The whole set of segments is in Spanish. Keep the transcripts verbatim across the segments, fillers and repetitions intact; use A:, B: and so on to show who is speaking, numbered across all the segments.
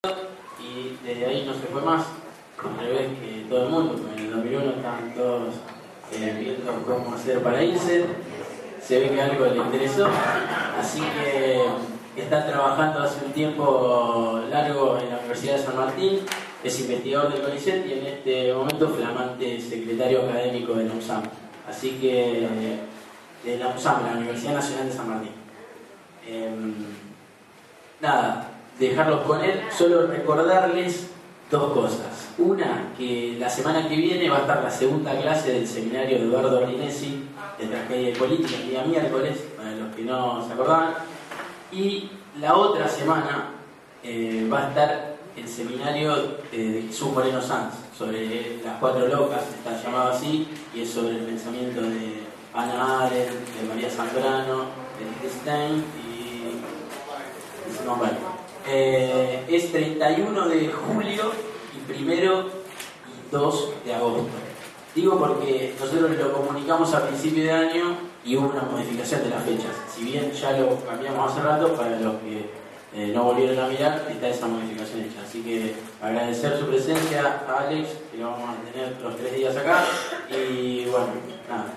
A: y desde ahí no se fue más, al revés que todo el mundo, porque en el dos mil uno estaban todos eh, viendo cómo hacer para irse, se ve que algo le interesó, así que está trabajando hace un tiempo largo en la Universidad de San Martín, es investigador del CONICET y en este momento flamante secretario académico de la UNSAM, así que de la UNSAM, la Universidad Nacional de San Martín. Eh, nada, dejarlos con él, solo recordarles dos cosas. Una, que la semana que viene va a estar la segunda clase del seminario de Eduardo Orlinesi de Tragedia y Política, el día miércoles, para los que no se acordaban. Y la otra semana eh, va a estar el seminario de Jesús Moreno Sanz sobre las cuatro locas, está llamado así, y es sobre el pensamiento de Hannah Arendt, de María Zambrano, de Wittgenstein y... no, bueno. eh, es treinta y uno de julio y primero y dos de agosto. Digo porque nosotros lo comunicamos a principio de año y hubo una modificación de las fechas. Si bien ya lo cambiamos hace rato, para los que eh, no volvieron a mirar, está esa modificación hecha. Así que agradecer su presencia a Alex, que lo vamos a tener los tres días acá. Y bueno, nada.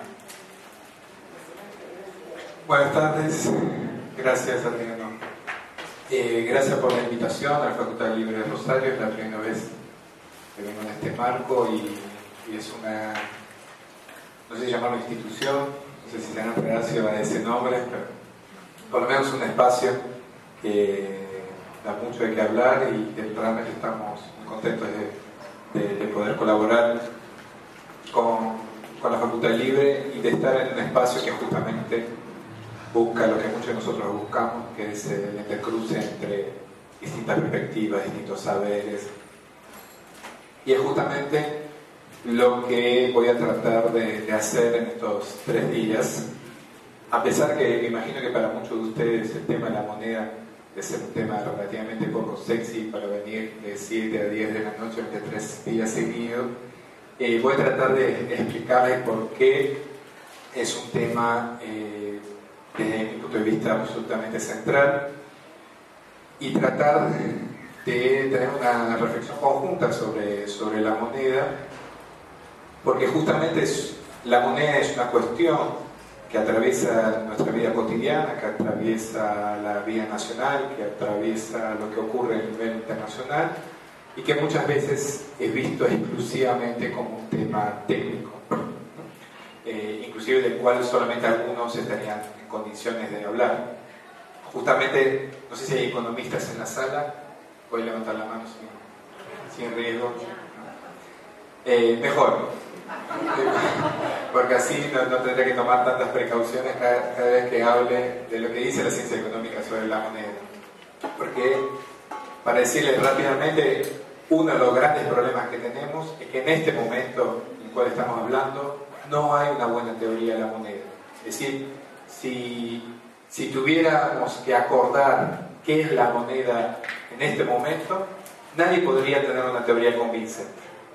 B: Buenas tardes, gracias Adriano. Eh, gracias por la invitación a la Facultad Libre de Rosario, es la primera vez que vengo en este marco y, y es una, no sé si llamarlo institución, no sé si tengan relación a ese nombre, pero por lo menos un espacio que da mucho de qué hablar y que realmente estamos muy contentos de, de, de poder colaborar con, con la Facultad Libre y de estar en un espacio que justamente busca lo que muchos de nosotros buscamos, que es el intercruce entre distintas perspectivas, distintos saberes. Y es justamente lo que voy a tratar de, de hacer en estos tres días. A pesar que me imagino que para muchos de ustedes el tema de la moneda es ser un tema relativamente poco sexy para venir de siete a diez de la noche entre tres días seguidos, eh, voy a tratar de explicarles por qué es un tema eh, desde mi punto de vista absolutamente central y tratar de tener una reflexión conjunta sobre, sobre la moneda, porque justamente es, la moneda es una cuestión que atraviesa nuestra vida cotidiana, que atraviesa la vida nacional, que atraviesa lo que ocurre a nivel internacional y que muchas veces es visto exclusivamente como un tema técnico, eh, inclusive del cual solamente algunos estarían en condiciones de hablar. Justamente, no sé si hay economistas en la sala, pueden levantar la mano sin, sin riesgo. Eh, mejor, porque así no, no tendré que tomar tantas precauciones cada, cada vez que hable de lo que dice la ciencia económica sobre la moneda. Porque, para decirles rápidamente, uno de los grandes problemas que tenemos es que en este momento en el cual estamos hablando no hay una buena teoría de la moneda. Es decir, si, si tuviéramos que acordar qué es la moneda en este momento, nadie podría tener una teoría convincente.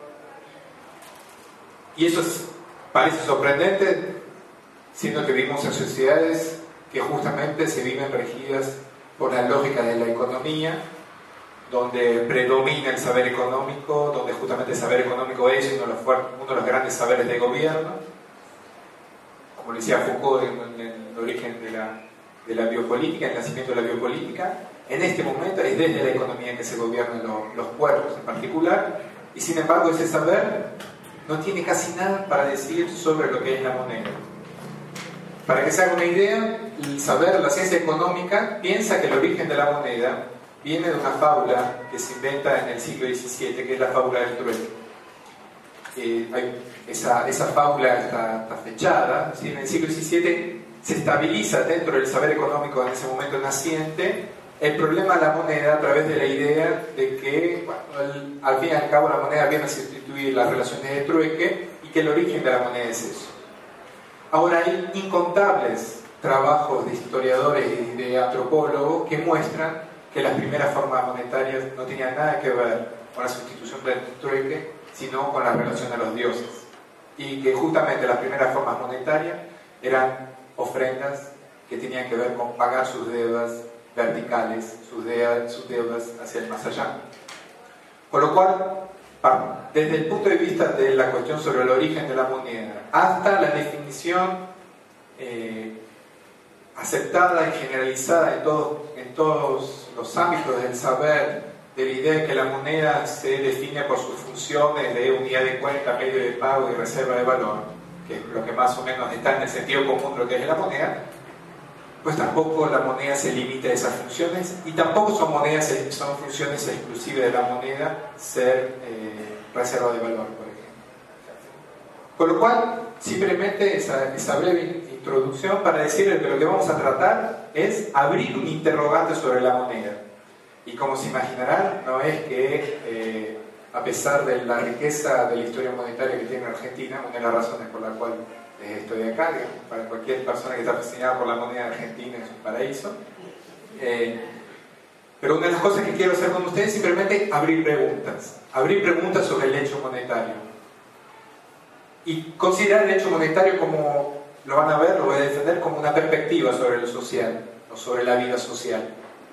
B: Y eso es, parece sorprendente, siendo que vivimos en sociedades que justamente se viven regidas por la lógica de la economía, donde predomina el saber económico, donde justamente el saber económico es uno de los, uno de los grandes saberes de gobierno, como decía Foucault en, en el origen de la, de la biopolítica, el nacimiento de la biopolítica. En este momento es desde la economía que se gobiernan los, los pueblos en particular, y sin embargo ese saber no tiene casi nada para decir sobre lo que es la moneda. Para que se haga una idea, el saber, la ciencia económica piensa que el origen de la moneda viene de una fábula que se inventa en el siglo diecisiete, que es la fábula del trueque. Eh, hay, esa, esa fábula está, está fechada, ¿sí? En el siglo diecisiete se estabiliza dentro del saber económico en ese momento naciente el problema de la moneda a través de la idea de que, bueno, el, al fin y al cabo la moneda viene a sustituir las relaciones de trueque y que el origen de la moneda es eso. Ahora hay incontables trabajos de historiadores y de antropólogos que muestran que las primeras formas monetarias no tenían nada que ver con la sustitución del trueque, sino con la relación a los dioses, y que justamente las primeras formas monetarias eran ofrendas que tenían que ver con pagar sus deudas verticales, sus, de, sus deudas hacia el más allá. Por lo cual, desde el punto de vista de la cuestión sobre el origen de la moneda, hasta la definición eh, aceptada y generalizada en, todo, en todos los ámbitos del saber, de la idea de que la moneda se define por sus funciones de unidad de cuenta, medio de pago y reserva de valor, que es lo que más o menos está en el sentido común de lo que es la moneda, pues tampoco la moneda se limita a esas funciones y tampoco son, monedas, son funciones exclusivas de la moneda ser eh, reserva de valor, por ejemplo. Por lo cual, simplemente esa, esa breve introducción para decirles que lo que vamos a tratar es abrir un interrogante sobre la moneda. Y como se imaginarán, no es que, eh, a pesar de la riqueza de la historia monetaria que tiene Argentina, una de las razones por la cual eh, estoy acá, digamos, para cualquier persona que está fascinada por la moneda argentina es un paraíso, eh, pero una de las cosas que quiero hacer con ustedes es simplemente abrir preguntas, abrir preguntas sobre el hecho monetario. Y considerar el hecho monetario como, lo van a ver, lo voy a defender como una perspectiva sobre lo social, o sobre la vida social.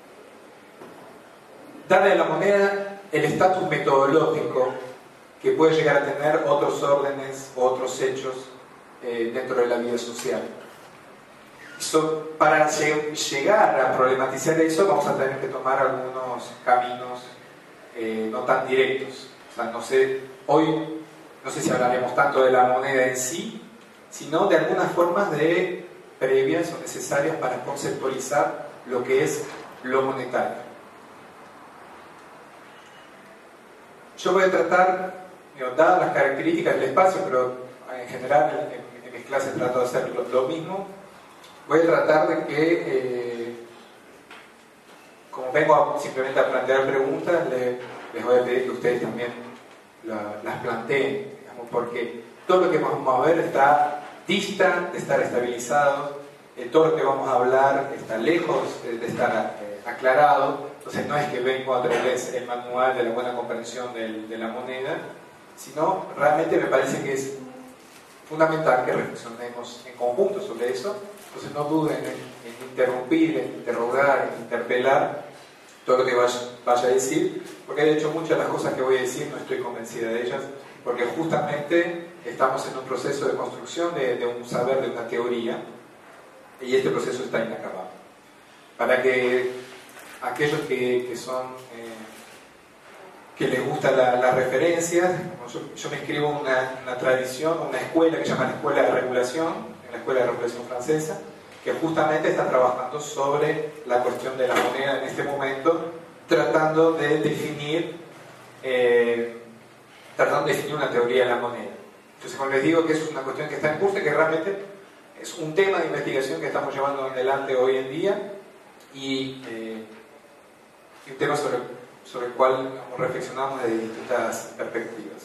B: Darle a la moneda el estatus metodológico que puede llegar a tener otros órdenes o otros hechos eh, dentro de la vida social. So, para llegar a problematizar eso vamos a tener que tomar algunos caminos eh, no tan directos. O sea, no sé, hoy no sé si hablaremos tanto de la moneda en sí, sino de algunas formas de previas o necesarias para conceptualizar lo que es lo monetario. Yo voy a tratar, dadas las características del espacio, pero en general en, en mis clases trato de hacer lo, lo mismo, voy a tratar de que, eh, como vengo a, simplemente a plantear preguntas, les, les voy a pedir que ustedes también la, las planteen, digamos, porque todo lo que vamos a ver está dista de estar estabilizado, eh, todo lo que vamos a hablar está lejos de, de estar eh, aclarado. Entonces no es que vengo a traerles el manual de la buena comprensión del, de la moneda, sino realmente me parece que es fundamental que reflexionemos en conjunto sobre eso. Entonces no duden en, en interrumpir, en interrogar, en interpelar todo lo que vaya, vaya a decir, porque de hecho muchas de las cosas que voy a decir no estoy convencida de ellas, porque justamente estamos en un proceso de construcción de, de un saber, de una teoría, y este proceso está inacabado. Para que aquellos que, que son eh, que les gustan la, las referencias, yo, yo me inscribo en una, una tradición, una escuela que se llama la Escuela de Regulación, en la Escuela de Regulación Francesa, que justamente está trabajando sobre la cuestión de la moneda en este momento, tratando de definir eh, tratando de definir una teoría de la moneda. Entonces, como les digo que eso es una cuestión que está en curso y que realmente es un tema de investigación que estamos llevando adelante hoy en día y eh, un tema sobre, sobre el cual digamos, reflexionamos desde distintas perspectivas.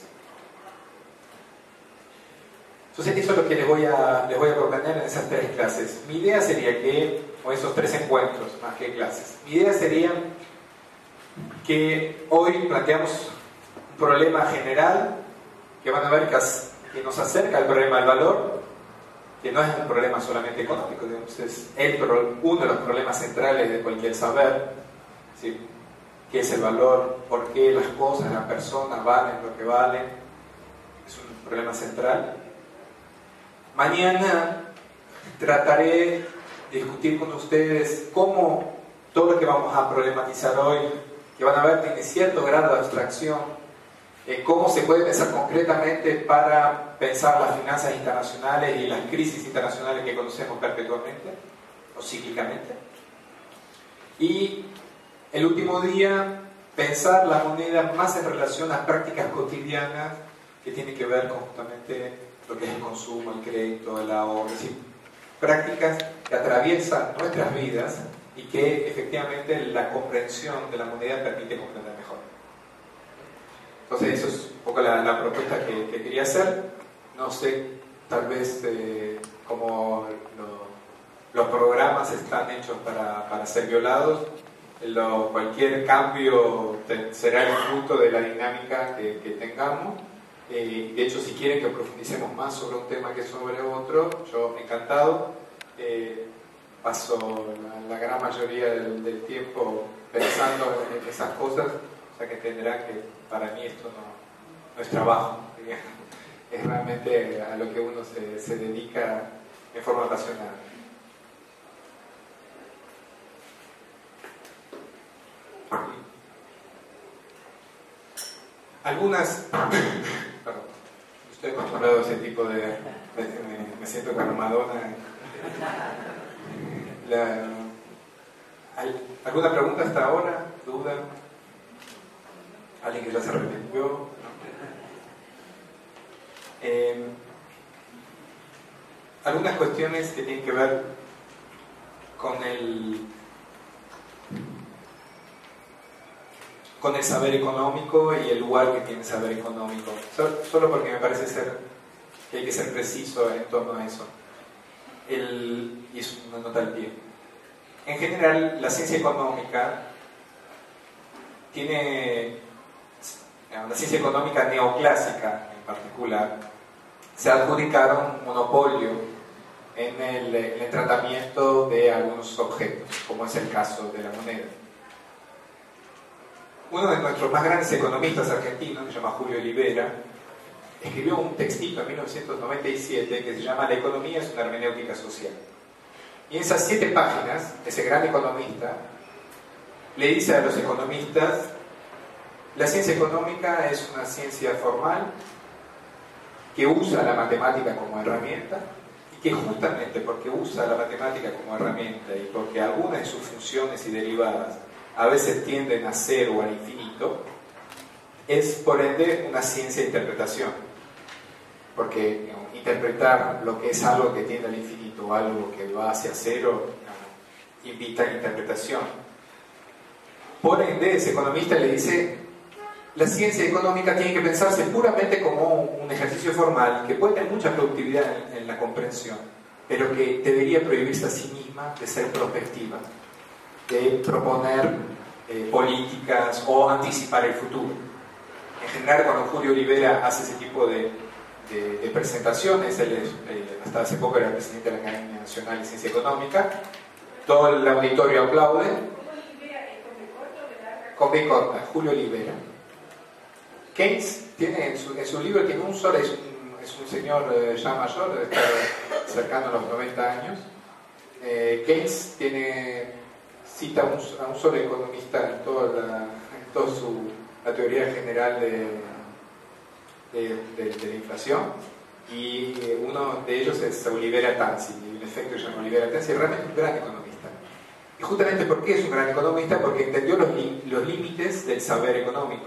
B: Entonces, eso es lo que les voy a, les voy a proponer en esas tres clases. Mi idea sería que, o esos tres encuentros, más que clases, mi idea sería que hoy planteamos un problema general que van a ver que, que nos acerca al problema del valor, que no es un problema solamente económico, digamos, es el, uno de los problemas centrales de cualquier saber, ¿sí? ¿Qué es el valor? ¿Por qué las cosas, las personas valen lo que valen? Es un problema central. Mañana trataré de discutir con ustedes cómo todo lo que vamos a problematizar hoy, que van a ver tiene cierto grado de abstracción, eh, cómo se puede pensar concretamente para pensar las finanzas internacionales y las crisis internacionales que conocemos perpetuamente o cíclicamente. Y el último día, pensar la moneda más en relación a prácticas cotidianas que tienen que ver con justamente lo que es el consumo, el crédito, el ahorro, es decir, prácticas que atraviesan nuestras vidas y que efectivamente la comprensión de la moneda permite comprender mejor. Entonces eso es un poco la, la propuesta que, que quería hacer. No sé, tal vez eh, como lo, los programas están hechos para, para ser violados, lo, cualquier cambio te, será el fruto de la dinámica que, que tengamos. Eh, de hecho, si quieren que profundicemos más sobre un tema que sobre otro, yo encantado. Eh, paso la, la gran mayoría del, del tiempo pensando en esas cosas, O sea que entenderán que para mí esto no, no es trabajo, digamos. Es realmente a lo que uno se, se dedica en forma apasionada. Algunas, perdón, estoy acostumbrado a ese tipo de, de me, me siento como Madonna. La, ¿Alguna pregunta hasta ahora? ¿Duda? ¿Alguien que ya se arrepintió? Eh, algunas cuestiones que tienen que ver con el con el saber económico y el lugar que tiene el saber económico, solo porque me parece ser que hay que ser preciso en torno a eso. El, y es una nota al pie. En general, la ciencia económica tiene, la ciencia económica neoclásica en particular, se adjudicaron un monopolio en el, en el tratamiento de algunos objetos, como es el caso de la moneda. Uno de nuestros más grandes economistas argentinos, que se llama Julio Olivera, escribió un textito en mil novecientos noventa y siete que se llama La economía es una hermenéutica social. Y en esas siete páginas, ese gran economista le dice a los economistas: la ciencia económica es una ciencia formal que usa la matemática como herramienta, y que justamente porque usa la matemática como herramienta y porque algunas de sus funciones y derivadas a veces tienden a cero o al infinito, es por ende una ciencia de interpretación. Porque digamos, interpretar lo que es algo que tiende al infinito o algo que va hacia cero, digamos, invita a la interpretación. Por ende, ese economista le dice: la ciencia económica tiene que pensarse puramente como un ejercicio formal que puede tener mucha productividad en, en la comprensión, pero que debería prohibirse a sí misma de ser prospectiva, de proponer eh, políticas o anticipar el futuro. En general, cuando Julio Olivera hace ese tipo de, de, de presentaciones, él es, eh, hasta hace poco era presidente de la Academia Nacional de Ciencia Económica, todo el auditorio aplaude. Con B corta, Julio Olivera. Keynes tiene en su, en su libro tiene un solo, es un, es un señor eh, ya mayor, debe estar cercano a los noventa años. Eh, Keynes tiene, cita a un, a un solo economista en toda la, en toda su, la teoría general de, de, de, de la inflación, y uno de ellos es Olivera Tanzi, y en efecto se llama Olivera Tanzi, realmente un gran economista. Y justamente ¿por qué es un gran economista? Porque entendió los, los límites del saber económico,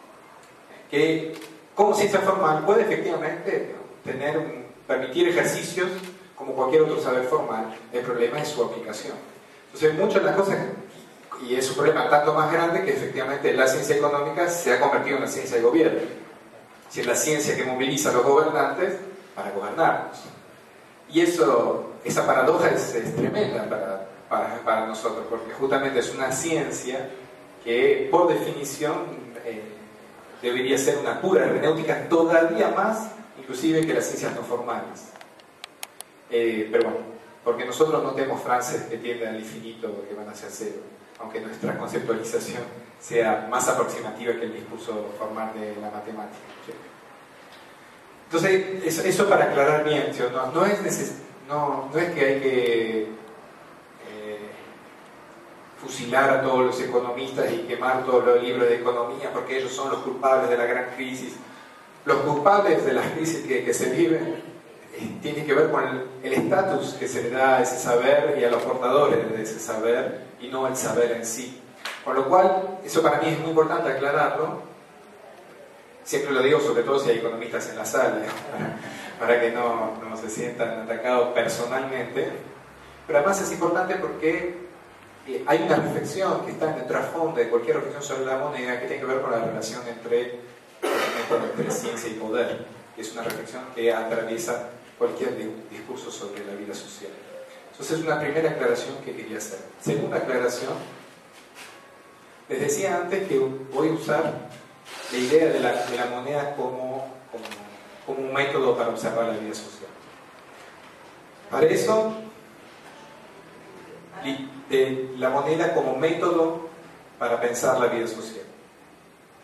B: que como ciencia formal puede efectivamente tener un, permitir ejercicios como cualquier otro saber formal. El problema es su aplicación. Entonces muchas de las cosas, y es un problema tanto más grande, que efectivamente la ciencia económica se ha convertido en una ciencia de gobierno. Si es la ciencia que moviliza a los gobernantes para gobernarnos. Y eso, esa paradoja es, es tremenda para, para, para nosotros, porque justamente es una ciencia que por definición eh, debería ser una pura hermenéutica, todavía más inclusive que las ciencias no formales. Eh, pero bueno, porque nosotros no tenemos frases que tienden al infinito que van hacia cero, aunque nuestra conceptualización sea más aproximativa que el discurso formal de la matemática. ¿Sí? Entonces, eso, eso para aclarar bien, ¿sí? no, no, es neces no, no es que hay que eh, fusilar a todos los economistas y quemar todos los libros de economía porque ellos son los culpables de la gran crisis. Los culpables de las crisis que, que se viven eh, tienen que ver con el estatus que se le da a ese saber y a los portadores de ese saber, y no el saber en sí. Con lo cual, eso para mí es muy importante aclararlo. Siempre lo digo, sobre todo si hay economistas en la sala, para, para que no, no se sientan atacados personalmente. Pero además es importante porque eh, hay una reflexión que está en el trasfondo de cualquier reflexión sobre la moneda que tiene que ver con la relación entre, entre ciencia y poder, que es una reflexión que atraviesa cualquier discurso sobre la vida social. Entonces es una primera aclaración que quería hacer. Segunda aclaración, les decía antes que voy a usar la idea de la, de la moneda como, como, como un método para observar la vida social. Para eso, de la moneda como método para pensar la vida social.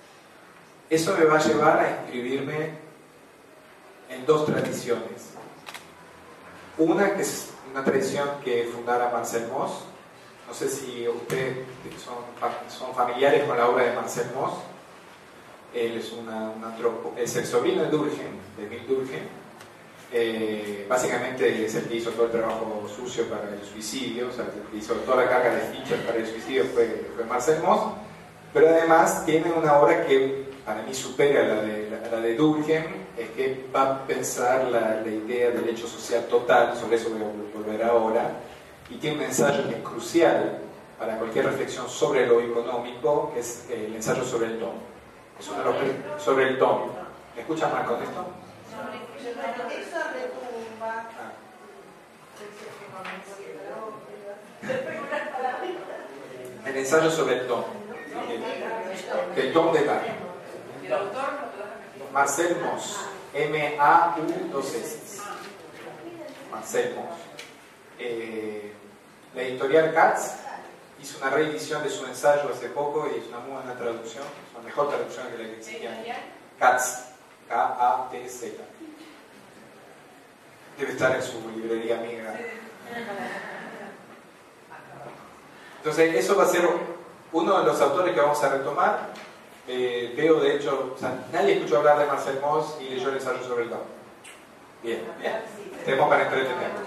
B: Eso me va a llevar a inscribirme en dos tradiciones. Una que es una tradición que fundara Marcel Mauss. No sé si ustedes son, son familiares con la obra de Marcel Mauss. Él es, una, un antropo, es el sobrino de Durkheim, de Emile Durkheim. Eh, básicamente es el que hizo todo el trabajo sucio para el suicidio, o sea, el que hizo toda la carga de fichas para el suicidio fue, fue Marcel Mauss. Pero además tiene una obra que para mí supera la de, la, la de Durkheim, es que va a pensar la, la idea del hecho social total, sobre eso voy a volver ahora, y tiene un ensayo que es crucial para cualquier reflexión sobre lo económico, que es el ensayo sobre el don. Es uno de los, sobre el don. ¿Me escuchan mal con esto? Ah. El ensayo sobre el don. El, el don de dar. Marcel Mauss, M A U dos S. Marcel Mauss. Eh, la editorial Katz hizo una reedición de su ensayo hace poco y es una muy buena traducción, es una mejor traducción que la que existía. Katz, K A T Z. Debe estar en su librería amiga. Entonces, eso va a ser uno de los autores que vamos a retomar. Eh, veo, de hecho, o sea, nadie escuchó hablar de Marcel Mauss y leyó el ensayo sobre el don. Bien, bien. Tenemos para entretenernos.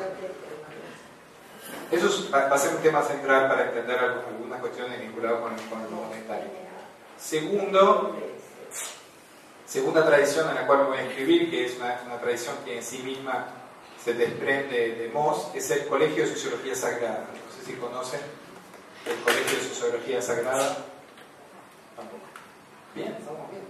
B: Eso es, va a ser un tema central para entender algunas cuestiones vinculadas con, con lo monetario. Segundo, segunda tradición en la cual me voy a inscribir, que es una, una tradición que en sí misma se desprende de Mauss, es el Colegio de Sociología Sagrada. No sé si conocen el Colegio de Sociología Sagrada. Tampoco. Bien, estamos bien.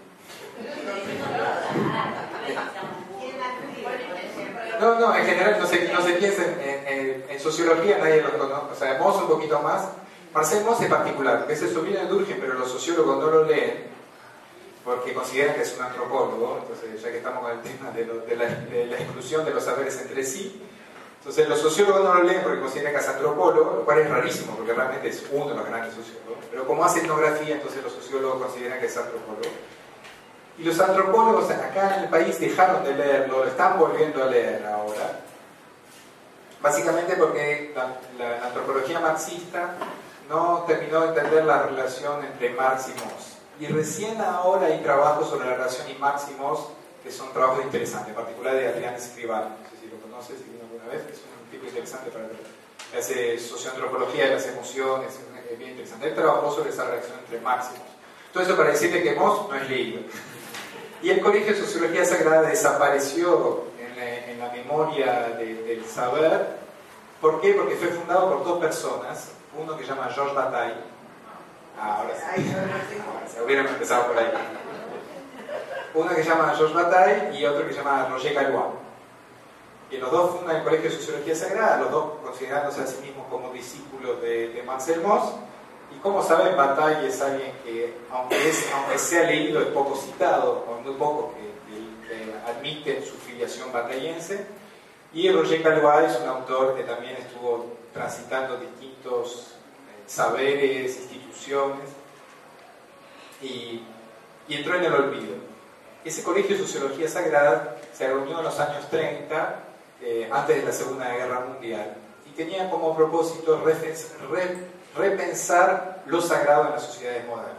B: No, no, en general no se, no se piensa en, en, en sociología, nadie lo conoce. O sea, Mauss un poquito más. Marcel Mauss es particular, porque es el sobrino de Durkheim, pero los sociólogos no lo leen porque consideran que es un antropólogo. Entonces, ya que estamos con el tema de, lo, de, la, de la exclusión de los saberes entre sí, entonces los sociólogos no lo leen porque consideran que es antropólogo, lo cual es rarísimo porque realmente es uno de los grandes sociólogos. Pero como hace etnografía, entonces los sociólogos consideran que es antropólogo. Y los antropólogos acá en el país dejaron de leerlo, lo están volviendo a leer ahora, básicamente porque la, la, la antropología marxista no terminó de entender la relación entre Marx y Mauss. Y recién ahora hay trabajos sobre la relación entre Marx y Mauss que son trabajos interesantes, en particular de Adrián Escribano, no sé si lo conoces, si vino alguna vez, es un tipo interesante para ver. Hace socioantropología de las emociones, es bien interesante. Él trabajó sobre esa relación entre Marx y Mauss. Todo eso para decirte que Mauss no es leído. Y el Colegio de Sociología Sagrada desapareció en la, en la memoria de, del saber. ¿Por qué? Porque fue fundado por dos personas. Uno que se llama Georges Bataille. Ah, ahora sí. Ahora sí. Hubiéramos empezado por ahí. Uno que se llama Georges Bataille y otro que se llama Roger Caillois. Y los dos fundan el Colegio de Sociología Sagrada, los dos considerándose a sí mismos como discípulos de, de Marcel Mauss. Y como saben, Bataille es alguien que, aunque, es, aunque sea leído, es poco citado, o muy poco que, que, que admiten su filiación batallense. Y Roger Caillois es un autor que también estuvo transitando distintos eh, saberes, instituciones, y, y entró en el olvido. Ese Colegio de Sociología Sagrada se reunió en los años treinta, eh, antes de la Segunda Guerra Mundial, y tenía como propósito re, repensar lo sagrado en las sociedades modernas.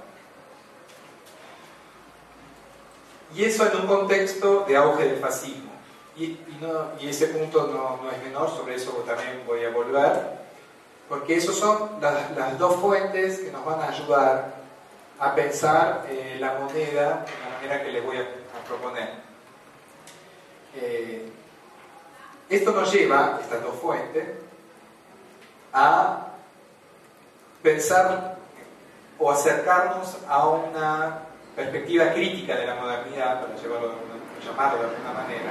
B: Y eso en un contexto de auge del fascismo. Y, y, no, y ese punto no, no es menor, sobre eso también voy a volver, porque esas son las, las dos fuentes que nos van a ayudar a pensar eh, la moneda de la manera que les voy a, a proponer. Eh, esto nos lleva, estas dos fuentes, a pensar o acercarnos a una perspectiva crítica de la modernidad, para llevarlo de alguna, llamarlo de alguna manera,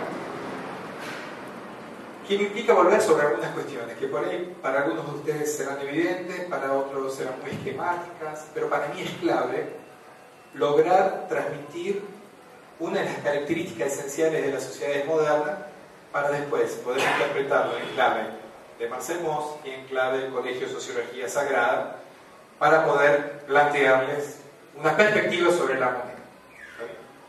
B: que implica volver sobre algunas cuestiones que por ahí para algunos de ustedes serán evidentes, para otros serán muy esquemáticas, pero para mí es clave lograr transmitir una de las características esenciales de las sociedades modernas para después poder interpretarlo en clave de Marcel Mauss y en clave del Colegio de Sociología Sagrada, para poder plantearles una perspectiva sobre la moneda.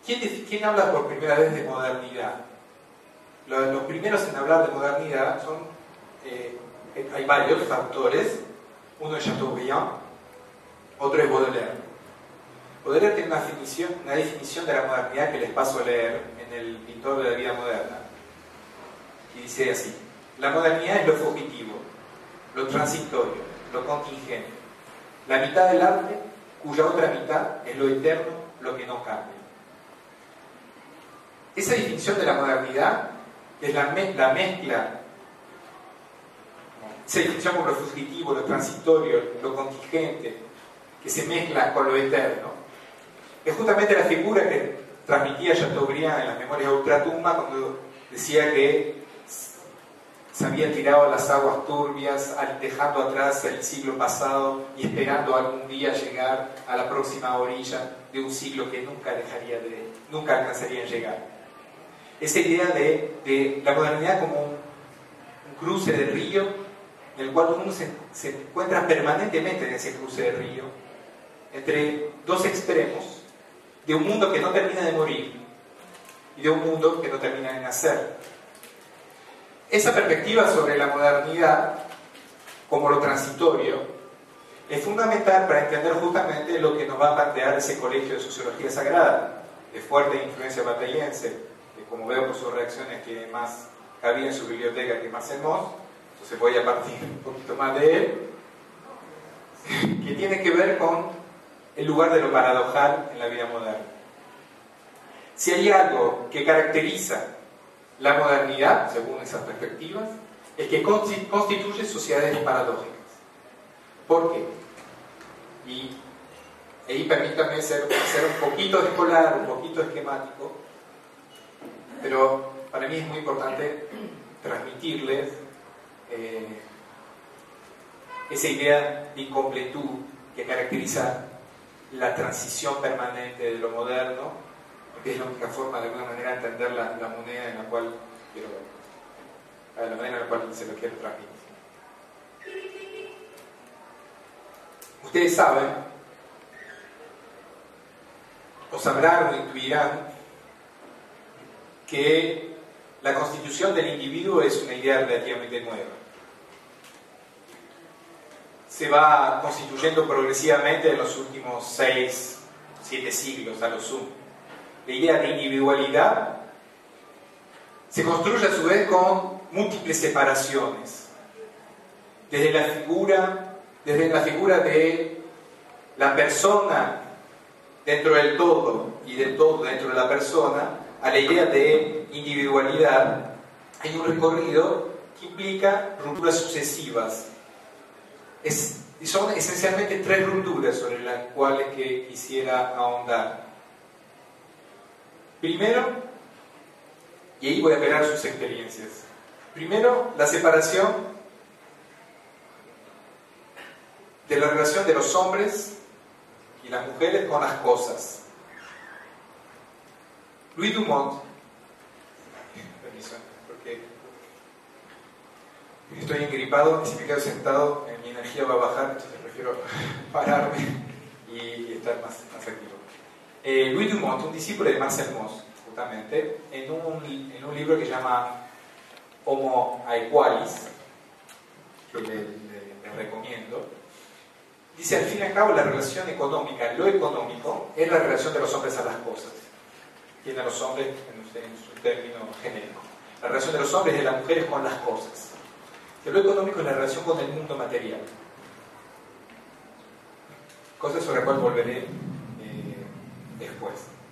B: ¿quién, ¿quién habla por primera vez de modernidad? Los, los primeros en hablar de modernidad son, eh, hay varios autores, uno es Chateaubriand, otro es Baudelaire. Baudelaire tiene una definición, una definición de la modernidad que les paso a leer en el Pintor de la Vida Moderna. Y dice así: la modernidad es lo fugitivo, lo transitorio, lo contingente, la mitad del arte cuya otra mitad es lo eterno, lo que no cambia. Esa definición de la modernidad es la, me la mezcla, esa definición como lo fugitivo, lo transitorio, lo contingente, que se mezcla con lo eterno, es justamente la figura que transmitía Chateaubriand en las Memorias de Ultratumba cuando decía que se había tirado a las aguas turbias, dejando atrás el siglo pasado y esperando algún día llegar a la próxima orilla de un siglo que nunca dejaría de, nunca alcanzaría en llegar. Esa idea de, de la modernidad como un, un cruce de río, en el cual uno se, se encuentra permanentemente en ese cruce de río, entre dos extremos, de un mundo que no termina de morir y de un mundo que no termina de nacer. Esa perspectiva sobre la modernidad como lo transitorio es fundamental para entender justamente lo que nos va a plantear ese colegio de sociología sagrada, de fuerte influencia batallense, que como veo por sus reacciones tiene más cabida en su biblioteca que Marcel Mauss, entonces voy a partir un poquito más de él, que tiene que ver con el lugar de lo paradojal en la vida moderna. Si hay algo que caracteriza la modernidad, según esas perspectivas, es que constituye sociedades paradójicas. ¿Por qué? Y ahí permítanme ser, ser un poquito escolar, un poquito esquemático, pero para mí es muy importante transmitirles eh, esa idea de incompletud que caracteriza la transición permanente de lo moderno, porque es la única forma de alguna manera de entender la, la moneda en la cual quiero ver, la manera en la cual se lo quiero transmitir. Ustedes saben, o sabrán o intuirán, que la constitución del individuo es una idea relativamente nueva. Se va constituyendo progresivamente en los últimos seis, siete siglos a lo sumo. La idea de individualidad se construye a su vez con múltiples separaciones. Desde la figura, desde la figura de la persona dentro del todo y del todo dentro de la persona, a la idea de individualidad, hay un recorrido que implica rupturas sucesivas. Es, son esencialmente tres rupturas sobre las cuales que quisiera ahondar. Primero, y ahí voy a apelar a sus experiencias. Primero, la separación de la relación de los hombres y las mujeres con las cosas. Louis Dumont, permiso, porque estoy engripado y si me quedo sentado mi energía va a bajar, entonces prefiero pararme y estar más, más activo. Eh, Louis Dumont, un discípulo de Marcel Mauss, justamente, en un, en un libro que se llama Homo Aequalis, que le, le, le recomiendo, dice: al fin y al cabo la relación económica, lo económico, es la relación de los hombres a las cosas. Tiene a los hombres en, en su término genérico. La relación de los hombres y de las mujeres con las cosas. Que lo económico es la relación con el mundo material. Cosa sobre la cual volveré después.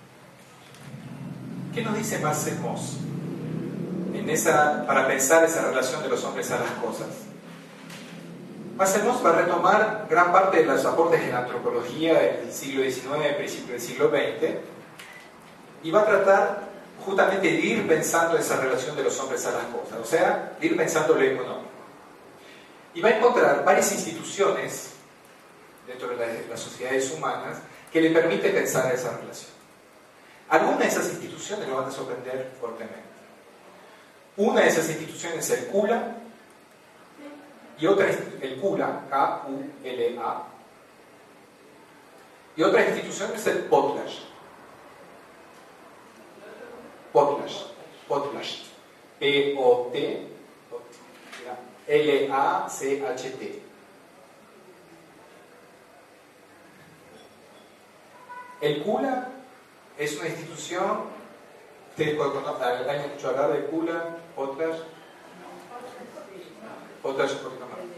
B: ¿Qué nos dice Marcel Mauss en esa, para pensar esa relación de los hombres a las cosas? Marcel Mauss va a retomar gran parte de los aportes de la antropología del siglo diecinueve, principio del siglo veinte, y va a tratar justamente de ir pensando esa relación de los hombres a las cosas, o sea, de ir pensando lo económico. Y va a encontrar varias instituciones dentro de las, las sociedades humanas que le permite pensar esa relación. Algunas de esas instituciones lo van a sorprender fuertemente. Una de esas instituciones es el Kula, y otra es el Kula, K U L A, y otra institución es el Potlatch. P O T, L A C H T. El CULA es una institución, ustedes han escuchado hablar del CULA, otras, otras un poquito más.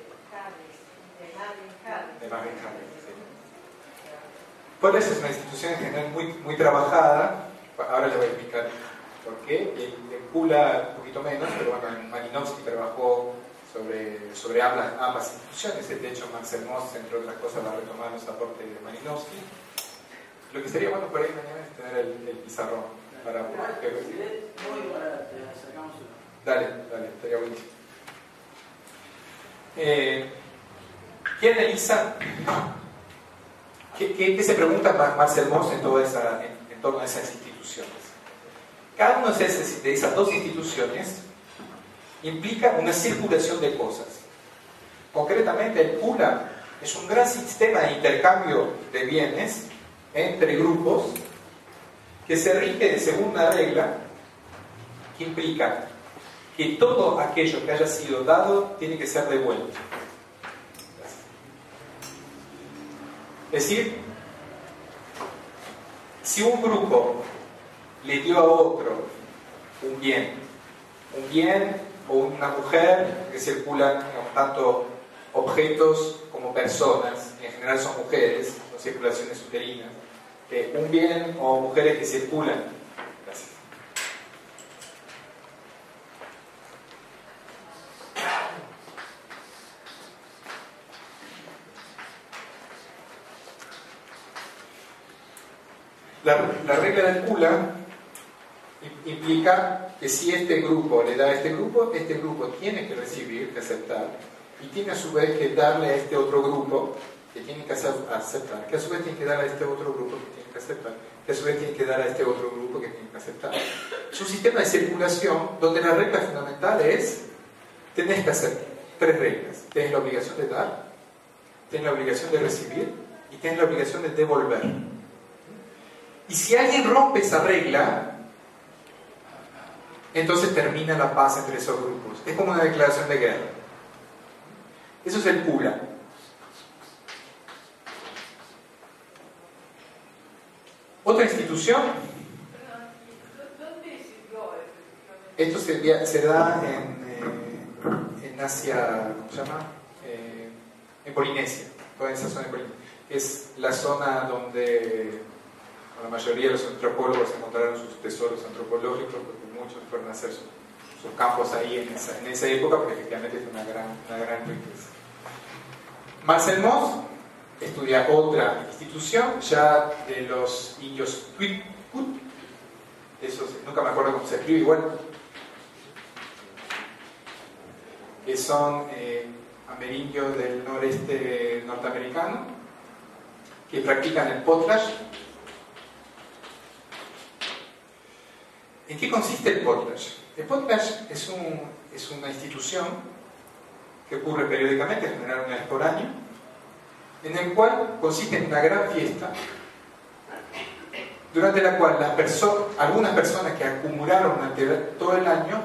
B: De Marvin Harris, sí. Pues es una institución en general muy, muy trabajada, ahora les voy a explicar por qué. El, el CULA un poquito menos, pero bueno, Malinowski trabajó sobre, sobre ambas, ambas instituciones. De hecho, Marcel Mauss, entre otras cosas, va a retomar los aportes de Malinowski. Lo que sería bueno por ahí mañana es tener el, el pizarrón para que Dale, dale, estaría buenísimo. Eh, ¿Quién analiza? ¿Qué, qué, qué se pregunta Marcel Mauss en, toda esa, en, en torno a esas instituciones? Cada una de esas, de esas dos instituciones implica una circulación de cosas. Concretamente, el CULA es un gran sistema de intercambio de bienes entre grupos que se rige según una regla que implica que todo aquello que haya sido dado tiene que ser devuelto. Es decir, si un grupo le dio a otro un bien, un bien o una mujer, que circulan tanto objetos como personas, en general son mujeres, son circulaciones uterinas, eh, un bien o mujeres que circulan. Gracias. La, la regla del CULA implica que si este grupo le da a este grupo, este grupo tiene que recibir, que aceptar, y tiene a su vez que darle a este otro grupo que tiene que aceptar, que a su vez tiene que dar a este otro grupo que tiene que aceptar, que a su vez tiene que dar a este otro grupo que tiene que aceptar. Es un sistema de circulación donde la regla fundamental es, tenés que hacer tres reglas. Tienes la obligación de dar, tienes la obligación de recibir y tienes la obligación de devolver. Y si alguien rompe esa regla, entonces termina la paz entre esos grupos. Es como una declaración de guerra. Eso es el CULA. Otra institución. Esto se, se da en, eh, en Asia, ¿cómo se llama? Eh, en Polinesia, toda esa zona de Polinesia. Es la zona donde la mayoría de los antropólogos encontraron sus tesoros antropológicos, porque muchos fueron a hacer sus, sus campos ahí en esa, en esa época, porque efectivamente es una gran, una gran riqueza. Marcel Mauss estudia otra institución ya de los indios Huichput, esos nunca me acuerdo cómo se escribe igual, que son eh, amerindios del noreste norteamericano, que practican el potlatch. ¿En qué consiste el potlatch? El potlatch es, un, es una institución que ocurre periódicamente, en general una vez por año, en el cual consiste en una gran fiesta durante la cual las perso- algunas personas que acumularon durante todo el año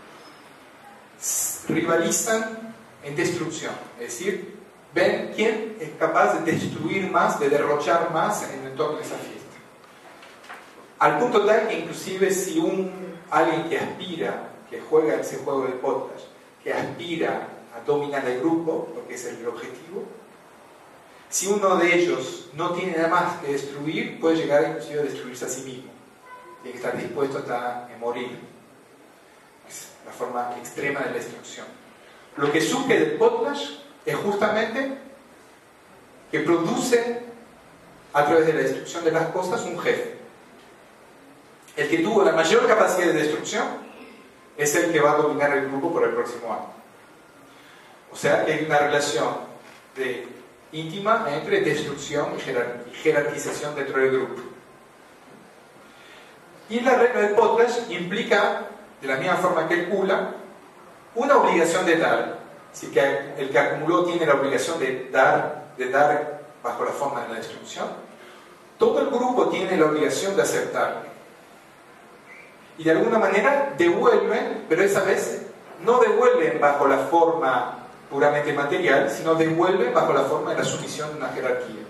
B: rivalizan en destrucción, es decir, ven quién es capaz de destruir más, de derrochar más en el entorno de esa fiesta. Al punto tal que inclusive si un, alguien que aspira, que juega ese juego de potlatch, que aspira a dominar el grupo, porque ese es el objetivo, si uno de ellos no tiene nada más que destruir, puede llegar inclusive a destruirse a sí mismo. Tiene que estar dispuesto hasta a morir. Es la forma extrema de la destrucción. Lo que surge del potlatch es justamente que produce, a través de la destrucción de las cosas, un jefe. El que tuvo la mayor capacidad de destrucción es el que va a dominar el grupo por el próximo año. O sea que hay una relación de, íntima entre destrucción y, jerar, y jerarquización dentro del grupo. Y la regla del potlatch implica, de la misma forma que el CULA, una obligación de dar. Así que el que acumuló tiene la obligación de dar, de dar bajo la forma de la destrucción. Todo el grupo tiene la obligación de aceptar. y de alguna manera devuelven, pero esa vez no devuelven bajo la forma puramente material, sino devuelven bajo la forma de la sumisión de una jerarquía.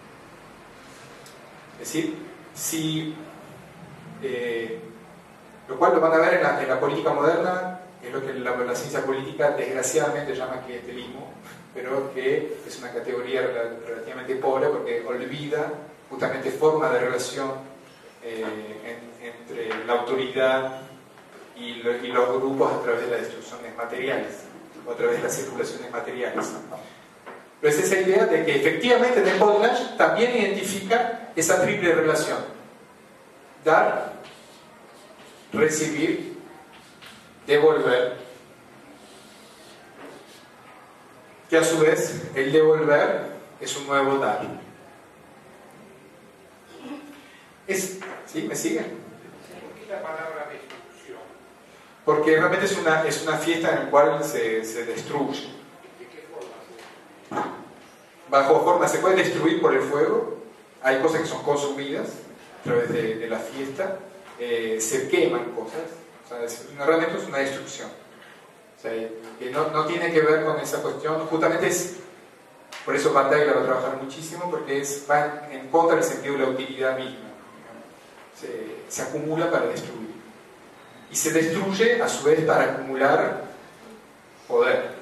B: Es decir, si eh, lo cual lo van a ver en la, en la política moderna, es lo que la, la ciencia política desgraciadamente llama clientelismo, pero que es una categoría relativamente pobre porque olvida justamente formas de relación eh, en, entre la autoridad y, lo, y los grupos a través de las instrucciones materiales o a través de las circulaciones materiales. Pero es esa idea de que efectivamente de Potlatch también identifica esa triple relación: dar, recibir, devolver, que a su vez el devolver es un nuevo dar. Es, ¿sí? ¿Me siguen?
C: ¿Por qué la palabra destrucción?
B: Porque realmente es una, es una fiesta en la cual se, se destruye.
C: ¿De qué forma?
B: Bajo forma, se puede destruir por el fuego, hay cosas que son consumidas a través de, de la fiesta, eh, se queman cosas, o sea, es, realmente es una destrucción. O sea, que no, no tiene que ver con esa cuestión, justamente es, por eso Van Dyck la va a trabajar muchísimo, porque es, va en contra del sentido de la utilidad misma. Se, se acumula para destruir. Y se destruye a su vez para acumular poder.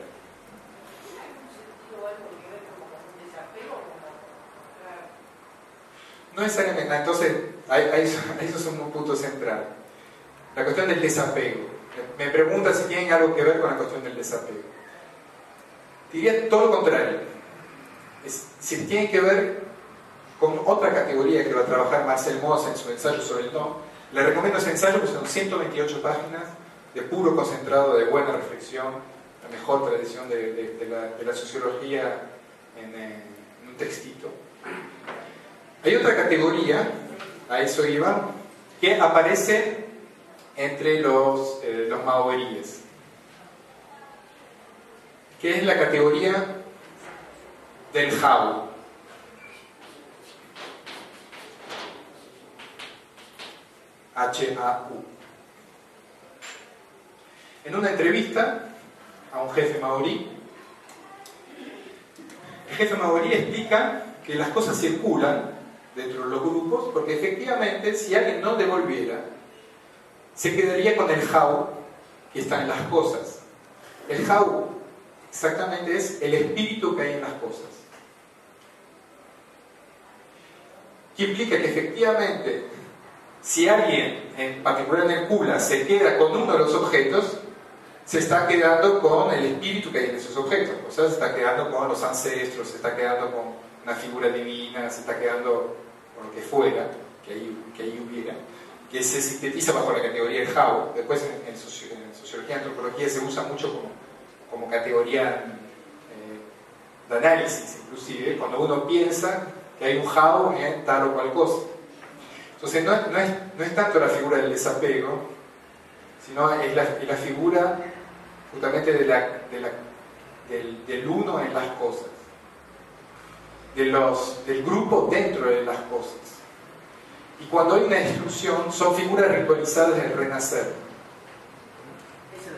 B: No necesariamente, entonces, ahí, ahí, ahí eso es un punto central. La cuestión del desapego. Me pregunta si tienen algo que ver con la cuestión del desapego. Diría todo lo contrario. Es, si tiene que ver con otra categoría que va a trabajar Marcel Mauss en su ensayo sobre el no. Le recomiendo ese ensayo porque son ciento veintiocho páginas de puro concentrado de buena reflexión, la mejor tradición de, de, de, la, de la sociología en, en un textito. Hay otra categoría, a eso iba, que aparece entre los, eh, los maoríes, que es la categoría del Jau. H A U. En una entrevista a un jefe maorí, el jefe maorí explica que las cosas circulan dentro de los grupos porque efectivamente si alguien no devolviera se quedaría con el Jau que está en las cosas. El Jau exactamente es el espíritu que hay en las cosas, que implica que efectivamente si alguien, en particular en el Kula, se queda con uno de los objetos, se está quedando con el espíritu que hay en esos objetos, o sea, se está quedando con los ancestros, se está quedando con una figura divina, se está quedando con lo que fuera, que ahí, que ahí hubiera, que se sintetiza bajo la categoría del Jau. Después en, en, soci, en sociología y antropología se usa mucho como, como categoría eh, de análisis, inclusive, cuando uno piensa que hay un Jau en tal o cual cosa. Entonces no es, no, es, no es tanto la figura del desapego, sino es la, es la figura justamente de la, de la, del, del uno en las cosas, de los, del grupo dentro de las cosas. Y cuando hay una exclusión, son figuras ritualizadas del renacer.
A: Eso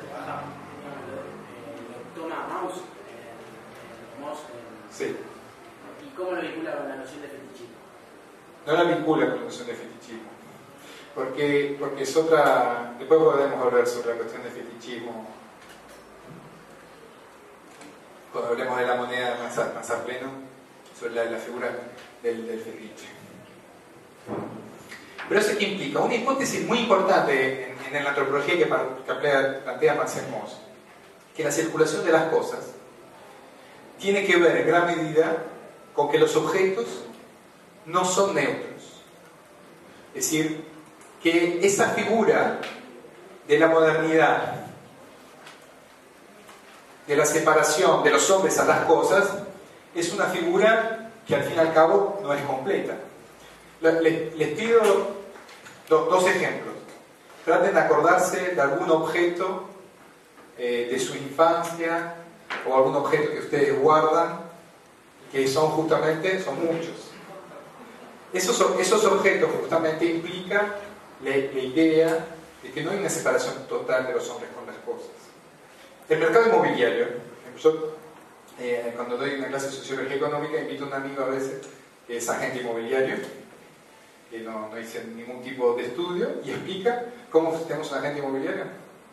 A: lo toma Mauss, Mauss.
B: Sí.
A: ¿Y cómo lo vincula con la noción de fetichismo?
B: No la vincula con la noción de fetichismo, porque, porque es otra. Después podemos hablar sobre la cuestión de fetichismo cuando hablemos de la moneda más a, más a pleno, sobre la, la figura del, del fetiche. Pero eso que implica una hipótesis muy importante en, en la antropología que, que plantea Marcel Mauss, que la circulación de las cosas tiene que ver en gran medida con que los objetos no son neutros. Es decir, que esa figura de la modernidad, de la separación de los hombres a las cosas, es una figura que al fin y al cabo no es completa. Les, les pido do, dos ejemplos. Traten de acordarse de algún objeto eh, de su infancia o algún objeto que ustedes guardan, que son justamente, son muchos. Esos, esos objetos justamente implican la, la idea de que no hay una separación total de los hombres con las cosas. El mercado inmobiliario, yo eh, cuando doy una clase de sociología económica invito a un amigo a veces que es agente inmobiliario, que no, no hice ningún tipo de estudio, y explica cómo tenemos un agente inmobiliario.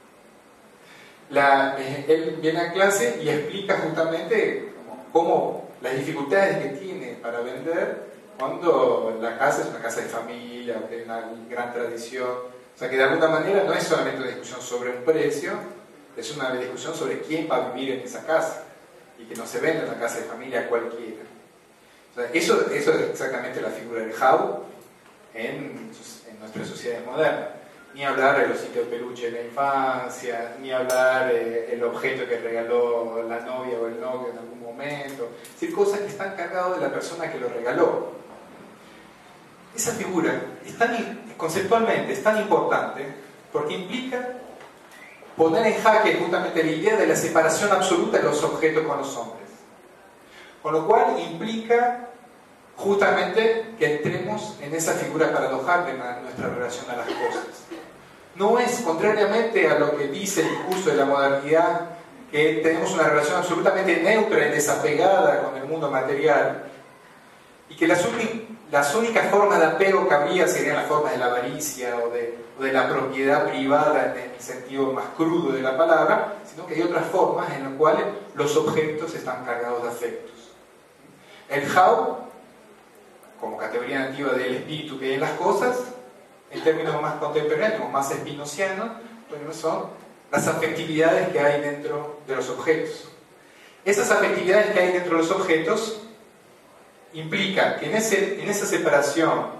B: La, eh, él viene a clase y explica justamente cómo, cómo las dificultades que tiene para vender cuando la casa es una casa de familia, o que hay una gran tradición. O sea que de alguna manera no es solamente una discusión sobre un precio, es una discusión sobre quién va a vivir en esa casa, y que no se vende una casa de familia cualquiera. O sea, eso, eso es exactamente la figura del How en, en nuestras sociedades modernas. Ni hablar del osito de peluche de la infancia, ni hablar eh, el objeto que regaló la novia o el novio en algún momento. Es decir, cosas que están cargadas de la persona que lo regaló. Esa figura es tan, conceptualmente es tan importante porque implica poner en jaque justamente la idea de la separación absoluta de los objetos con los hombres. Con lo cual implica justamente que entremos en esa figura paradojal de nuestra relación a las cosas. No es, contrariamente a lo que dice el discurso de la modernidad, que tenemos una relación absolutamente neutra y desapegada con el mundo material, y que las, las únicas formas de apego que habría serían las formas de la avaricia o de, o de la propiedad privada en el sentido más crudo de la palabra, sino que hay otras formas en las cuales los objetos están cargados de afectos. El How, como categoría nativa del espíritu que hay en las cosas, en términos más contemporáneos, más espinocianos, bueno, son las afectividades que hay dentro de los objetos. Esas afectividades que hay dentro de los objetos implican que en, ese, en esa separación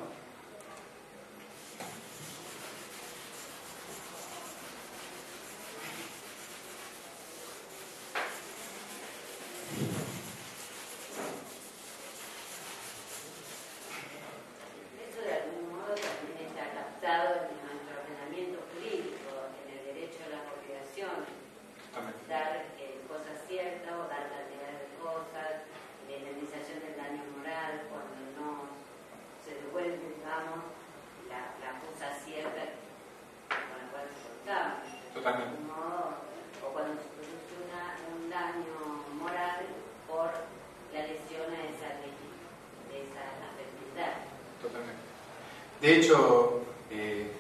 B: de hecho, eh,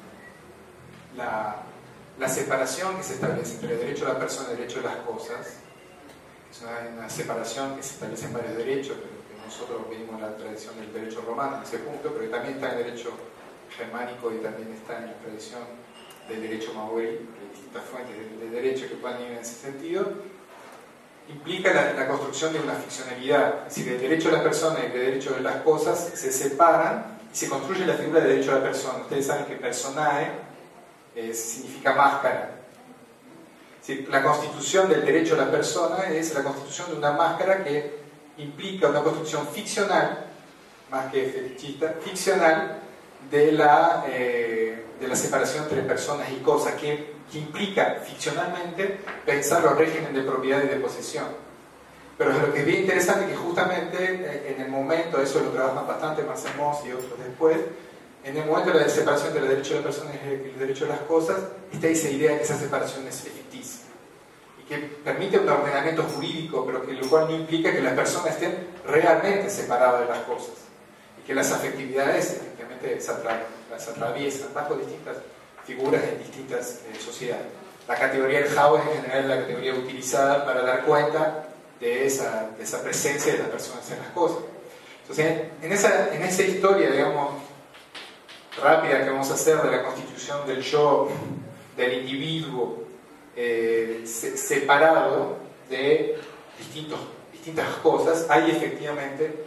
B: la, la separación que se establece entre el derecho a la persona y el derecho a las cosas es una, una separación que se establece en varios derechos, pero que nosotros vimos la tradición del derecho romano en ese punto, pero que también está en el derecho germánico y también está en la tradición del derecho maorí, hay distintas fuentes de, de derecho que pueden ir en ese sentido, implica la, la construcción de una ficcionalidad, es decir, el derecho a la persona y el derecho a las cosas se separan y se construye la figura de derecho a la persona. Ustedes saben que personae eh, significa máscara. Es decir, la constitución del derecho a la persona es la constitución de una máscara que implica una construcción ficcional, más que fetichista, ficcional, de la, eh, de la separación entre personas y cosas, que, que implica ficcionalmente pensar los regímenes de propiedad y de posesión. Pero lo que es bien interesante es que justamente en el momento, eso lo trabajan bastante Marcel Mauss y otros después, en el momento de la separación del derecho de la persona y el derecho de las cosas, está esa idea de que esa separación es ficticia y que permite un ordenamiento jurídico, pero que lo cual no implica que las personas estén realmente separadas de las cosas y que las afectividades efectivamente se atra las atraviesan bajo distintas figuras en distintas eh, sociedades. La categoría del How es en general la categoría utilizada para dar cuenta de esa, de esa presencia de las personas en las cosas. Entonces, en esa, en esa historia, digamos, rápida que vamos a hacer de la constitución del yo, del individuo eh, se, separado de distintos, distintas cosas, hay efectivamente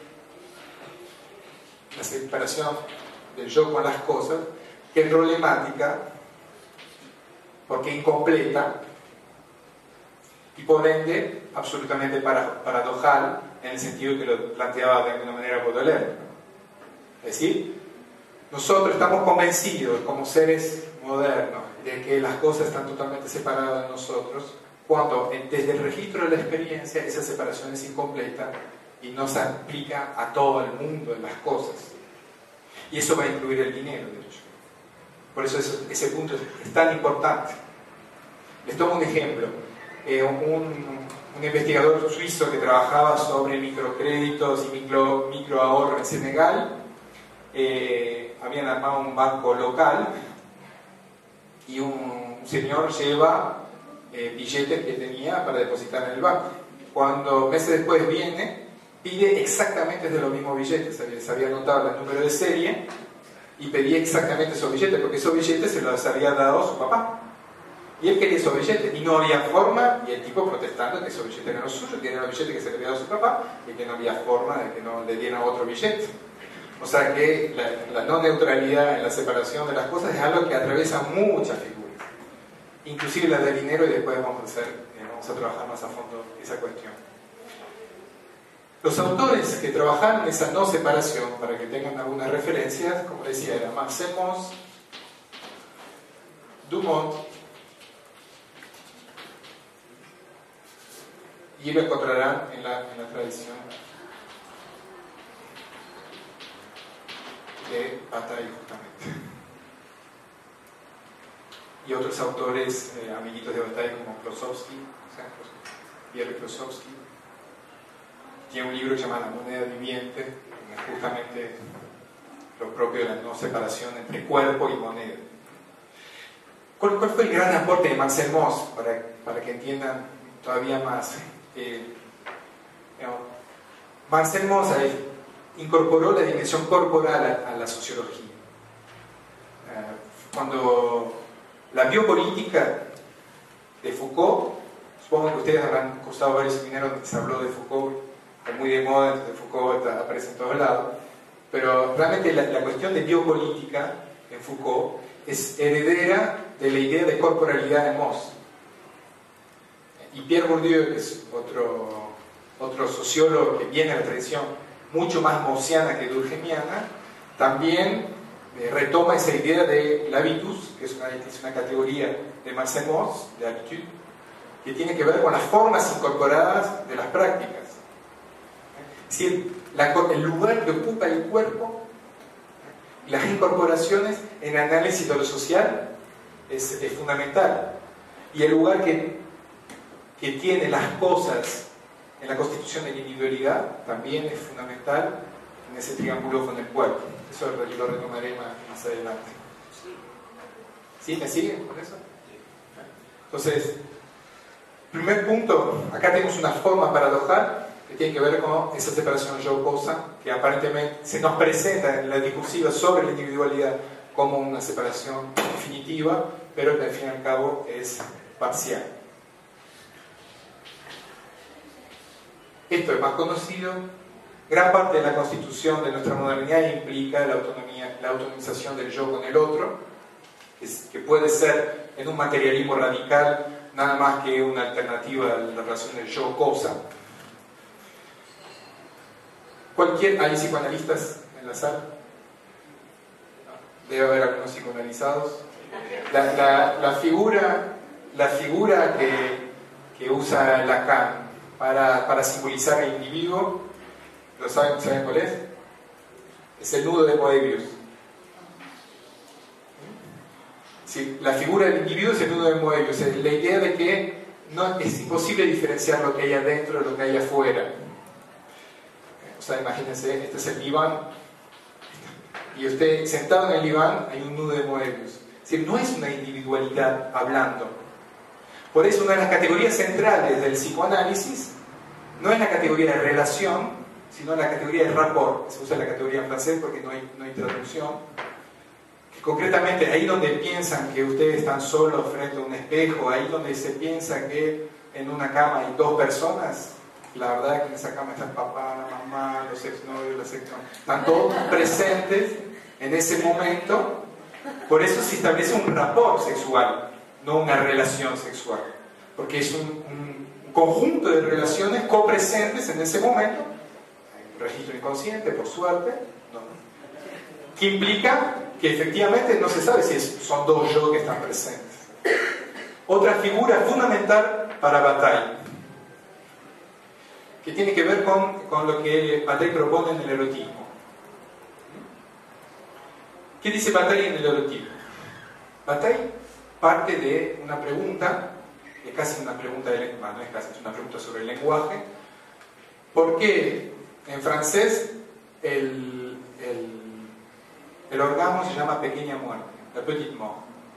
B: la separación del yo con las cosas, que es problemática porque incompleta y por ende absolutamente paradojal en el sentido que lo planteaba de alguna manera Baudelaire. Es decir, nosotros estamos convencidos como seres modernos de que las cosas están totalmente separadas de nosotros, cuando desde el registro de la experiencia esa separación es incompleta y no se aplica a todo el mundo de las cosas. Y eso va a incluir el dinero, de hecho. Por eso ese, ese punto es, es tan importante. Les tomo un ejemplo. Eh, un, un investigador suizo que trabajaba sobre microcréditos y micro, microahorro en Senegal, eh, habían armado un banco local y un señor lleva eh, billetes que tenía para depositar en el banco. Cuando meses después viene, pide exactamente de los mismos billetes, se había anotado el número de serie y pedía exactamente esos billetes, porque esos billetes se los había dado su papá. Y él quería esos billetes, y no había forma, y el tipo protestando que esos billetes eran los suyos, que eran los billetes que se le había dado su papá, y que no había forma de que no le dieran otro billete. O sea que la, la no neutralidad en la separación de las cosas es algo que atraviesa muchas figuras, inclusive la del dinero, y después vamos a, hacer, eh, vamos a trabajar más a fondo esa cuestión. Los autores que trabajaron esa no separación, para que tengan algunas referencias, como decía, eran Marcel Mauss, Dumont, y lo encontrarán en la, en la tradición de Bataille, justamente. Y otros autores, eh, amiguitos de Bataille, como Klosowski, Pierre Klosowski, tiene un libro que se llama La moneda viviente, que es justamente lo propio de la no separación entre cuerpo y moneda. ¿Cuál, cuál fue el gran aporte de Marcel Mauss, para, para que entiendan todavía más? Eh, you know, Marcel Mauss eh, incorporó la dimensión corporal a, a la sociología. Eh, cuando la biopolítica de Foucault, supongo que ustedes habrán cursado varios seminarios donde se habló de Foucault, está muy de moda, entonces Foucault está, aparece en todos lados, pero realmente la, la cuestión de biopolítica en Foucault es heredera de la idea de corporalidad de Mauss. Y Pierre Bourdieu, que es otro, otro sociólogo que viene de la tradición mucho más maussiana que durkheimiana, también eh, retoma esa idea de l'habitus, que es una, es una categoría de Marcel Mauss, de habitude, que tiene que ver con las formas incorporadas de las prácticas. Es decir, la, el lugar que ocupa el cuerpo, las incorporaciones en análisis de lo social es, es fundamental. Y el lugar que, que tiene las cosas en la constitución de la individualidad también es fundamental en ese triángulo con el cuerpo. Eso lo retomaré más, más adelante. ¿Sí? ¿Me siguen con eso? Entonces, primer punto, acá tenemos una forma paradojal que tiene que ver con esa separación yo-cosa que aparentemente se nos presenta en la discursiva sobre la individualidad como una separación definitiva, pero que al fin y al cabo es parcial. Esto es más conocido. Gran parte de la constitución de nuestra modernidad implica la autonomía, la autonomización del yo con el otro, que puede ser en un materialismo radical nada más que una alternativa a la relación del yo-cosa. Cualquier, ¿hay psicoanalistas en la sala? Debe haber algunos psicoanalizados. La, la, la figura, la figura que, que usa Lacan para, para simbolizar el individuo, ¿lo saben, saben cuál es? Es el nudo de Moebius. Sí, la figura del individuo es el nudo de Moebius, es la idea de que no, es imposible diferenciar lo que hay adentro de lo que hay afuera. O sea, imagínense, este es el diván, y usted sentado en el diván hay un nudo de Moebius. Es decir, no es una individualidad hablando. Por eso una de las categorías centrales del psicoanálisis no es la categoría de relación, sino la categoría de rapport. Se usa la categoría en francés porque no hay, no hay traducción. Que concretamente, ahí donde piensan que ustedes están solos frente a un espejo, ahí donde se piensa que en una cama hay dos personas, la verdad es que en esa cama está el papá, la mamá, los exnovios, las exnovias, están todos presentes en ese momento. Por eso se establece un rapport sexual, no una relación sexual, porque es un, un conjunto de relaciones copresentes en ese momento. Hay un registro inconsciente, por suerte, ¿no? Que implica que efectivamente no se sabe si es, son dos yo que están presentes. Otra figura fundamental para Bataille, que tiene que ver con, con lo que Bataille propone en el erotismo. ¿Qué dice Bataille en el erotismo? Bataille parte de una pregunta, es casi una pregunta de lenguaje, no es casi, es una pregunta sobre el lenguaje. ¿Por qué en francés el, el, el orgasmo se llama pequeña muerte, la petite mort?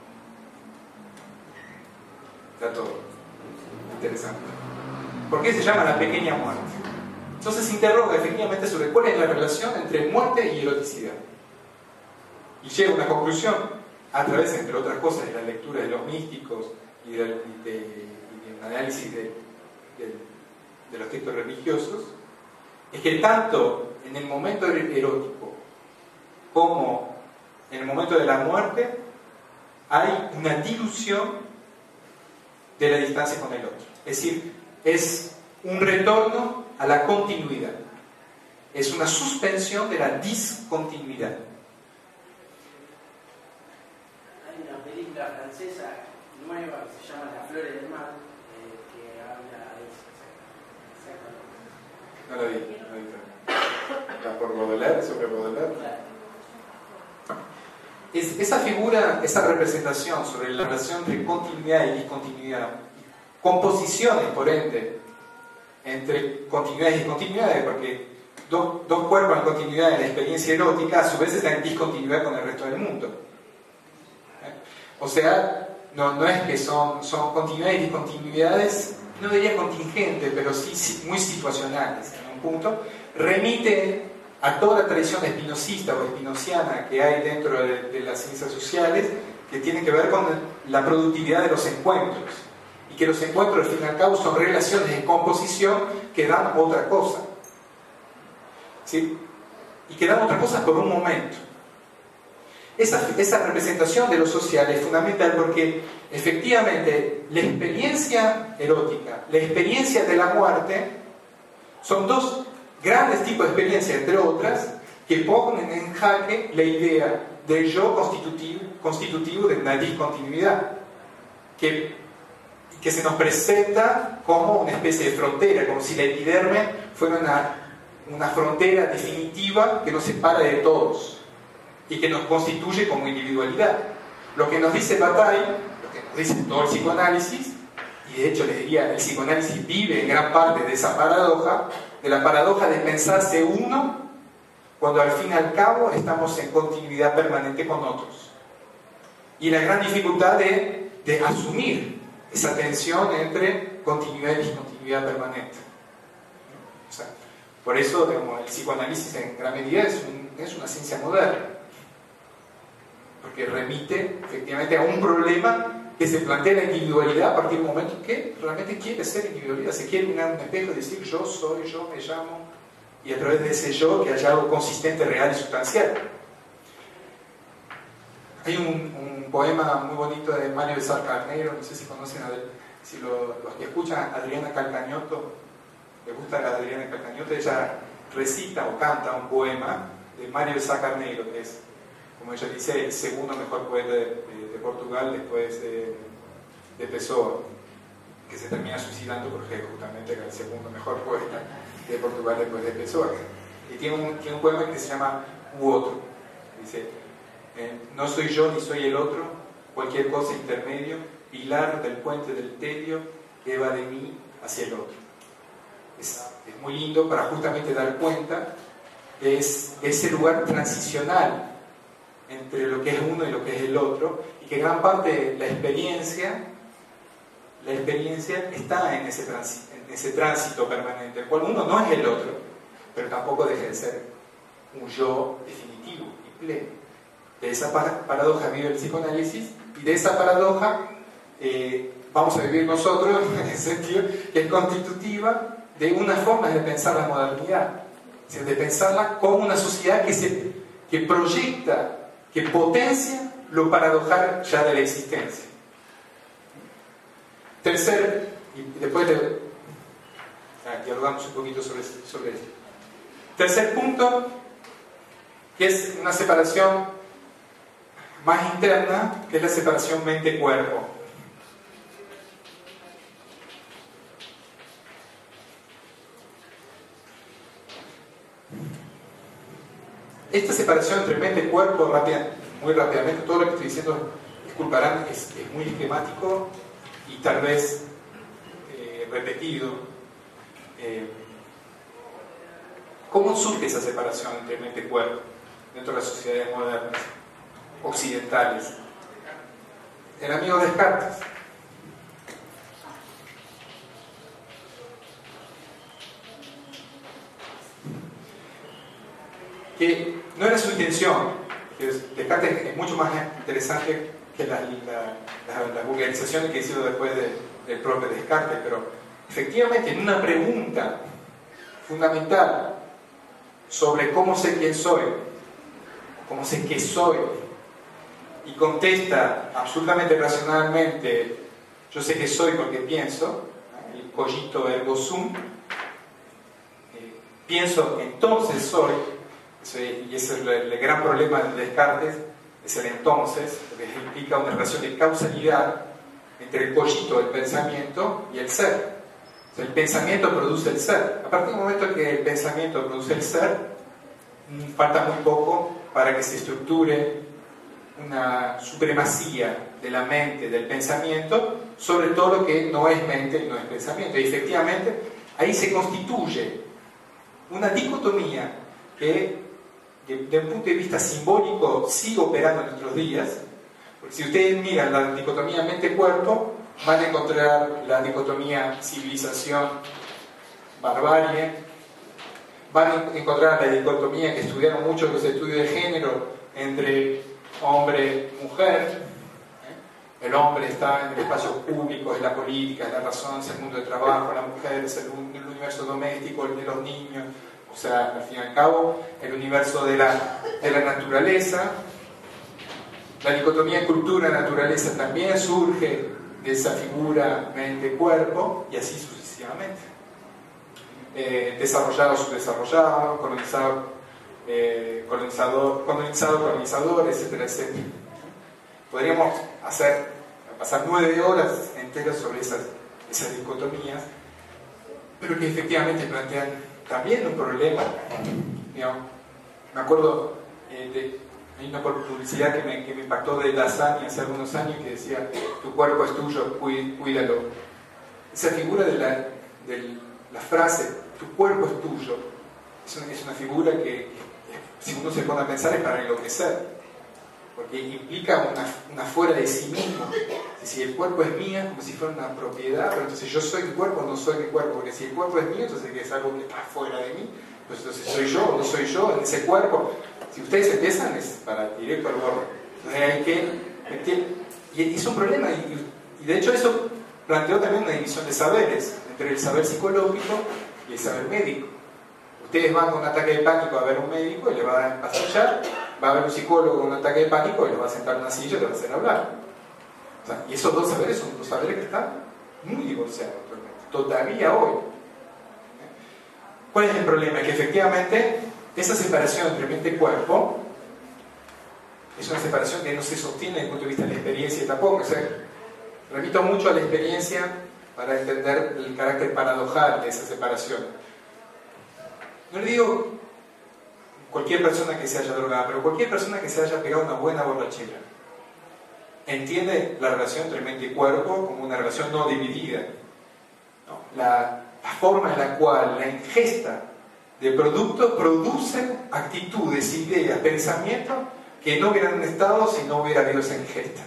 B: Está todo interesante. ¿Por qué se llama la pequeña muerte? Entonces se interroga efectivamente sobre cuál es la relación entre muerte y eroticidad. Y llega a una conclusión, a través, entre otras cosas, de la lectura de los místicos y de, de, de un análisis de, de, de los textos religiosos, es que tanto en el momento erótico como en el momento de la muerte hay una dilución de la distancia con el otro. Es decir, es un retorno a la continuidad. Es una suspensión de la discontinuidad.
A: Hay una película francesa nueva que se llama Las Flores del Mar, eh, que habla de eso. Exactamente.
B: No la vi, no la vi. ¿La por Baudelaire, sobre Baudelaire?
A: Claro.
B: Es, esa figura, esa representación sobre la relación entre continuidad y discontinuidad, composiciones, por ende, entre continuidades y discontinuidades, porque dos, dos cuerpos en continuidad en la experiencia erótica a su vez están en discontinuidad con el resto del mundo. ¿Eh? O sea, no, no es que son, son continuidades y discontinuidades, no diría contingentes, pero sí, sí muy situacionales en un punto, remite a toda la tradición espinosista o espinociana que hay dentro de, de las ciencias sociales, que tiene que ver con la productividad de los encuentros, y que los encuentros al fin y al cabo son relaciones de composición que dan otra cosa, ¿sí? Y que dan otra cosa por un momento. Esa, esa representación de lo social es fundamental porque efectivamente la experiencia erótica, la experiencia de la muerte, son dos grandes tipos de experiencias, entre otras, que ponen en jaque la idea del yo constitutivo, constitutivo de una discontinuidad, que, que se nos presenta como una especie de frontera, como si la epiderme fuera una, una frontera definitiva que nos separa de todos y que nos constituye como individualidad. Lo que nos dice Bataille, lo que nos dice todo el psicoanálisis, y de hecho les diría, el psicoanálisis vive en gran parte de esa paradoja, de la paradoja de pensarse uno cuando al fin y al cabo estamos en continuidad permanente con otros, y la gran dificultad de, de asumir esa tensión entre continuidad y discontinuidad permanente. O sea, por eso, digamos, el psicoanálisis en gran medida es, un, es una ciencia moderna, porque remite efectivamente a un problema que se plantea la individualidad a partir del momento en que realmente quiere ser individualidad, se quiere mirar un espejo y decir yo soy, yo me llamo, y a través de ese yo que haya algo consistente, real y sustancial. Hay un, un poema muy bonito de Mario de Sá Carneiro, no sé si conocen a, si lo, los que escuchan a Adriana Calcañoto, les gusta a Adriana Calcañoto, ella recita o canta un poema de Mario de Sá Carneiro, que es, como ella dice, el segundo mejor poeta de, de, de Portugal después de, de Pessoa, que se termina suicidando porque justamente era el segundo mejor poeta de Portugal después de Pessoa. Y tiene un, tiene un poema que se llama U Otro. Dice, eh, no soy yo ni soy el otro, cualquier cosa intermedio, pilar del puente del tedio que va de mí hacia el otro. Es, es muy lindo para justamente dar cuenta de, es, de ese lugar transicional entre lo que es uno y lo que es el otro, y que gran parte de la experiencia la experiencia está en ese tránsito, en ese tránsito permanente, el cual uno no es el otro, pero tampoco deja de ser un yo definitivo y pleno. De esa paradoja vive el psicoanálisis, y de esa paradoja eh, vamos a vivir nosotros, en el sentido que es constitutiva de una forma de pensar la modernidad, es decir, de pensarla como una sociedad que, se, que proyecta, que potencia lo paradojal ya de la existencia. Tercer, y después de, ah, dialogamos un poquito sobre, sobre esto. Tercer punto, que es una separación más interna, que es la separación mente-cuerpo. Esta separación entre mente y cuerpo, rápida, muy rápidamente, todo lo que estoy diciendo es disculparán, es, es muy esquemático y tal vez eh, repetido. Eh, ¿Cómo surge esa separación entre mente y cuerpo dentro de las sociedades modernas, occidentales? El amigo Descartes. Que no era su intención, que Descartes es mucho más interesante que las la, la, la vulgarizaciones que hizo después de, del propio Descartes, pero efectivamente en una pregunta fundamental sobre cómo sé quién soy, cómo sé qué soy, y contesta absolutamente racionalmente: yo sé que soy porque pienso, el cogito ergo sum, eh, pienso entonces soy. Y ese es el, el gran problema de Descartes, es el entonces, porque implica una relación de causalidad entre el cogito, el pensamiento, y el ser. O sea, el pensamiento produce el ser. A partir del momento que el pensamiento produce el ser, falta muy poco para que se estructure una supremacía de la mente, del pensamiento, sobre todo lo que no es mente y no es pensamiento. Y efectivamente, ahí se constituye una dicotomía que, desde un punto de vista simbólico, sigue operando en nuestros días. Porque si ustedes miran la dicotomía mente-cuerpo, van a encontrar la dicotomía civilización-barbarie, van a encontrar la dicotomía que estudiaron mucho los estudios de género entre hombre-mujer. El hombre está en el espacio público, es la política, es la razón, es el mundo de trabajo, la mujer es el, el universo doméstico, el de los niños. O sea, al fin y al cabo, el universo de la, de la naturaleza. La dicotomía cultura-naturaleza también surge de esa figura mente-cuerpo, y así sucesivamente. Eh, desarrollado, subdesarrollado, colonizado, eh, colonizador, colonizado, colonizador, etcétera, etcétera. Podríamos hacer, pasar nueve horas enteras sobre esas, esas dicotomías, pero que efectivamente plantean también un problema. Digamos, me acuerdo eh, de hay una publicidad que me, que me impactó de Dasani hace algunos años, que decía: tu cuerpo es tuyo, cuídalo. Esa figura de la, de la frase tu cuerpo es tuyo es una, es una figura que, que si uno se pone a pensar es para enloquecer, porque implica una, una fuera de sí mismo. Si el cuerpo es mío, como si fuera una propiedad, pero entonces yo soy mi cuerpo, no soy mi cuerpo, porque si el cuerpo es mío, entonces es algo que está fuera de mí, pues entonces soy yo o no soy yo en ese cuerpo. Si ustedes empiezan es para directo al gorro. Entonces hay que, y es un problema, y, y de hecho eso planteó también una división de saberes entre el saber psicológico y el saber médico. Ustedes van con un ataque de pánico a ver a un médico y le va a pastillar, va a ver un psicólogo con un ataque de pánico y le va a sentar en una silla y le va a hacer hablar. O sea, y esos dos saberes son dos saberes que están muy divorciados todavía hoy. ¿Cuál es el problema? Que efectivamente esa separación entre mente y cuerpo es una separación que no se sostiene desde el punto de vista de la experiencia tampoco. O sea, remito mucho a la experiencia para entender el carácter paradojal de esa separación. No le digo cualquier persona que se haya drogado, pero cualquier persona que se haya pegado una buena borrachera entiende la relación entre mente y cuerpo como una relación no dividida, ¿no? La, la forma en la cual la ingesta de productos produce actitudes, ideas, pensamientos que no hubieran estado si no hubiera habido esa ingesta.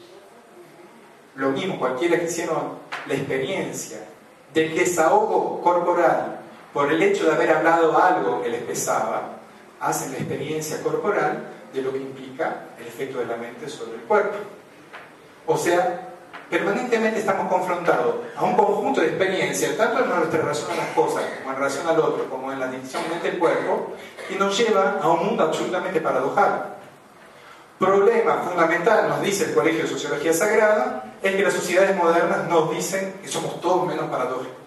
B: Lo mismo, cualquiera que hicieron la experiencia del desahogo corporal por el hecho de haber hablado algo que les pesaba, hacen la experiencia corporal de lo que implica el efecto de la mente sobre el cuerpo. O sea, permanentemente estamos confrontados a un conjunto de experiencias, tanto en nuestra relación a las cosas, como en relación al otro, como en la división mente-cuerpo, que nos lleva a un mundo absolutamente paradojal. Problema fundamental, nos dice el Colegio de Sociología Sagrada, es que las sociedades modernas nos dicen que somos todos menos paradójicos.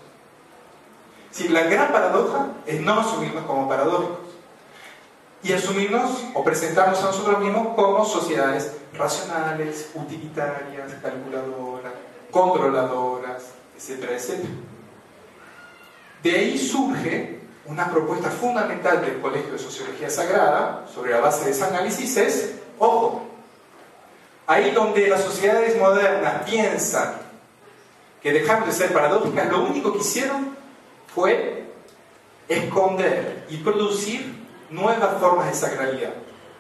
B: Si la gran paradoja es no asumirnos como paradójicos y asumirnos o presentarnos a nosotros mismos como sociedades racionales, utilitarias, calculadoras, controladoras, etcétera, etcétera. De ahí surge una propuesta fundamental del Colegio de Sociología Sagrada, sobre la base de ese análisis, es, ojo, Ahí donde las sociedades modernas piensan que dejaron de ser paradójicas, lo único que hicieron fue esconder y producir nuevas formas de sacralidad.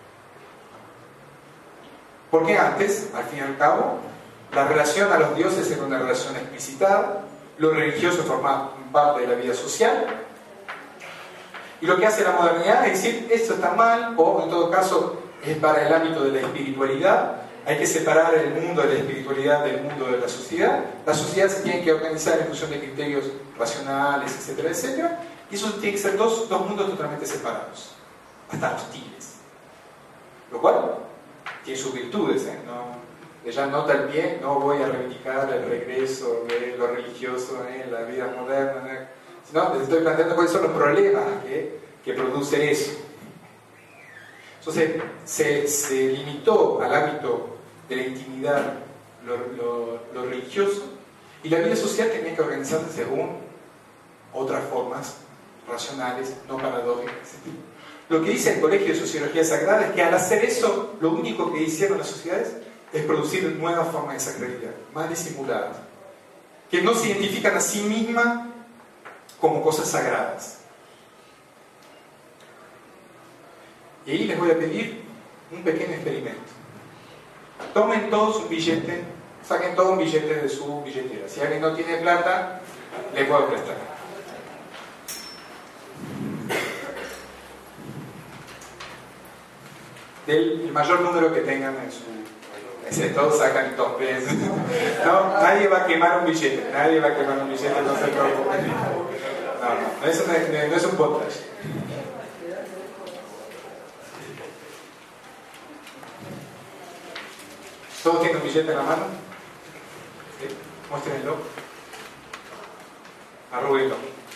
B: Porque antes, al fin y al cabo, la relación a los dioses era una relación explicitada, lo religioso formaba parte de la vida social, y lo que hace la modernidad es decir, esto está mal, o en todo caso es para el ámbito de la espiritualidad, hay que separar el mundo de la espiritualidad del mundo de la sociedad, la sociedad se tiene que organizar en función de criterios racionales, etcétera, etcétera, y eso tiene que ser dos, dos mundos totalmente separados, hasta hostiles, lo cual tiene sus virtudes, ¿eh? No, ella nota el bien, no voy a reivindicar el regreso de lo religioso en la vida moderna, ¿eh? Sino les estoy planteando cuáles son los problemas que, que produce eso. Entonces se, se limitó al ámbito de la intimidad lo, lo, lo religioso, y la vida social tenía que organizarse según otras formas racionales, no paradójicas. Lo que dice el Colegio de Sociología Sagrada es que al hacer eso, lo único que hicieron las sociedades es producir nuevas formas de sacralidad, más disimuladas, que no se identifican a sí mismas como cosas sagradas. Y ahí les voy a pedir un pequeño experimento. Tomen todos un billete, saquen todo un billete de su billetera. Si alguien no tiene plata, le puedo prestar. Del el mayor número que tengan en su... Ese, todos sacan dos pesos. No, nadie va a quemar un billete, nadie va a quemar un billete, no se preocupen. No, no, no es, una, no es un podcast. ¿Todos tienen un billete en la mano? ¿Sí? Muéstrenlo. Arrúguenlo.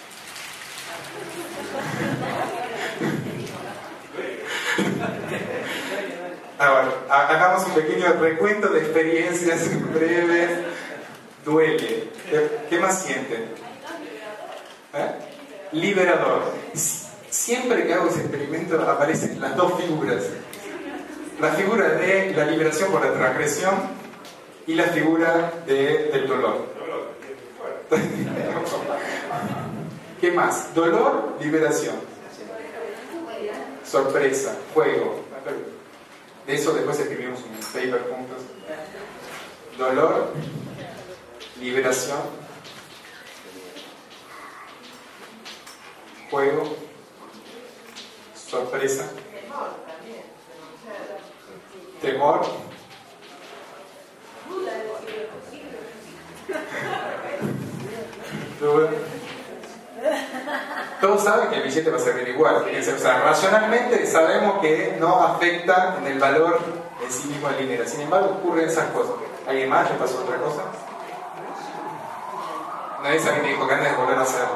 B: Ah, bueno, hagamos un pequeño recuento de experiencias breves. Duele. ¿Qué, qué más sienten? ¿Eh? Liberador. Siempre que hago ese experimento aparecen las dos figuras. La figura de la liberación por la transgresión y la figura de, del dolor. ¿Qué más? Dolor, liberación. Sorpresa, juego. De eso después escribimos un paper juntos. Dolor, liberación, juego, sorpresa, temor, duda. Todos saben que el billete va a servir igual. O sea, racionalmente sabemos que no afecta en el valor en sí mismo del dinero. Sin embargo, ocurren esas cosas. ¿Alguien más le pasó otra cosa? Nadie sabe que me dijo ganas de volver a hacerlo.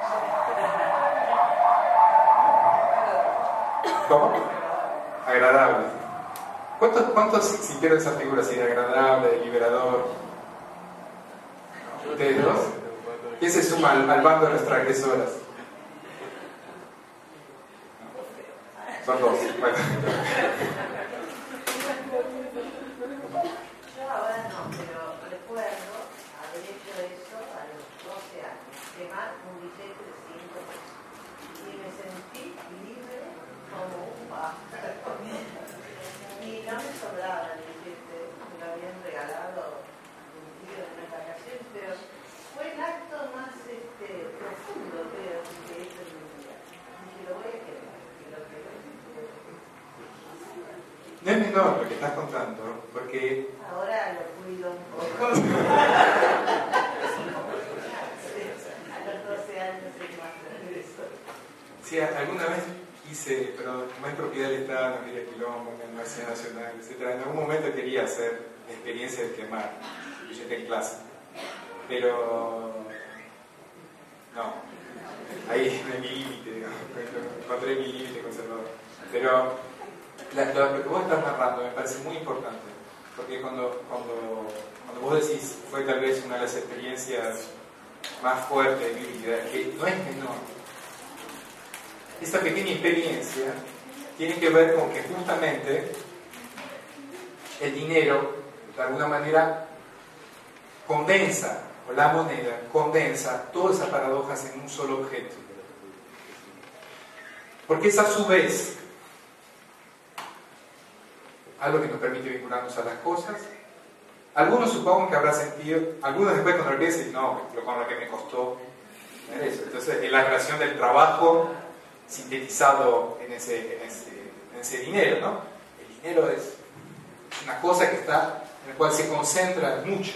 B: ¿Cómo? Agradable. ¿Cuántos, cuántos sintieron esa figura así de agradable, de liberador? ¿Ustedes dos? ¿Quién se suma al, al bando de las transgresoras? Son dos. Bueno.
D: Yo ahora no, pero recuerdo haber hecho eso a los doce años, quemar un billete de cinco pesos. Y me sentí libre como un pájaro. Y no me sobraba el billete, me lo habían regalado un tío en unas vacaciones, pero fue el acto más este, profundo, creo, que he hecho en mi vida. Y lo voy a quemar, y lo quemé.
B: No es menor lo que estás contando, porque...
D: Ahora lo cuido un poco. A los doce años es más eso.
B: Sí, alguna vez hice, pero como es propiedad del Estado, no quería quilombo, en la Universidad Nacional, etcétera. En algún momento quería hacer la experiencia de quemar billete en clase, pero no, ahí no hay mi límite, digamos. Encontré mi límite conservador. Pero la, lo, lo que vos estás narrando me parece muy importante, porque cuando, cuando, cuando vos decís fue tal vez una de las experiencias más fuertes de mi vida, que no es menor. Esta pequeña experiencia tiene que ver con que justamente el dinero, de alguna manera, condensa, o la moneda condensa todas esas paradojas en un solo objeto. Porque es a su vez algo que nos permite vincularnos a las cosas. Algunos supongo que habrá sentido, algunos después cuando lo dicen, no, con lo que me costó eso. Entonces, es la relación del trabajo sintetizado en ese, en ese, en ese dinero, ¿no? El dinero es una cosa que está, en la cual se concentra mucho.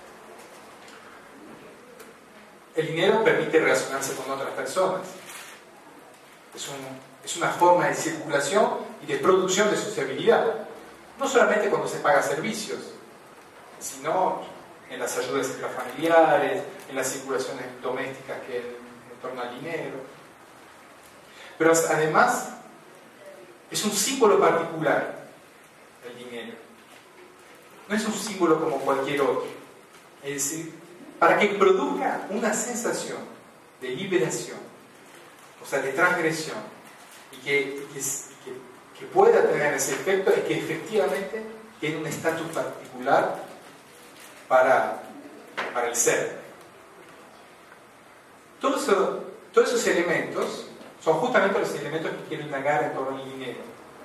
B: El dinero permite relacionarse con otras personas. Es, un, es una forma de circulación y de producción de sociabilidad. No solamente cuando se paga servicios, sino en las ayudas intrafamiliares, en las circulaciones domésticas que hay en torno al dinero. Pero además es un símbolo particular, el dinero. No es un símbolo como cualquier otro. Es decir, para que produzca una sensación de liberación, o sea, de transgresión, y que, que, que, que pueda tener ese efecto, es que efectivamente tiene un estatus particular para, para el ser. Todo eso, todos esos elementos son justamente los elementos que quiero indagar en torno al dinero.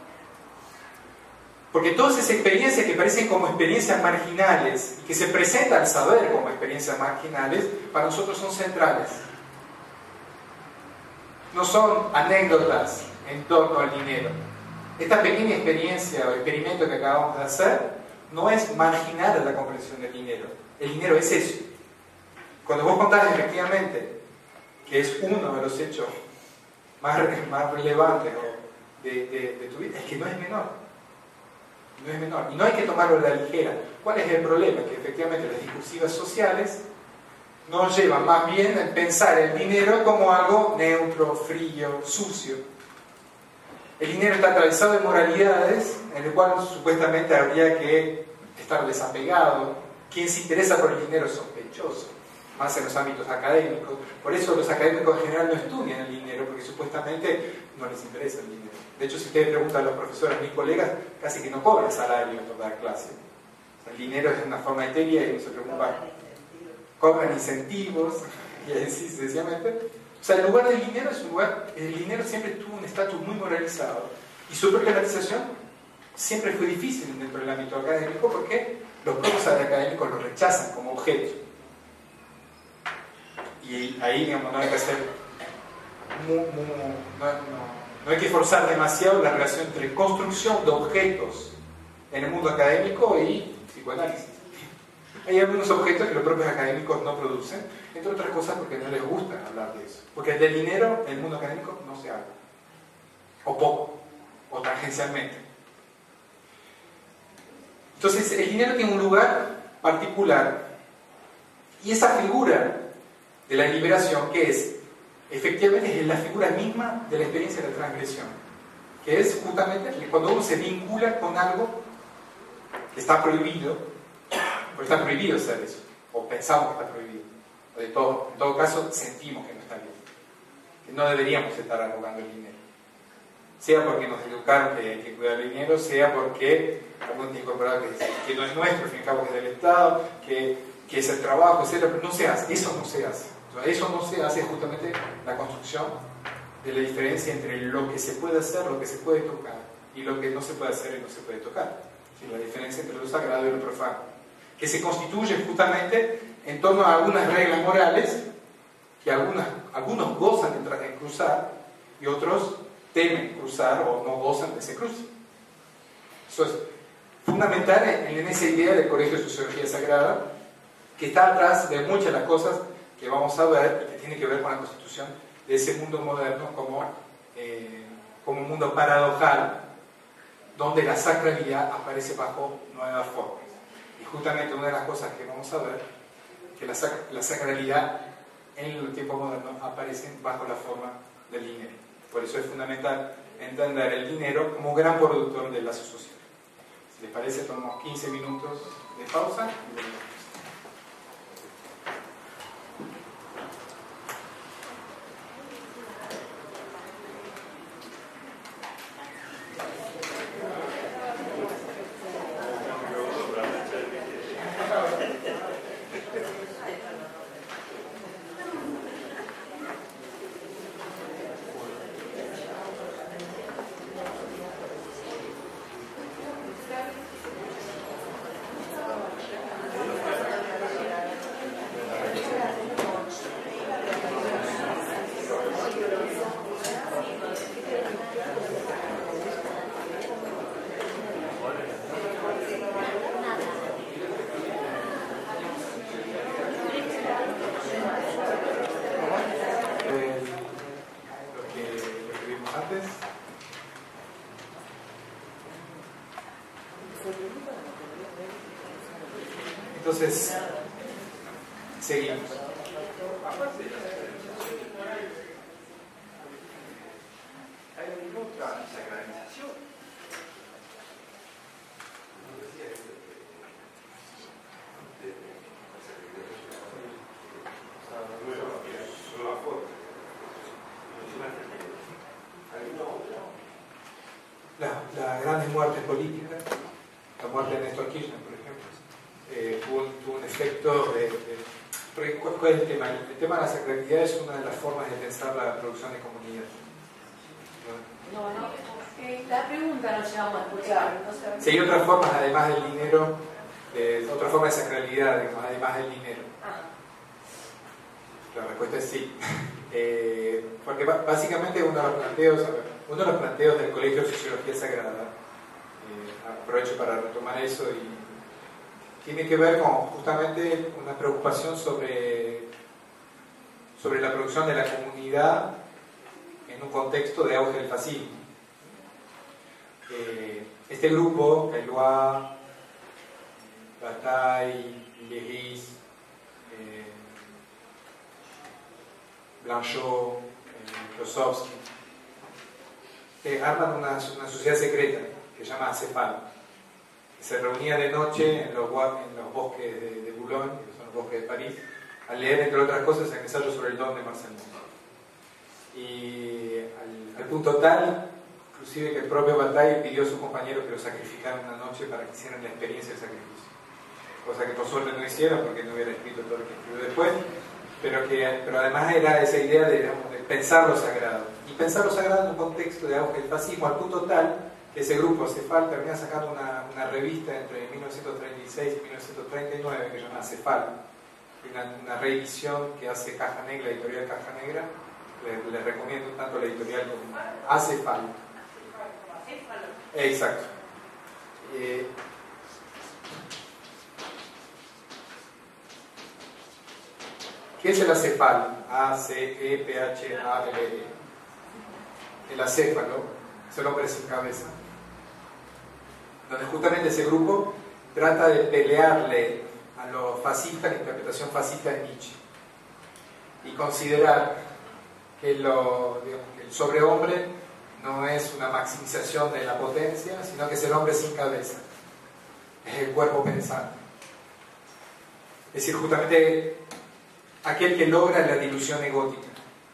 B: Porque todas esas experiencias que parecen como experiencias marginales y que se presentan al saber como experiencias marginales, para nosotros son centrales. No son anécdotas en torno al dinero. Esta pequeña experiencia o experimento que acabamos de hacer no es marginal a la comprensión del dinero. El dinero es eso. Cuando vos contás efectivamente que es uno de los hechos más, más relevantes de, de, de tu vida, es que no es menor. No es menor. Y no hay que tomarlo a la ligera. ¿Cuál es el problema? Que efectivamente las discursivas sociales nos llevan más bien a pensar el dinero como algo neutro, frío, sucio. El dinero está atravesado de moralidades en el cual supuestamente habría que estar desapegado. Quien se interesa por el dinero es sospechoso, más en los ámbitos académicos. Por eso los académicos en general no estudian el dinero, porque supuestamente no les interesa el dinero. De hecho, si ustedes preguntan a los profesores, mis colegas, casi que no cobran salario por dar clase. O sea, el dinero es una forma etérea y no se preocupan. Cobran incentivos, y así sucesivamente. O sea, el lugar del dinero es un lugar, el dinero siempre tuvo un estatus muy moralizado. Y su problematización siempre fue difícil dentro del ámbito académico porque los propios académicos lo rechazan como objeto. Y ahí, digamos, no hay que hacer muy, muy, no, no, no hay que forzar demasiado la relación entre construcción de objetos en el mundo académico y psicoanálisis. Hay algunos objetos que los propios académicos no producen, entre otras cosas porque no les gusta hablar de eso. Porque del dinero en el mundo académico no se habla. O poco, o tangencialmente. Entonces, el dinero tiene un lugar particular. Y esa figura de la liberación, que es, efectivamente, es la figura misma de la experiencia de la transgresión. Que es justamente cuando uno se vincula con algo que está prohibido, porque está prohibido hacer eso, o pensamos que está prohibido. O de todo, en todo caso, sentimos que no está bien. Que no deberíamos estar arrogando el dinero. Sea porque nos educaron que hay que cuidar el dinero, sea porque algunos tienen incorporado que, que no es nuestro, al fin y al cabo que es del Estado, que, que es el trabajo, etcétera. Pero no se hace, eso no se hace. O sea, eso no se hace justamente la construcción de la diferencia entre lo que se puede hacer, lo que se puede tocar, y lo que no se puede hacer y no se puede tocar. Es decir, la diferencia entre lo sagrado y lo profano, que se constituye justamente en torno a algunas reglas morales que algunas, algunos gozan de cruzar y otros temen cruzar o no gozan de ese cruce. Eso es fundamental en, en esa idea del Colegio de Sociología Sagrada, que está atrás de muchas de las cosas que vamos a ver y que tiene que ver con la constitución de ese mundo moderno como, eh, como un mundo paradojal, donde la sacralidad aparece bajo nuevas formas. Y justamente una de las cosas que vamos a ver, que la, sac la sacralidad en el tiempo moderno aparece bajo la forma del dinero. Por eso es fundamental entender el dinero como gran productor del lazo social. Si les parece, tomamos quince minutos de pausa y volvemos. Entonces, seguimos.
C: Hay otra sacralización.
B: La, las grandes muertes políticas, la muerte de Néstor Kirchner, por ejemplo, eh, tuvo, tuvo un efecto de, de porque, ¿cuál, ¿cuál es el tema? El tema de la sacralidad es una de las formas de pensar la producción de comunidad.
E: No, no, eh, la pregunta no llegamos a escuchar. No sé.
B: Si hay otras formas, además del dinero, eh, otra forma de sacralidad, digamos, además del dinero.
E: Ah.
B: La respuesta es sí. Eh, porque básicamente uno de los planteos, uno de los planteos del Colegio de Sociología Sagrada, eh, aprovecho para retomar eso, y tiene que ver con justamente una preocupación sobre, sobre la producción de la comunidad en un contexto de auge del fascismo. Eh, este grupo, Gailois, Bataille, Léris, eh, Blanchot, eh, Klosowski, que arman una, una sociedad secreta que se llama ACEFAL, que se reunía de noche en los, en los bosques de, de Boulogne, que son los bosques de París, a leer, entre otras cosas, el ensayo sobre el don de Marcel Mauss. Y al, al punto tal, inclusive, que el propio Bataille pidió a sus compañeros que lo sacrificaran una noche para que hicieran la experiencia del sacrificio. Cosa que por suerte no hicieron, porque no hubiera escrito todo lo que escribió después, pero, que, pero además era esa idea de, digamos, de pensar lo sagrado. Y pensar lo sagrado en un contexto de auge del fascismo, al punto tal que ese grupo, CEFAL, termina sacando una, una revista entre mil novecientos treinta y seis y mil novecientos treinta y nueve que se llama CEFAL, una, una reedición que hace Caja Negra, la editorial Caja Negra. Le, le recomiendo tanto la editorial como ACEFAL. Exacto. Eh, ¿Qué es el acefal? A C E P H A L E. El acéfalo es el hombre sin cabeza, donde justamente ese grupo trata de pelearle a los fascistas la interpretación fascista de Nietzsche y considerar que, lo, digamos, que el sobrehombre no es una maximización de la potencia, sino que es el hombre sin cabeza, es el cuerpo pensante. Es decir, justamente aquel que logra la dilución egótica.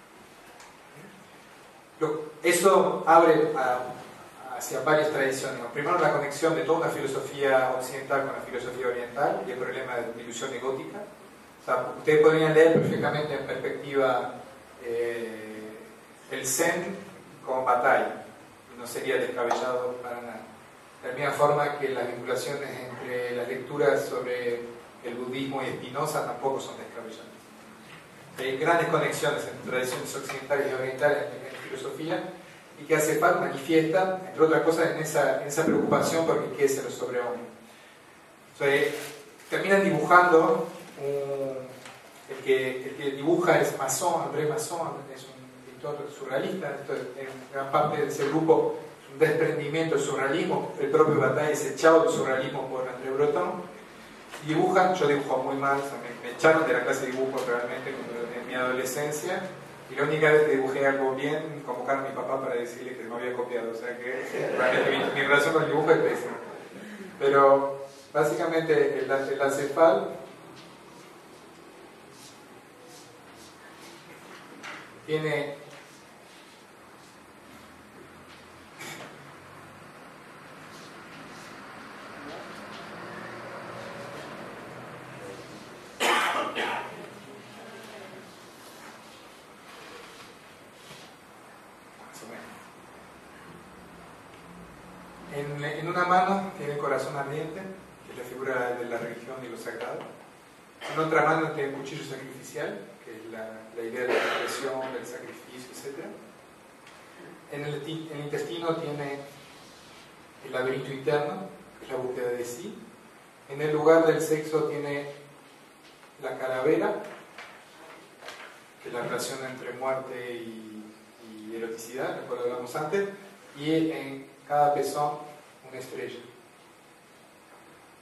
B: Eso abre a, hacia varias tradiciones. Primero, la conexión de toda una filosofía occidental con la filosofía oriental y el problema de dilución egótica. O sea, ustedes podrían leer perfectamente en perspectiva eh, el Zen con Bataille, no sería descabellado para nada. De la misma forma que las vinculaciones entre las lecturas sobre el budismo y Spinoza tampoco son descabelladas. Hay grandes conexiones entre tradiciones occidentales y orientales en la filosofía, y que ACEFAL manifiesta, entre otras cosas, en esa, en esa preocupación porque qué es el sobrehombre. Entonces, terminan dibujando, un, el, que, el que dibuja es Masson, André Masson, es un pintor surrealista. Entonces, en gran parte de ese grupo es un desprendimiento del surrealismo. El propio Bataille es echado del surrealismo por André Breton. Dibujan, yo dibujo muy mal, o sea, me, me echaron de la clase de dibujo realmente en mi adolescencia, y la única vez que dibujé algo bien, convocaron a mi papá para decirle que me había copiado, o sea que realmente mi, mi relación con el dibujo es pésima. Pero básicamente el, el acefal tiene En, en una mano tiene el corazón ardiente, que es la figura de la religión y lo sagrado. En otra mano tiene el cuchillo sacrificial, que es la, la idea de la expresión, del sacrificio, etcétera. En el, el intestino tiene el laberinto interno, que es la búsqueda de sí. En el lugar del sexo tiene la calavera, que es la relación entre muerte y, y eroticidad, de lo cual hablamos antes. Y en cada pezón una estrella.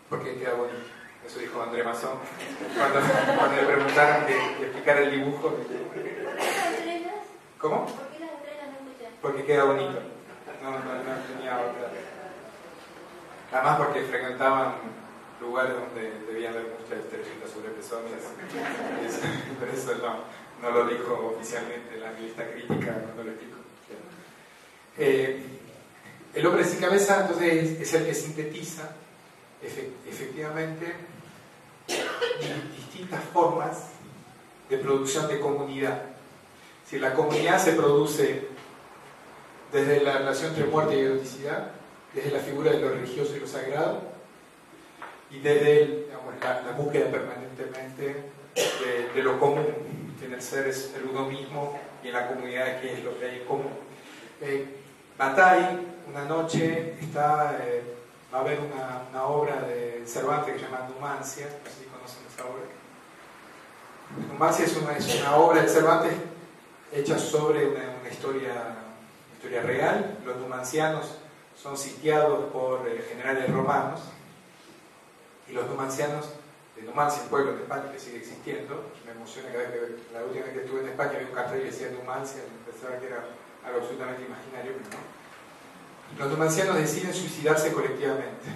B: porque queda bonito. Eso dijo André Masson cuando, cuando le preguntaron de, de explicar el dibujo.
F: ¿Por qué las estrellas?
B: ¿Cómo?
F: ¿Por qué las estrellas no escuchan?
B: Porque queda bonito. No, no, no tenía otra. Además porque frecuentaban lugares donde debían haber muchas estrellitas sobre pezones. Por eso no, no lo dijo oficialmente la revista crítica cuando lo explicó. Eh, el hombre sin cabeza entonces es el que sintetiza efectivamente distintas formas de producción de comunidad. Si la comunidad se produce desde la relación entre muerte y eroticidad, desde la figura de lo religioso y lo sagrado, y desde el, digamos, la, la búsqueda permanentemente de, de lo común, que en el ser es el uno mismo y en la comunidad que es lo que hay en común. Eh, Bataille, una noche, está, eh, va a ver una, una obra de Cervantes que se llama Numancia, no sé si conocen esa obra. Numancia es una, es una obra de Cervantes hecha sobre una, una, historia, una historia real. Los numancianos son sitiados por eh, generales romanos, y los numancianos de Numancia, el pueblo de España que sigue existiendo, me emociona cada vez que la última vez que estuve en España había un cartel que decía Numancia, y pensaba que era algo absolutamente imaginario, pero no. Los numancianos deciden suicidarse colectivamente,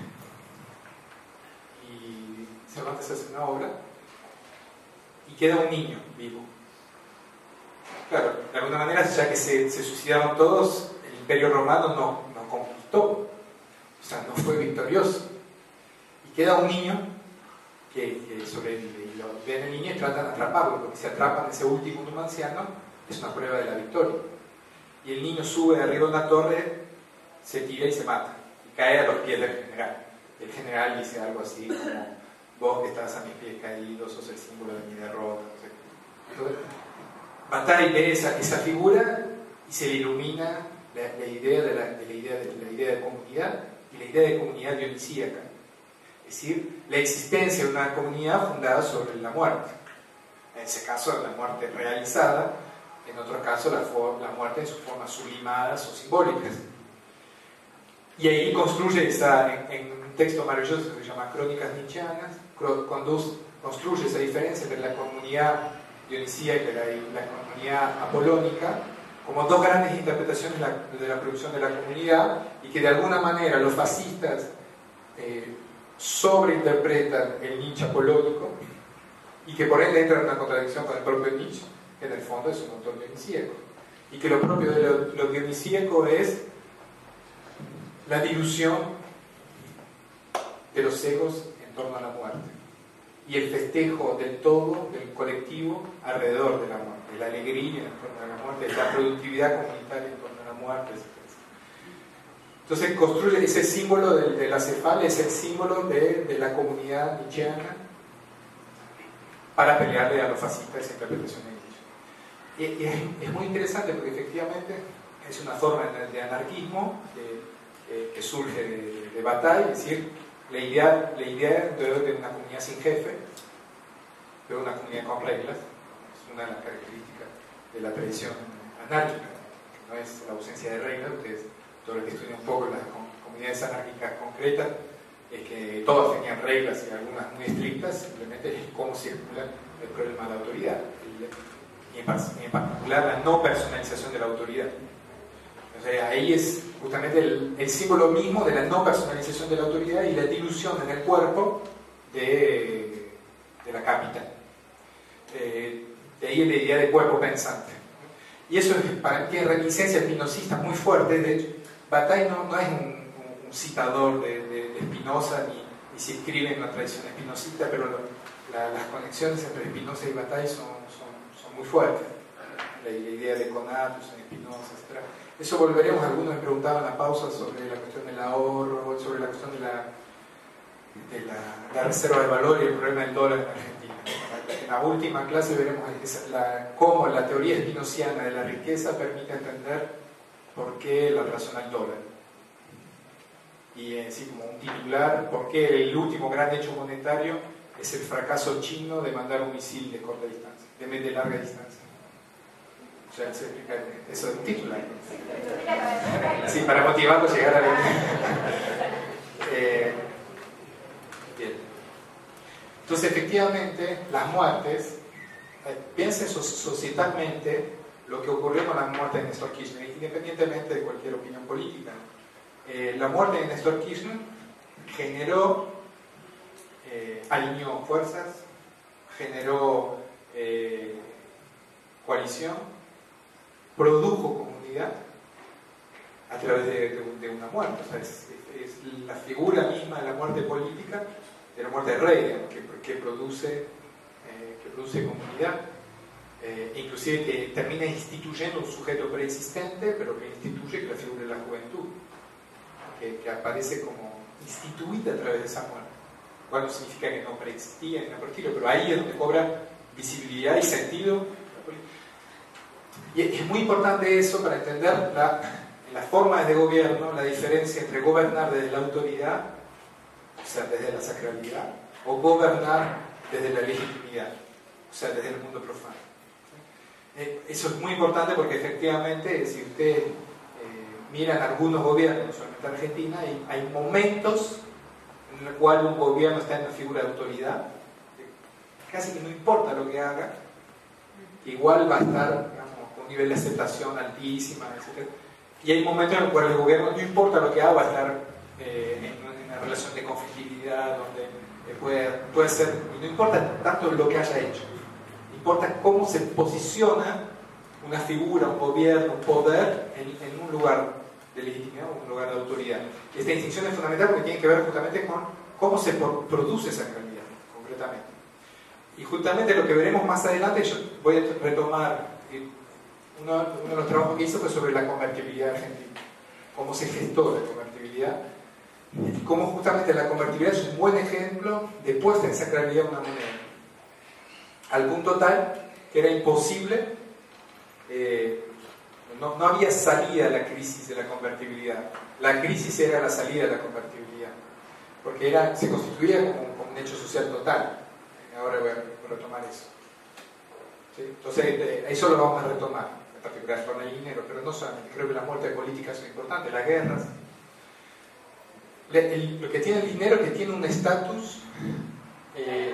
B: y Cervantes hace una obra y queda un niño vivo. Claro, de alguna manera, ya que se, se suicidaron todos, el Imperio Romano no, no conquistó, o sea, no fue victorioso, y queda un niño que, que sobrevive, y lo ven el niño y tratan de atraparlo, porque si atrapan a ese último numanciano es una prueba de la victoria. Y el niño sube de arriba de una torre, se tira y se mata, y cae a los pies del general. El general dice algo así como: vos que estás a mis pies caídos sos el símbolo de mi derrota. No sé. Entonces, Bataille ve esa, esa figura y se le ilumina la, la, idea de la, de la idea de la idea de comunidad, y la idea de comunidad dionisíaca, es decir, la existencia de una comunidad fundada sobre la muerte. En ese caso, la muerte realizada; en otro caso, la, la muerte en sus formas sublimadas o simbólicas. Y ahí construye esa, en, en un texto maravilloso que se llama Crónicas Nietzscheanas, conduce, construye esa diferencia entre la comunidad dionisíaca y la, la comunidad apolónica como dos grandes interpretaciones de la, de la producción de la comunidad, y que de alguna manera los fascistas eh, sobreinterpretan el Nietzsche apolónico, y que por ende entran en una contradicción con el propio Nietzsche, que en el fondo es un autor dionisíaco, y que lo propio de lo, lo dionisíaco es la dilución de los egos en torno a la muerte, y el festejo del todo, del colectivo, alrededor de la muerte, la alegría en torno a la muerte, la productividad comunitaria en torno a la muerte. Entonces construye ese símbolo de, de la cefalea, es el símbolo de, de la comunidad nietzscheana, para pelearle a los fascistas esa interpretación de Nietzsche. Y, y es, es muy interesante porque efectivamente es una forma de, de anarquismo que, que, que surge de, de Bataille, es decir, la idea, la idea de, de una comunidad sin jefe, pero una comunidad con reglas. Es una de las características de la tradición anárquica, que no es la ausencia de reglas. Ustedes, todos los que estudian un poco las comunidades anárquicas concretas, es que todas tenían reglas y algunas muy estrictas, simplemente es cómo circula el problema de la autoridad, y en particular la no personalización de la autoridad. O sea, ahí es justamente el, el símbolo mismo de la no personalización de la autoridad y la dilución en el cuerpo de, de la capital. Eh, de ahí la idea de cuerpo pensante. Y eso es, para, tiene reminiscencias spinozistas muy fuertes. De hecho, Bataille no, no es un, un citador de, de, de Spinoza, ni, ni se inscribe en la tradición espinosista, pero lo, la, las conexiones entre Spinoza y Bataille son, son, son muy fuertes. La, la idea de conatus en Spinoza, etcétera. Eso volveremos. Algunos me preguntaban en la pausa sobre la cuestión del ahorro, sobre la cuestión de la, de la, la reserva de valor y el problema del dólar en Argentina. En la última clase veremos la, cómo la teoría espinociana de la riqueza permite entender por qué la relación al dólar. Y así como un titular, por qué el último gran hecho monetario es el fracaso chino de mandar un misil de corta distancia, de, de larga distancia. O sea, se explica eso es un titular. Sí, para motivarlo a llegar a la... eh, bien. Entonces, efectivamente, las muertes, eh, piensen so societalmente lo que ocurrió con la muerte de Néstor Kirchner, independientemente de cualquier opinión política. Eh, la muerte de Néstor Kirchner generó, eh, alineó fuerzas, generó eh, coalición, produjo comunidad a través de, de, de una muerte. O sea, es, es la figura misma de la muerte política, de la muerte de Reagan, que, que, produce, eh, que produce comunidad, eh, inclusive que termina instituyendo un sujeto preexistente, pero que instituye la figura de la juventud, que, que aparece como instituida a través de esa muerte. Cual no significa que no preexistía ni nada por el estilo, pero ahí es donde cobra visibilidad y sentido. Y es muy importante eso para entender la, las formas de gobierno, la diferencia entre gobernar desde la autoridad, o sea, desde la sacralidad, o gobernar desde la legitimidad, o sea, desde el mundo profano. Eh, eso es muy importante porque efectivamente, si ustedes eh, miran algunos gobiernos, solamente en Argentina, hay, hay momentos en el cual un gobierno está en una figura de autoridad, casi que no importa lo que haga, igual va a estar, digamos, con un nivel de aceptación altísima, etcétera. Y hay momentos en el cual el gobierno, no importa lo que haga, va a estar eh, en, en una relación de conflictividad, donde eh, puede, puede ser, y no importa tanto lo que haya hecho, importa cómo se posiciona una figura, un gobierno, un poder en, en un lugar de legitimidad o un lugar de autoridad. Esta distinción es fundamental porque tiene que ver justamente con cómo se produce esa realidad, concretamente. Y justamente lo que veremos más adelante, yo voy a retomar, uno, uno de los trabajos que hice fue sobre la convertibilidad argentina, cómo se gestó la convertibilidad, y cómo justamente la convertibilidad es un buen ejemplo de puesta en sacralidad de una moneda, al punto tal que era imposible, eh, no, no había salida a la crisis de la convertibilidad, la crisis era la salida de la convertibilidad, porque era, se constituía como, como un hecho social total. Ahora voy a retomar eso. ¿Sí? Entonces, eh, eso lo vamos a retomar, en particular con el dinero, pero no solamente. Creo que las muertes políticas son importantes, las guerras. Le, el, lo que tiene el dinero es que tiene un estatus. Eh,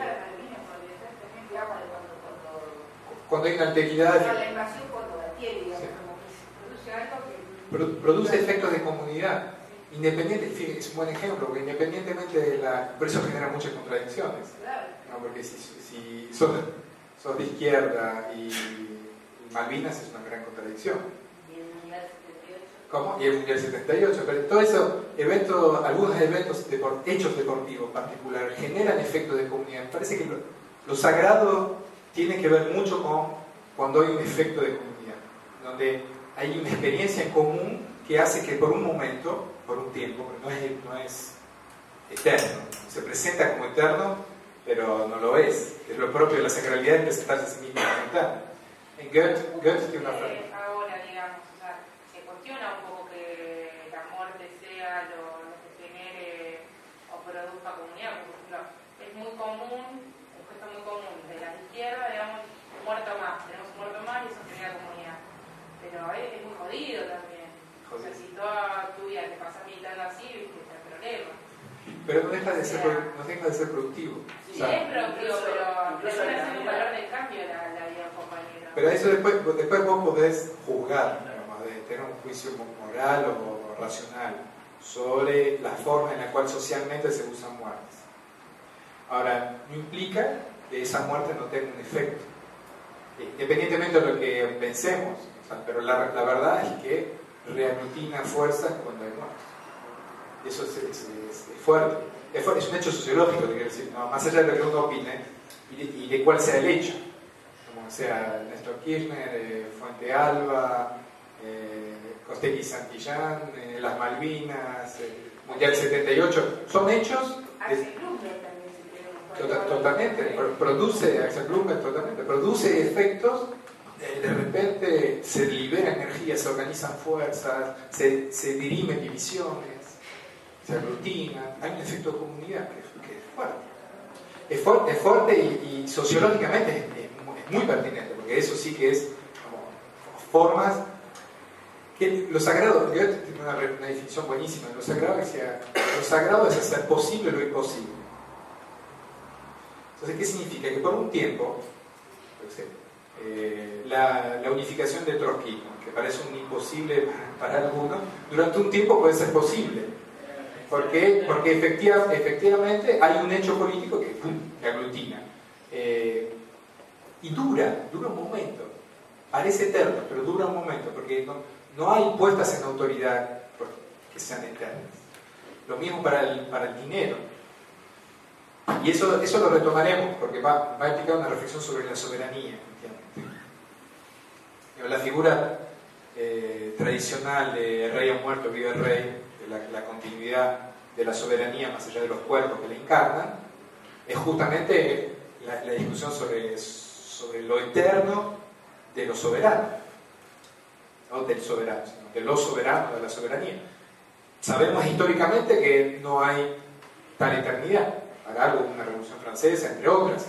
B: cuando hay una alteridad.
E: La invasión cuando la tiene, digamos,
B: Sí.
E: como que se produce algo que.
B: Pro, produce efectos de comunidad. Independiente, fíjense, es un buen ejemplo, porque independientemente de la. Por eso genera muchas contradicciones.
E: Claro.
B: No, porque si, si sos, sos de izquierda y Malvinas es una gran contradicción.
D: Y el Mundial setenta y ocho.
B: ¿Cómo? Y el Mundial setenta y ocho. Pero todo eso, eventos, algunos eventos, depor, hechos deportivos particulares, generan efectos de comunidad. Me parece que lo, lo sagrado tiene que ver mucho con cuando hay un efecto de comunidad, donde hay una experiencia en común que hace que por un momento, por un tiempo, pero no es, no es eterno, se presenta como eterno, pero no lo es. Es lo propio de la sacralidad de presentarse a sí mismo como eterno. En Goethe, Goethe tiene una frase.
G: Ahora, digamos, o sea, se cuestiona un poco que la muerte sea lo, lo que genere o produzca comunidad. Por ejemplo, es muy común, un gesto muy común de la izquierda, digamos, un muerto más, tenemos un muerto más y eso genera comunidad. Pero es, es muy jodido también. O sea, si toda tu vida te pasas militando así, viste, está el problema.
B: Pero no deja de ser, no deja de ser productivo.
G: Sí,
B: O sea,
G: es productivo, pero termina siendo un valor del cambio la, la vida de un compañero.
B: pero eso después, después vos podés juzgar, digamos, de tener un juicio moral o racional sobre la forma en la cual socialmente se usan muertes. Ahora, no implica que esa muerte no tenga un efecto, independientemente de lo que pensemos, o sea, pero la, la verdad es que reaglutina fuerzas cuando hay muertes. Eso es, es, es, es fuerte. Es, fuerte. Es un hecho sociológico, te quiero decir, ¿no? Más allá de lo que uno opine y de, y de cuál sea el hecho, como sea Néstor Kirchner, eh, Fuente Alba, eh, Costequi Santillán, eh, las Malvinas, el Mundial setenta y ocho, son hechos.
E: Axel Bloomberg también se tiene un
B: Tota- Totalmente, produce, Axel Bloomberg totalmente, produce efectos, eh, de repente se libera energía, se organizan fuerzas, se, se dirimen divisiones, se aglutinan, hay un efecto de comunidad que, que es fuerte. Es fuerte, es fuerte y, y sociológicamente es, es, muy, es muy pertinente, porque eso sí que es como, como formas que lo sagrado, yo tengo una, una definición buenísima, lo sagrado decía, lo sagrado es hacer posible lo imposible. Entonces, ¿qué significa? Que por un tiempo, por ejemplo, eh, la, la unificación del trotskismo, que parece un imposible para, para algunos, durante un tiempo puede ser posible. ¿Por qué? Porque efectiva, efectivamente hay un hecho político que, ¡pum!, que aglutina. Eh, y dura, dura un momento. Parece eterno, pero dura un momento, porque no, no hay puestas en autoridad que sean eternas. Lo mismo para el, para el dinero. Y eso, eso lo retomaremos, porque va, va a implicar una reflexión sobre la soberanía. La figura eh, tradicional de rey o muerto, vive el rey, de la, la continuidad de la soberanía más allá de los cuerpos que la encarnan, es justamente la, la discusión sobre, sobre lo eterno de lo soberano, no del soberano, sino de lo soberano, de la soberanía. Sabemos históricamente que no hay tal eternidad, para algo una revolución francesa, entre otras,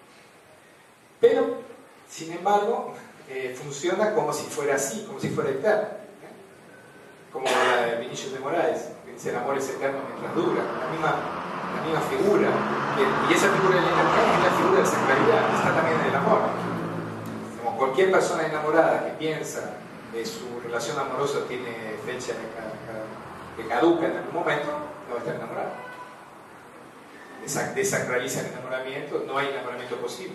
B: pero, sin embargo, eh, funciona como si fuera así, como si fuera eterno, ¿eh? Como la de Vinicius de Moraes, que dice: el amor es eterno mientras dura, la misma, la misma figura, y esa figura de la eternidad es la figura de la sacralidad, está también en el amor. Como cualquier persona enamorada que piensa que su relación amorosa tiene fecha de, de caduca en algún momento, no va a estar enamorado. Desacraliza el enamoramiento, no hay enamoramiento posible.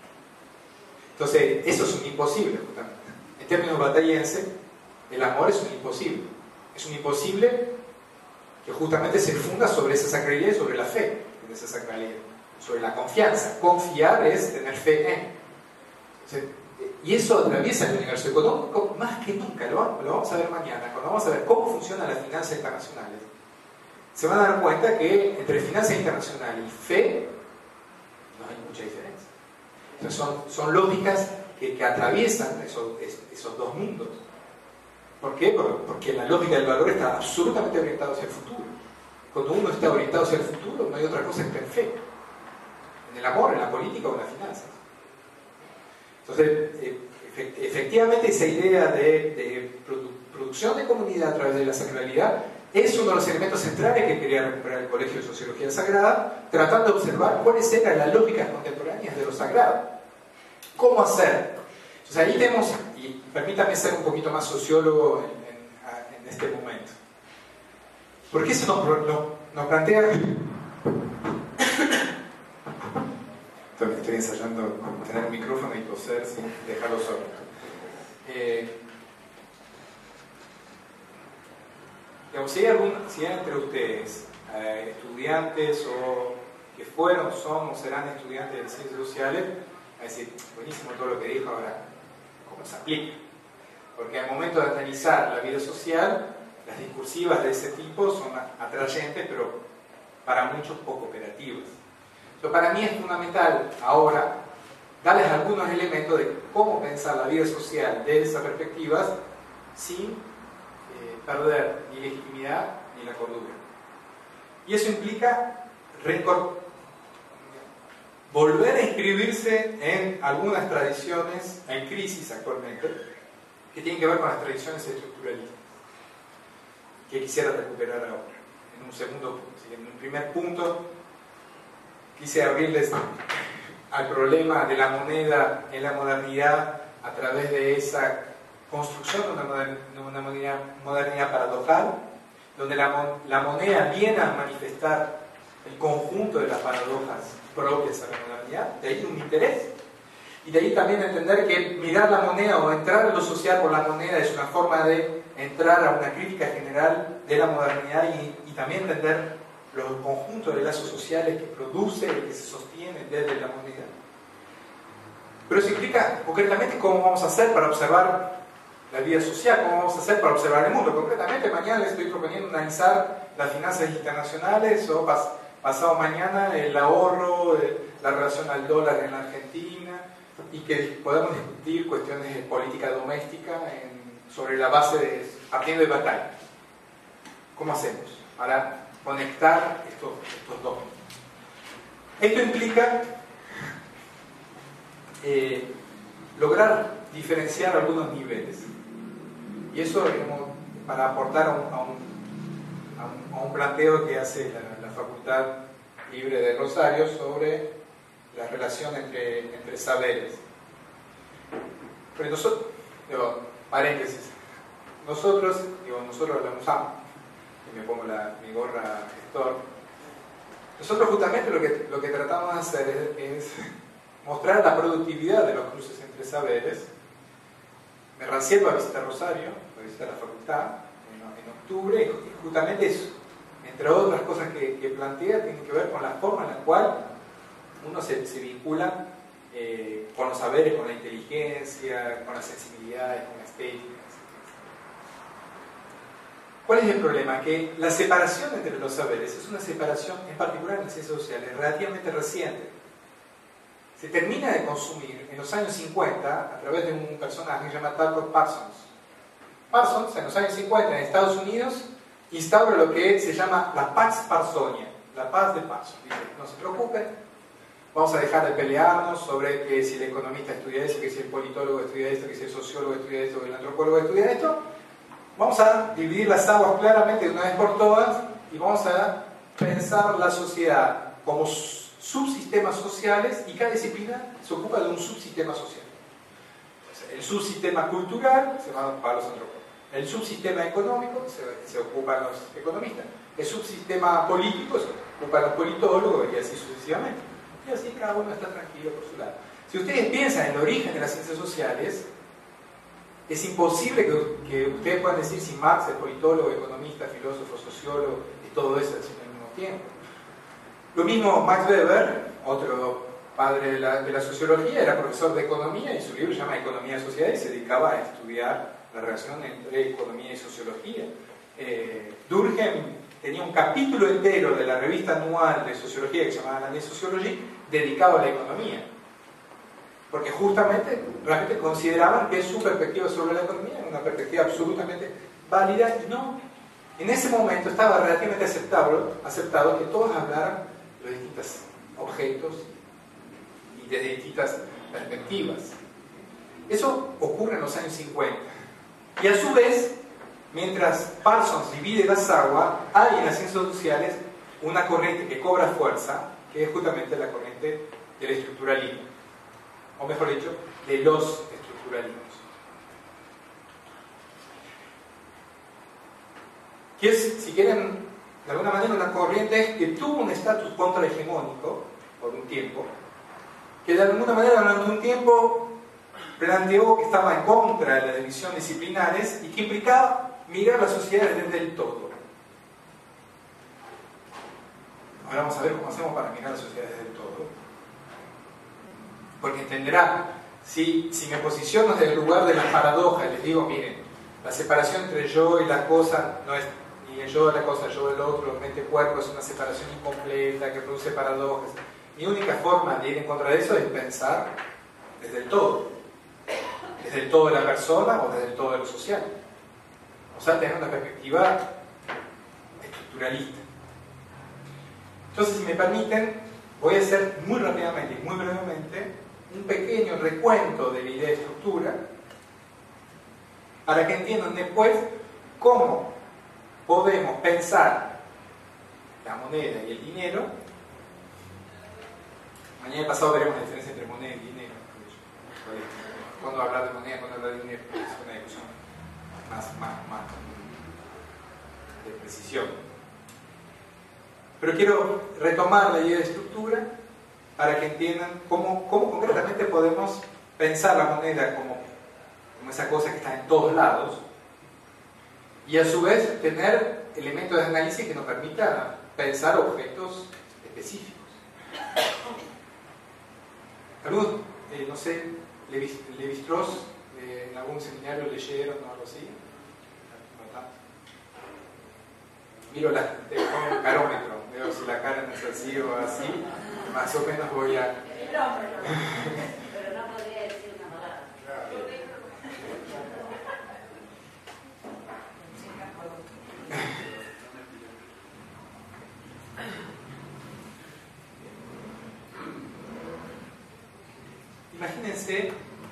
B: Entonces, eso es un imposible, justamente. En términos batallenses, el amor es un imposible. Es un imposible que justamente se funda sobre esa sacralidad y sobre la fe en esa sacralidad, sobre la confianza. Confiar es tener fe en. Entonces, y eso atraviesa el universo económico más que nunca. Lo, lo vamos a ver mañana, cuando vamos a ver cómo funcionan las finanzas internacionales. Se van a dar cuenta que entre finanzas internacionales y fe no hay mucha diferencia. Entonces son, son lógicas que, que atraviesan esos, esos dos mundos. ¿Por qué? Porque la lógica del valor está absolutamente orientada hacia el futuro. Cuando uno está orientado hacia el futuro, no hay otra cosa que estar en fe. En el amor, en la política o en las finanzas. Entonces, efectivamente esa idea de, de produ producción de comunidad a través de la sacralidad es uno de los elementos centrales que quería recuperar el Colegio de Sociología Sagrada, tratando de observar cuáles eran las lógicas contemporáneas de lo sagrado. ¿Cómo hacer? Entonces ahí tenemos, y permítame ser un poquito más sociólogo en, en, en este momento. Porque eso nos, nos, nos plantea... Estoy ensayando tener un micrófono y toser sin dejarlo solo. Eh, digamos, si, hay algún, si hay entre ustedes eh, estudiantes o que fueron, son o serán estudiantes de ciencias sociales, a decir: buenísimo todo lo que dijo, ahora ¿cómo se aplica? Porque al momento de analizar la vida social, las discursivas de ese tipo son atrayentes, pero para muchos poco operativas. Entonces, para mí es fundamental ahora darles algunos elementos de cómo pensar la vida social desde esas perspectivas sin eh, perder ni legitimidad ni la cordura. Y eso implica volver a inscribirse en algunas tradiciones en crisis actualmente, que tienen que ver con las tradiciones estructuralistas, que quisiera recuperar ahora. En un segundo, en un primer punto, quise abrirles al problema de la moneda en la modernidad a través de esa construcción de una, modern, una modernidad, modernidad paradojal, donde la, la moneda viene a manifestar el conjunto de las paradojas propias a la modernidad. De ahí un interés. Y de ahí también entender que mirar la moneda o entrar en lo social por la moneda es una forma de entrar a una crítica general de la modernidad y, y también entender los conjuntos de lazos sociales que produce y que se sostienen desde la moneda. Pero eso implica concretamente cómo vamos a hacer para observar la vida social, cómo vamos a hacer para observar el mundo. Concretamente, mañana les estoy proponiendo analizar las finanzas internacionales o pas, pasado mañana el ahorro, la relación al dólar en la Argentina, y que podamos discutir cuestiones de política doméstica en, sobre la base de partiendo de batalla. ¿Cómo hacemos para conectar estos, estos dos? Esto implica eh, lograr diferenciar algunos niveles, y eso digamos, para aportar a un, a, un, a, un, a un planteo que hace la, la Facultad Libre de Rosario sobre la relación entre, entre saberes. Pero nosotros, digo, paréntesis, nosotros, digo, nosotros la usamos, y me pongo la, mi gorra gestor, nosotros justamente lo que, lo que tratamos de hacer es, es mostrar la productividad de los cruces entre saberes. Me rancié para visitar Rosario, para visitar la facultad, en, en octubre, y justamente eso, entre otras cosas que, que plantea, tiene que ver con la forma en la cual uno se, se vincula eh, con los saberes, con la inteligencia, con las sensibilidades, con la estética. ¿Cuál es el problema? Que la separación entre los saberes es una separación, en particular en las ciencias sociales, relativamente reciente. Se termina de consumir en los años cincuenta a través de un personaje que se llama Talcott Parsons. Parsons, en los años cincuenta en Estados Unidos, instaura lo que se llama la Pax Parsonia, la paz de Parsons. Dice, no se preocupen, vamos a dejar de pelearnos sobre que si el economista estudia eso, que si el politólogo estudia esto, que si el sociólogo estudia esto, que el antropólogo estudia esto. Vamos a dividir las aguas claramente de una vez por todas y vamos a pensar la sociedad como subsistemas sociales, y cada disciplina se ocupa de un subsistema social. El subsistema cultural se va para los antropólogos, el subsistema económico se, se ocupan los economistas, el subsistema político se ocupan los politólogos, y así sucesivamente. Y así cada uno está tranquilo por su lado. Si ustedes piensan en el origen de las ciencias sociales, es imposible que, que ustedes puedan decir si Marx es politólogo, economista, filósofo, sociólogo y todo eso al mismo tiempo. Lo mismo Max Weber, otro padre de la, de la sociología, era profesor de economía y su libro se llama Economía y Sociedad y se dedicaba a estudiar la relación entre economía y sociología. Eh, Durkheim tenía un capítulo entero de la revista anual de sociología que se llamaba Landed Sociology dedicado a la economía. Porque justamente realmente consideraban que su perspectiva sobre la economía era una perspectiva absolutamente válida y no. En ese momento estaba relativamente aceptado, aceptado que todos hablaran de distintos objetos y de distintas perspectivas. Eso ocurre en los años cincuenta. Y a su vez, mientras Parsons divide las aguas, hay en las ciencias sociales una corriente que cobra fuerza, que es justamente la corriente del estructuralismo. O mejor dicho, de los estructuralismos. Que es, si quieren, de alguna manera una corriente que tuvo un estatus contrahegemónico por un tiempo, que de alguna manera durante un tiempo planteó que estaba en contra de la división disciplinares y que implicaba mirar las sociedades desde el todo. Ahora vamos a ver cómo hacemos para mirar las sociedades desde el todo. Porque entenderá, si, si me posiciono desde el lugar de las paradojas y les digo, miren, la separación entre yo y la cosa no es ni el yo de la cosa, yo del otro, mente-cuerpo, es una separación incompleta que produce paradojas. Mi única forma de ir en contra de eso es pensar desde el todo, desde el todo de la persona o desde el todo de lo social. O sea, tener una perspectiva estructuralista. Entonces, si me permiten, voy a hacer muy rápidamente y muy brevemente un pequeño recuento de la idea de estructura para que entiendan después cómo podemos pensar la moneda y el dinero. Mañana pasado veremos la diferencia entre moneda y dinero. Cuando hablar de moneda, cuando hablar de dinero, es una discusión más, más, más de precisión. Pero quiero retomar la idea de estructura para que entiendan cómo, cómo concretamente podemos pensar la moneda como, como esa cosa que está en todos lados y a su vez tener elementos de análisis que nos permitan pensar objetos específicos. Algunos, eh, no sé, Levi-Strauss, eh, en algún seminario leyeron o algo así. Miro la, te pongo el carómetro, veo si la cara no es así o así, más o menos voy a...
D: El hombre, no. Pero no podría decir una palabra.
B: Imagínense,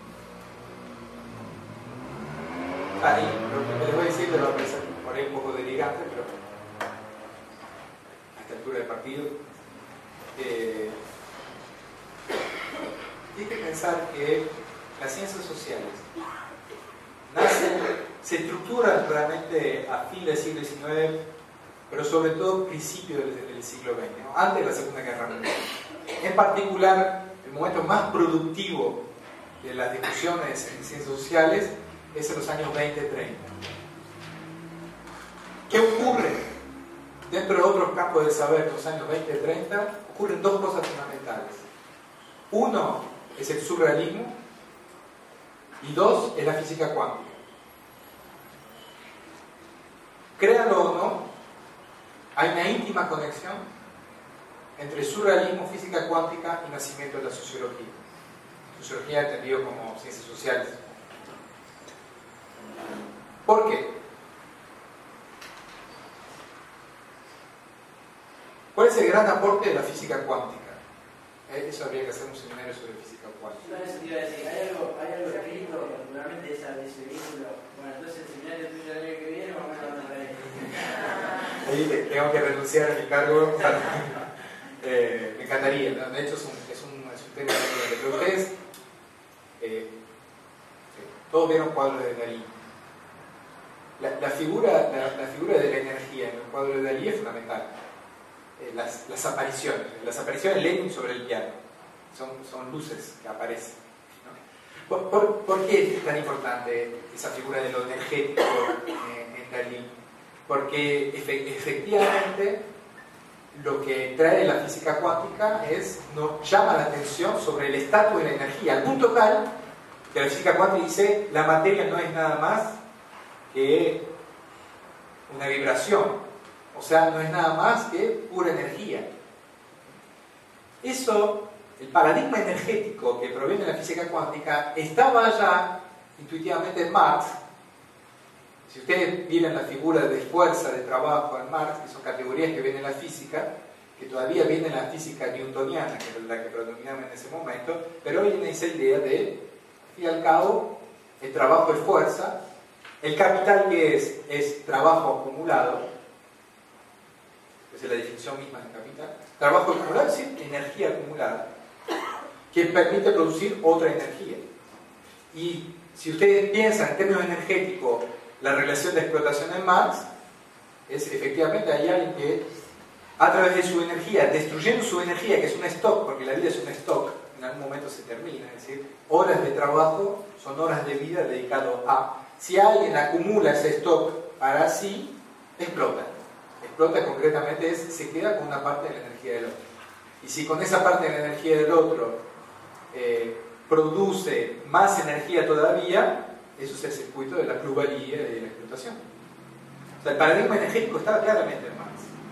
B: ahí, lo que les voy a decir, lo voy a pensar por ahí un poco delirante, pero a esta altura del partido, eh, pensar que las ciencias sociales nacen, se estructuran realmente a fin del siglo diecinueve, pero sobre todo principios del, del siglo veinte, ¿no? Antes de la Segunda Guerra Mundial. En particular, el momento más productivo de las discusiones en ciencias sociales es en los años veinte treinta. ¿Qué ocurre? Dentro de otros campos del saber, en los años veinte treinta, ocurren dos cosas fundamentales. Uno es el surrealismo y dos es la física cuántica. Créanlo o no, hay una íntima conexión entre surrealismo, física cuántica y nacimiento de la sociología. Sociología entendido como ciencias sociales. ¿Por qué? ¿Cuál es el gran aporte de la física cuántica? Eh, eso habría que hacer un seminario sobre física cuántica.
H: No, eso te iba a decir, ¿hay algo, hay algo escrito particularmente de, esa, de ese vínculo? Bueno, entonces el seminario tuyo el año que viene vamos a hablar de ahí. Ahí
B: tengo que renunciar a mi cargo. eh, me encantaría, ¿no? De hecho es un, es un, es un tema que pero ustedes eh, todos vieron cuadros de Dalí. La, la, figura, la, la figura de la energía en el cuadro de Dalí es fundamental. Eh, las, las apariciones, las apariciones de Lenin sobre el piano son, son luces que aparecen, ¿no? ¿Por, por, ¿Por qué es tan importante esa figura de lo energético en, en Dalí? Porque efe, efectivamente lo que trae la física cuántica es, nos llama la atención sobre el estatus de la energía, al punto tal que la física cuántica dice la materia no es nada más que una vibración. O sea, no es nada más que pura energía. Eso, el paradigma energético que proviene de la física cuántica, estaba ya intuitivamente en Marx. Si ustedes miran la figura de fuerza, de trabajo en Marx, que son categorías que vienen en la física, que todavía viene en la física newtoniana, que es la que predominaba en ese momento, pero hoy viene esa idea de, al fin y al cabo, el trabajo es fuerza, el capital que es, es trabajo acumulado. Esa es la definición misma de capital. Trabajo acumulado es decir, energía acumulada, que permite producir otra energía. Y si ustedes piensan en términos energéticos, la relación de explotación en Marx, es efectivamente hay alguien que, a través de su energía, destruyendo su energía, que es un stock, porque la vida es un stock, en algún momento se termina, es decir, horas de trabajo son horas de vida dedicado a. Si alguien acumula ese stock para sí, explota. Explota concretamente es, se queda con una parte de la energía del otro. Y si con esa parte de la energía del otro eh, produce más energía todavía, eso es el circuito de la plusvalía y de la explotación. O sea, el paradigma energético estaba claramente en Marx.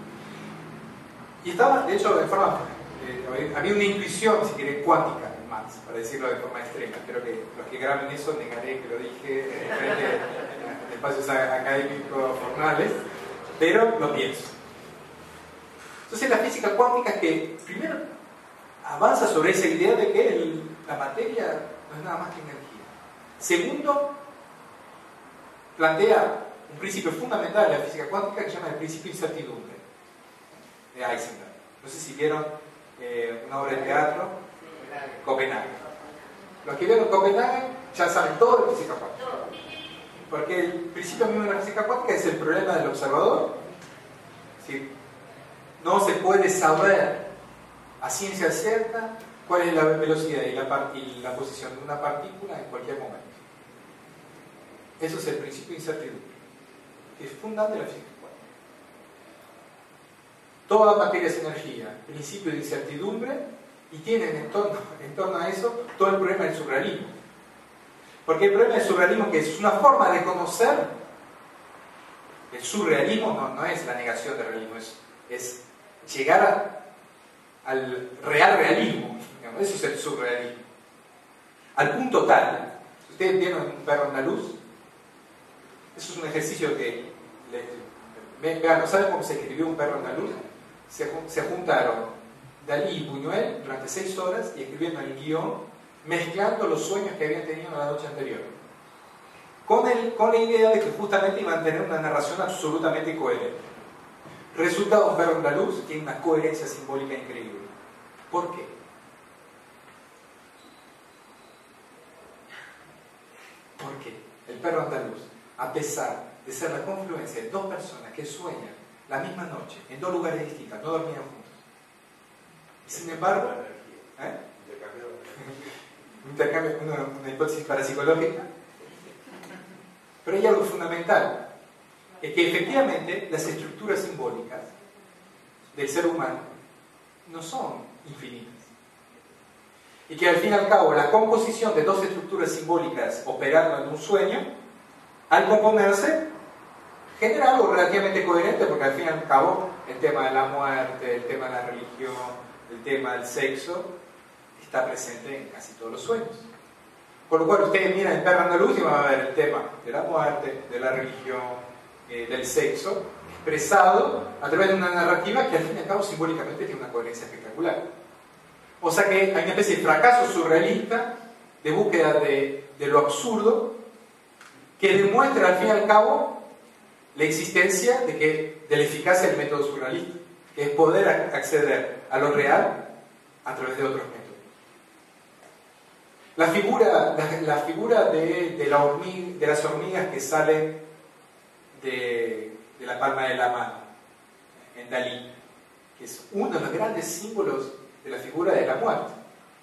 B: Y estaba, de hecho, de forma, eh, había una intuición, si quieren, cuántica en Marx, para decirlo de forma extrema. Espero que los que graben eso negaré que lo dije eh, frente a espacios académicos formales. Pero lo pienso. Entonces la física cuántica es que primero avanza sobre esa idea de que el, la materia no es nada más que energía. Segundo, plantea un principio fundamental de la física cuántica que se llama el principio de incertidumbre de Heisenberg. No sé si vieron eh, una obra de teatro, Copenhague. Los que vieron Copenhague ya saben todo de física cuántica. Porque el principio mismo de la física cuántica es el problema del observador. Es decir, no se puede saber a ciencia cierta cuál es la velocidad y la, y la posición de una partícula en cualquier momento. Eso es el principio de incertidumbre, que es fundante de la física cuántica. Toda materia es energía, principio de incertidumbre, y tienen en torno, en torno a eso todo el problema del surrealismo. Porque el problema del surrealismo, que es una forma de conocer, el surrealismo no, no es la negación del realismo, es, es llegar a, al real realismo, digamos, eso es el surrealismo. Al punto tal, si ustedes vieron un perro andaluz, eso es un ejercicio que, le, vean, ¿no saben cómo se escribió un perro andaluz? Se, se juntaron Dalí y Buñuel durante seis horas y escribiendo el guión, mezclando los sueños que habían tenido la noche anterior, con, el, con la idea de que justamente iban a tener una narración absolutamente coherente. Resultado, un perro andaluz tiene una coherencia simbólica increíble. ¿Por qué? pesar de ser la confluencia de dos personas que sueñan la misma noche, en dos lugares distintos, no dormían juntos. Y sin embargo, ¿eh? Intercambio, una, una hipótesis parapsicológica. Pero hay algo fundamental, es que efectivamente las estructuras simbólicas del ser humano no son infinitas. Y que al fin y al cabo la composición de dos estructuras simbólicas operando en un sueño, al componerse, genera algo relativamente coherente, porque al fin y al cabo el tema de la muerte, el tema de la religión, el tema del sexo, está presente en casi todos los sueños. Por lo cual ustedes miran en Perro Andaluz y van a ver el tema de la muerte, de la religión, eh, del sexo, expresado a través de una narrativa que al fin y al cabo simbólicamente tiene una coherencia espectacular. O sea que hay una especie de fracaso surrealista de búsqueda de, de lo absurdo que demuestra al fin y al cabo la existencia de, que, de la eficacia del método surrealista, que es poder acceder a lo real a través de otros métodos. La figura, la, la figura de, de, la hormiga, de las hormigas que salen de, de la palma de la mano en Dalí, que es uno de los grandes símbolos de la figura de la muerte.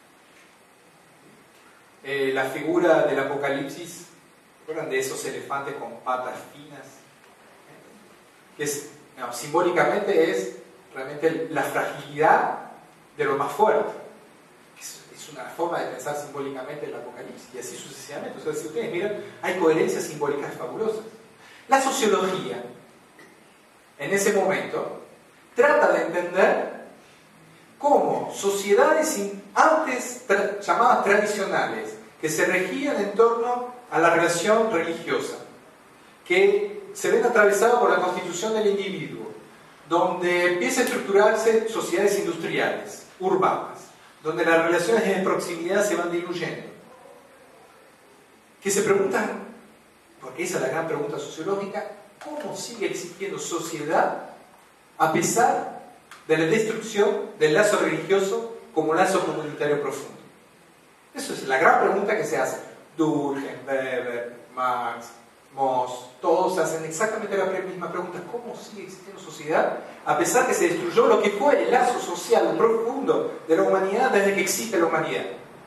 B: Eh, la figura del Apocalipsis, ¿recuerdan de esos elefantes con patas finas? Que es, no, simbólicamente es realmente la fragilidad de lo más fuerte. Es, es una forma de pensar simbólicamente el Apocalipsis, y así sucesivamente. O sea, si ustedes miran, hay coherencias simbólicas fabulosas. La sociología, en ese momento, trata de entender cómo sociedades antes tra llamadas tradicionales, que se regían en torno a la relación religiosa, que se ven atravesadas por la constitución del individuo, donde empieza a estructurarse sociedades industriales, urbanas, donde las relaciones de proximidad se van diluyendo, que se preguntan, porque esa es la gran pregunta sociológica, ¿cómo sigue existiendo sociedad a pesar de la destrucción del lazo religioso como lazo comunitario profundo? Esa es la gran pregunta que se hace. Durkheim, Weber, Marx, Moss, todos hacen exactamente la misma pregunta: ¿cómo sigue existiendo sociedad a pesar que se destruyó lo que fue el lazo social profundo de la humanidad desde que existe la humanidad?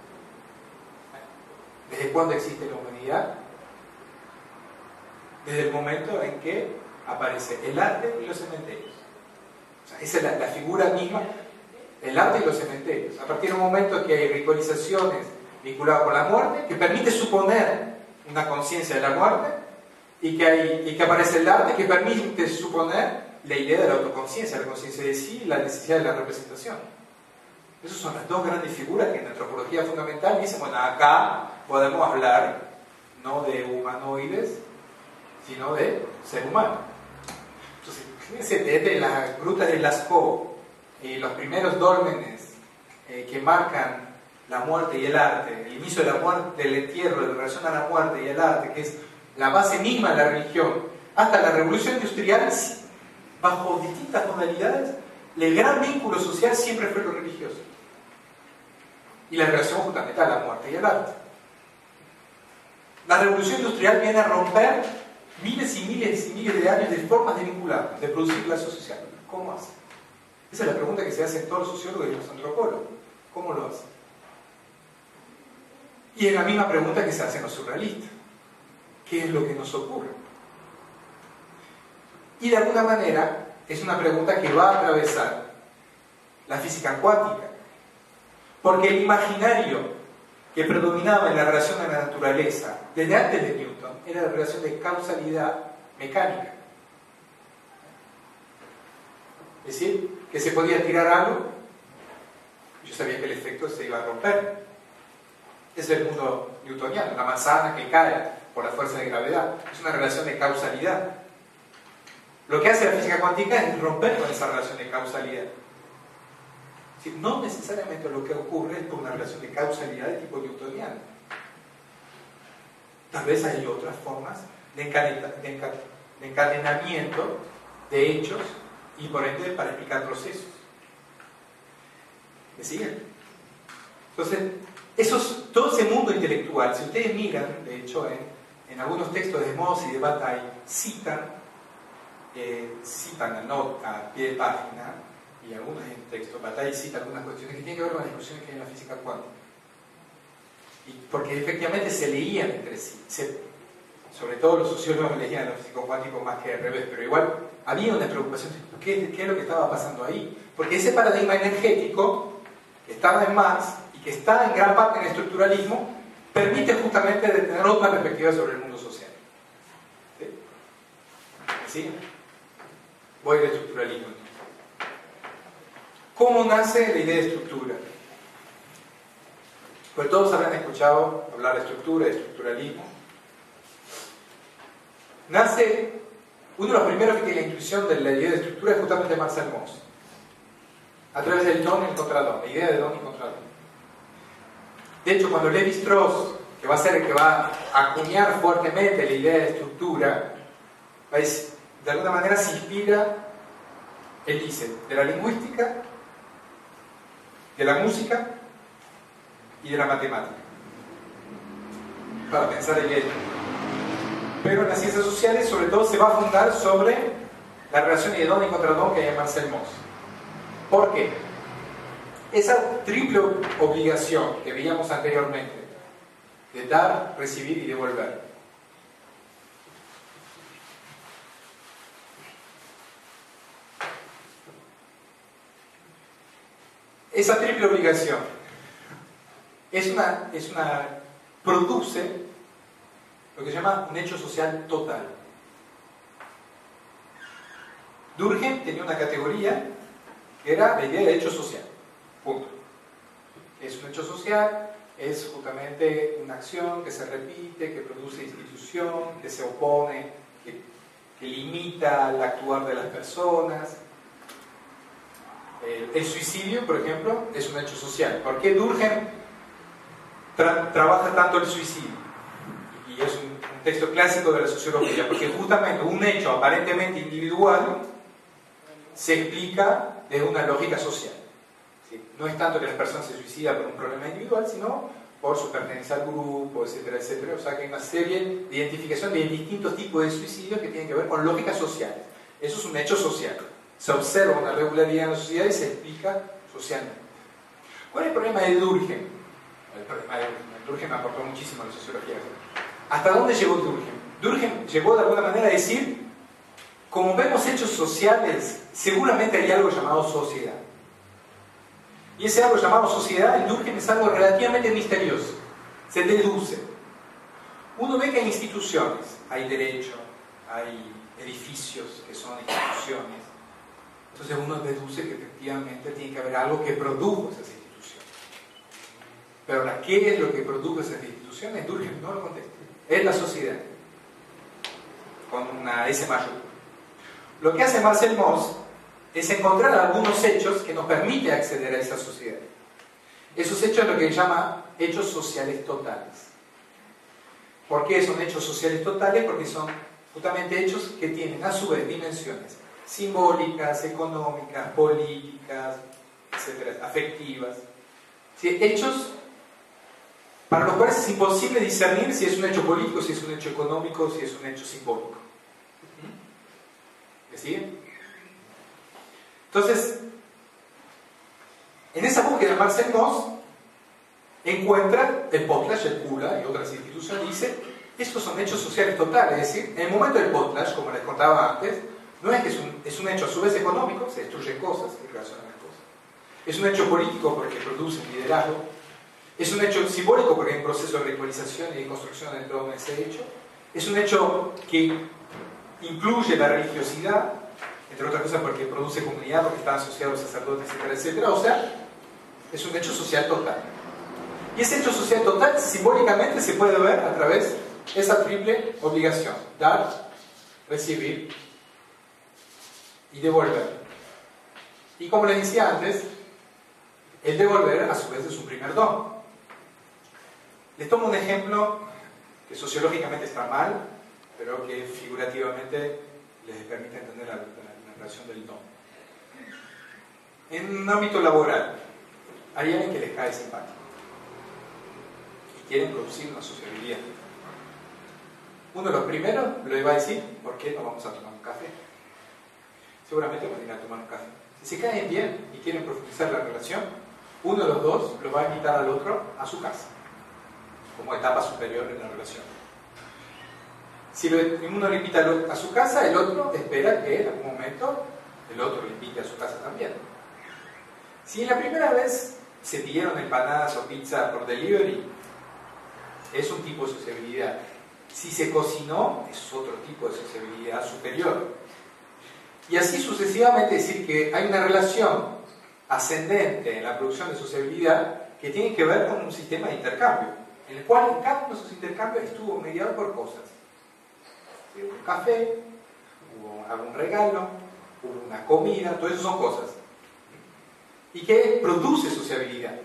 B: ¿Desde cuándo existe la humanidad? Desde el momento en que aparece el arte y los cementerios. O sea, esa es la, la figura misma, el arte y los cementerios. A partir de un momento en que hay ritualizaciones vinculadas con la muerte, que permite suponer una conciencia de la muerte, y que, hay, y que aparece el arte que permite suponer la idea de la autoconciencia, la conciencia de sí y la necesidad de la representación. Esas son las dos grandes figuras que en antropología fundamental dicen: bueno, acá podemos hablar no de humanoides, sino de ser humano. Entonces, fíjense, desde las grutas de Lascaux y los primeros dólmenes eh, que marcan la muerte y el arte, el inicio de la muerte, del entierro, de la relación a la muerte y el arte, que es la base misma de la religión, hasta la revolución industrial, bajo distintas modalidades, el gran vínculo social siempre fue lo religioso. Y la relación fundamental, la muerte y el arte. La revolución industrial viene a romper miles y miles y miles de años de formas de vincular, de producir lazo social. ¿Cómo hace? Esa es la pregunta que se hacen todos los sociólogos y los antropólogos. ¿Cómo lo hace? Y es la misma pregunta que se hacen los surrealistas. ¿Qué es lo que nos ocurre? Y de alguna manera es una pregunta que va a atravesar la física cuántica. Porque el imaginario que predominaba en la relación de la naturaleza desde antes de Newton era la relación de causalidad mecánica. Es decir, que se podía tirar algo, yo sabía que el efecto se iba a romper. Es el mundo newtoniano, la manzana que cae por la fuerza de gravedad. Es una relación de causalidad. Lo que hace la física cuántica es romper con esa relación de causalidad. Es decir, no necesariamente lo que ocurre es por una relación de causalidad de tipo newtoniano. Tal vez hay otras formas de, de, de encadenamiento de hechos y por ende para explicar procesos. ¿Me siguen? Entonces, esos, todo ese mundo intelectual, si ustedes miran, de hecho, en, en algunos textos de Moss y de Bataille citan, eh, citan a nota a pie de página, y algunos en texto, Bataille cita algunas cuestiones que tienen que ver con las discusiones que hay en la física cuántica. Y porque efectivamente se leían entre sí, se, sobre todo los sociólogos leían a los físicos cuánticos más que al revés, pero igual había una preocupación de ¿qué, qué es lo que estaba pasando ahí? Porque ese paradigma energético que estaba en Marx y que está en gran parte en el estructuralismo permite justamente de tener otra perspectiva sobre el mundo social. ¿Sí? ¿Sí? Voy al estructuralismo. ¿Cómo nace la idea de estructura? Pues todos habrán escuchado hablar de estructura, de estructuralismo. Nace, uno de los primeros que tiene la intuición de la idea de estructura es justamente Marcel Mauss, a través del don y el contradón, la idea de don y contradón. De hecho, cuando Lévi-Strauss, que va a ser el que va a acuñar fuertemente la idea de estructura, de alguna manera se inspira, él dice, de la lingüística, de la música y de la matemática, para pensar la idea de estructura. Pero en las ciencias sociales, sobre todo, se va a fundar sobre la relación de don y contradón que hay en Marcel Mauss. ¿Por qué? Esa triple obligación que veíamos anteriormente, de dar, recibir y devolver, esa triple obligación es una, es una, produce lo que se llama un hecho social total. Durkheim tenía una categoría que era la idea de hecho social. Punto. Es un hecho social, es justamente una acción que se repite, que produce institución, que se opone, que, que limita el actuar de las personas. El, el suicidio, por ejemplo, es un hecho social. ¿Por qué Durkheim tra trabaja tanto el suicidio? Y es un, un texto clásico de la sociología, porque justamente un hecho aparentemente individual se explica desde una lógica social. ¿Sí? No es tanto que las personas se suicidan por un problema individual, sino por su pertenencia al grupo, etcétera, etcétera. O sea que hay una serie de identificación de distintos tipos de suicidios que tienen que ver con lógicas sociales. Eso es un hecho social. Se observa una regularidad en la sociedad y se explica socialmente. ¿Cuál es el problema de Durkheim? El problema de Durkheim aportó muchísimo a la sociología. ¿Hasta dónde llegó Durkheim? Durkheim llegó de alguna manera a decir, como vemos hechos sociales, seguramente hay algo llamado sociedad. Y ese algo llamado sociedad en Durkheim es algo relativamente misterioso. Se deduce. Uno ve que hay instituciones, hay derecho, hay edificios que son instituciones. Entonces uno deduce que efectivamente tiene que haber algo que produjo esas instituciones. Pero ahora, ¿qué es lo que produjo esas instituciones? Durkheim no lo contesta. Es la sociedad, con una S mayúscula. Lo que hace Marcel Mauss es encontrar algunos hechos que nos permiten acceder a esa sociedad. Esos hechos es lo que llama hechos sociales totales. ¿Por qué son hechos sociales totales? Porque son justamente hechos que tienen a su vez dimensiones simbólicas, económicas, políticas, etcétera, afectivas. ¿Sí? Hechos para los cuales es imposible discernir si es un hecho político, si es un hecho económico, si es un hecho simbólico. ¿Me siguen? Entonces, en esa búsqueda Marcel Mauss encuentra el potlatch, el Pula y otras instituciones, y dice, estos son hechos sociales totales. Es decir, en el momento del potlatch, como les contaba antes, no es que es un, es un hecho a su vez económico, se destruyen cosas y relacionan las cosas. Es un hecho político porque produce un liderazgo. Es un hecho simbólico porque hay un proceso de ritualización y de construcción en torno a ese hecho. Es un hecho que incluye la religiosidad, entre otras cosas porque produce comunidad, porque están asociados sacerdotes, etcétera, etcétera. O sea, es un hecho social total. Y ese hecho social total simbólicamente se puede ver a través de esa triple obligación: dar, recibir y devolver. Y como les decía antes, el devolver a su vez es un primer don. Les tomo un ejemplo que sociológicamente está mal, pero que figurativamente les permite entender la, la, la relación del don. En un ámbito laboral, hay alguien que les cae simpático y quieren producir una sociabilidad. Uno de los primeros lo iba a decir, ¿por qué no vamos a tomar un café? Seguramente van a ir a tomar un café. Si se caen bien y quieren profundizar la relación, uno de los dos lo va a invitar al otro a su casa, como etapa superior en la relación. Si uno le invita a su casa, el otro espera que en algún momento el otro le invite a su casa también. Si la primera vez se pidieron empanadas o pizza por delivery, es un tipo de sociabilidad. Si se cocinó, es otro tipo de sociabilidad superior. Y así sucesivamente, decir que hay una relación ascendente en la producción de sociabilidad que tiene que ver con un sistema de intercambio, en el cual en cada uno de esos intercambios estuvo mediado por cosas. Hubo un café, hubo algún regalo, hubo una comida, todo eso son cosas. Y que produce sociabilidad.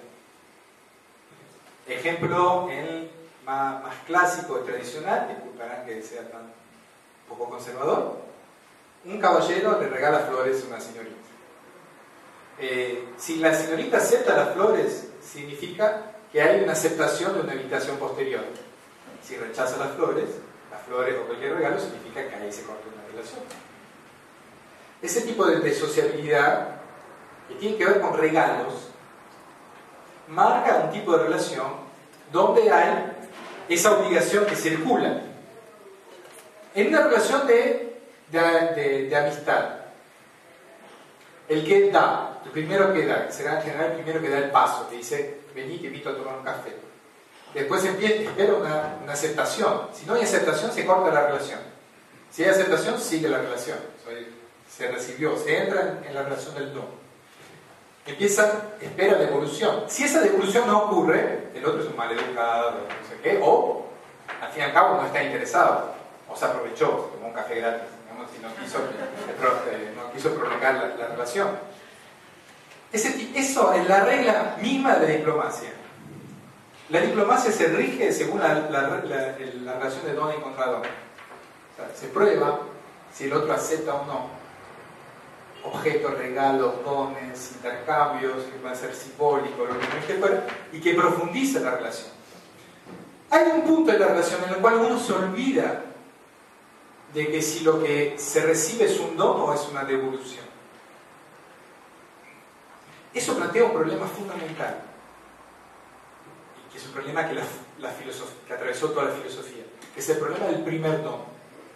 B: Ejemplo en más, más clásico y tradicional, disculparán que sea tan poco conservador, un caballero le regala flores a una señorita. Eh, si la señorita acepta las flores, significa que hay una aceptación de una invitación posterior. Si rechaza las flores, las flores o cualquier regalo, significa que ahí se corta una relación. Ese tipo de, de sociabilidad, que tiene que ver con regalos, marca un tipo de relación donde hay esa obligación que circula. En una relación de, de, de, de amistad, el que da, el primero que da, será en general el primero que da el paso, que dice, vení, te invito a tomar un café. Después empieza, espera una, una aceptación. Si no hay aceptación, se corta la relación. Si hay aceptación, sigue la relación. Se recibió, se entra en, en la relación del no. Empieza, espera devolución. Si esa devolución no ocurre, el otro es un maleducado, no sé qué, o al fin y al cabo no está interesado, o se aprovechó, se tomó un café gratis, digamos, y no quiso, eh, no quiso prolongar la, la relación. Ese, eso es la regla misma de la diplomacia. La diplomacia se rige según la, la, la, la, la relación de don y contradón. O sea, se prueba si el otro acepta o no objetos, regalos, dones, intercambios, que pueden ser simbólicos, lo que fuera, y que profundiza la relación. Hay un punto en la relación en el cual uno se olvida de que si lo que se recibe es un don o es una devolución. Eso plantea un problema fundamental, y que es un problema que, la, la que atravesó toda la filosofía, que es el problema del primer don.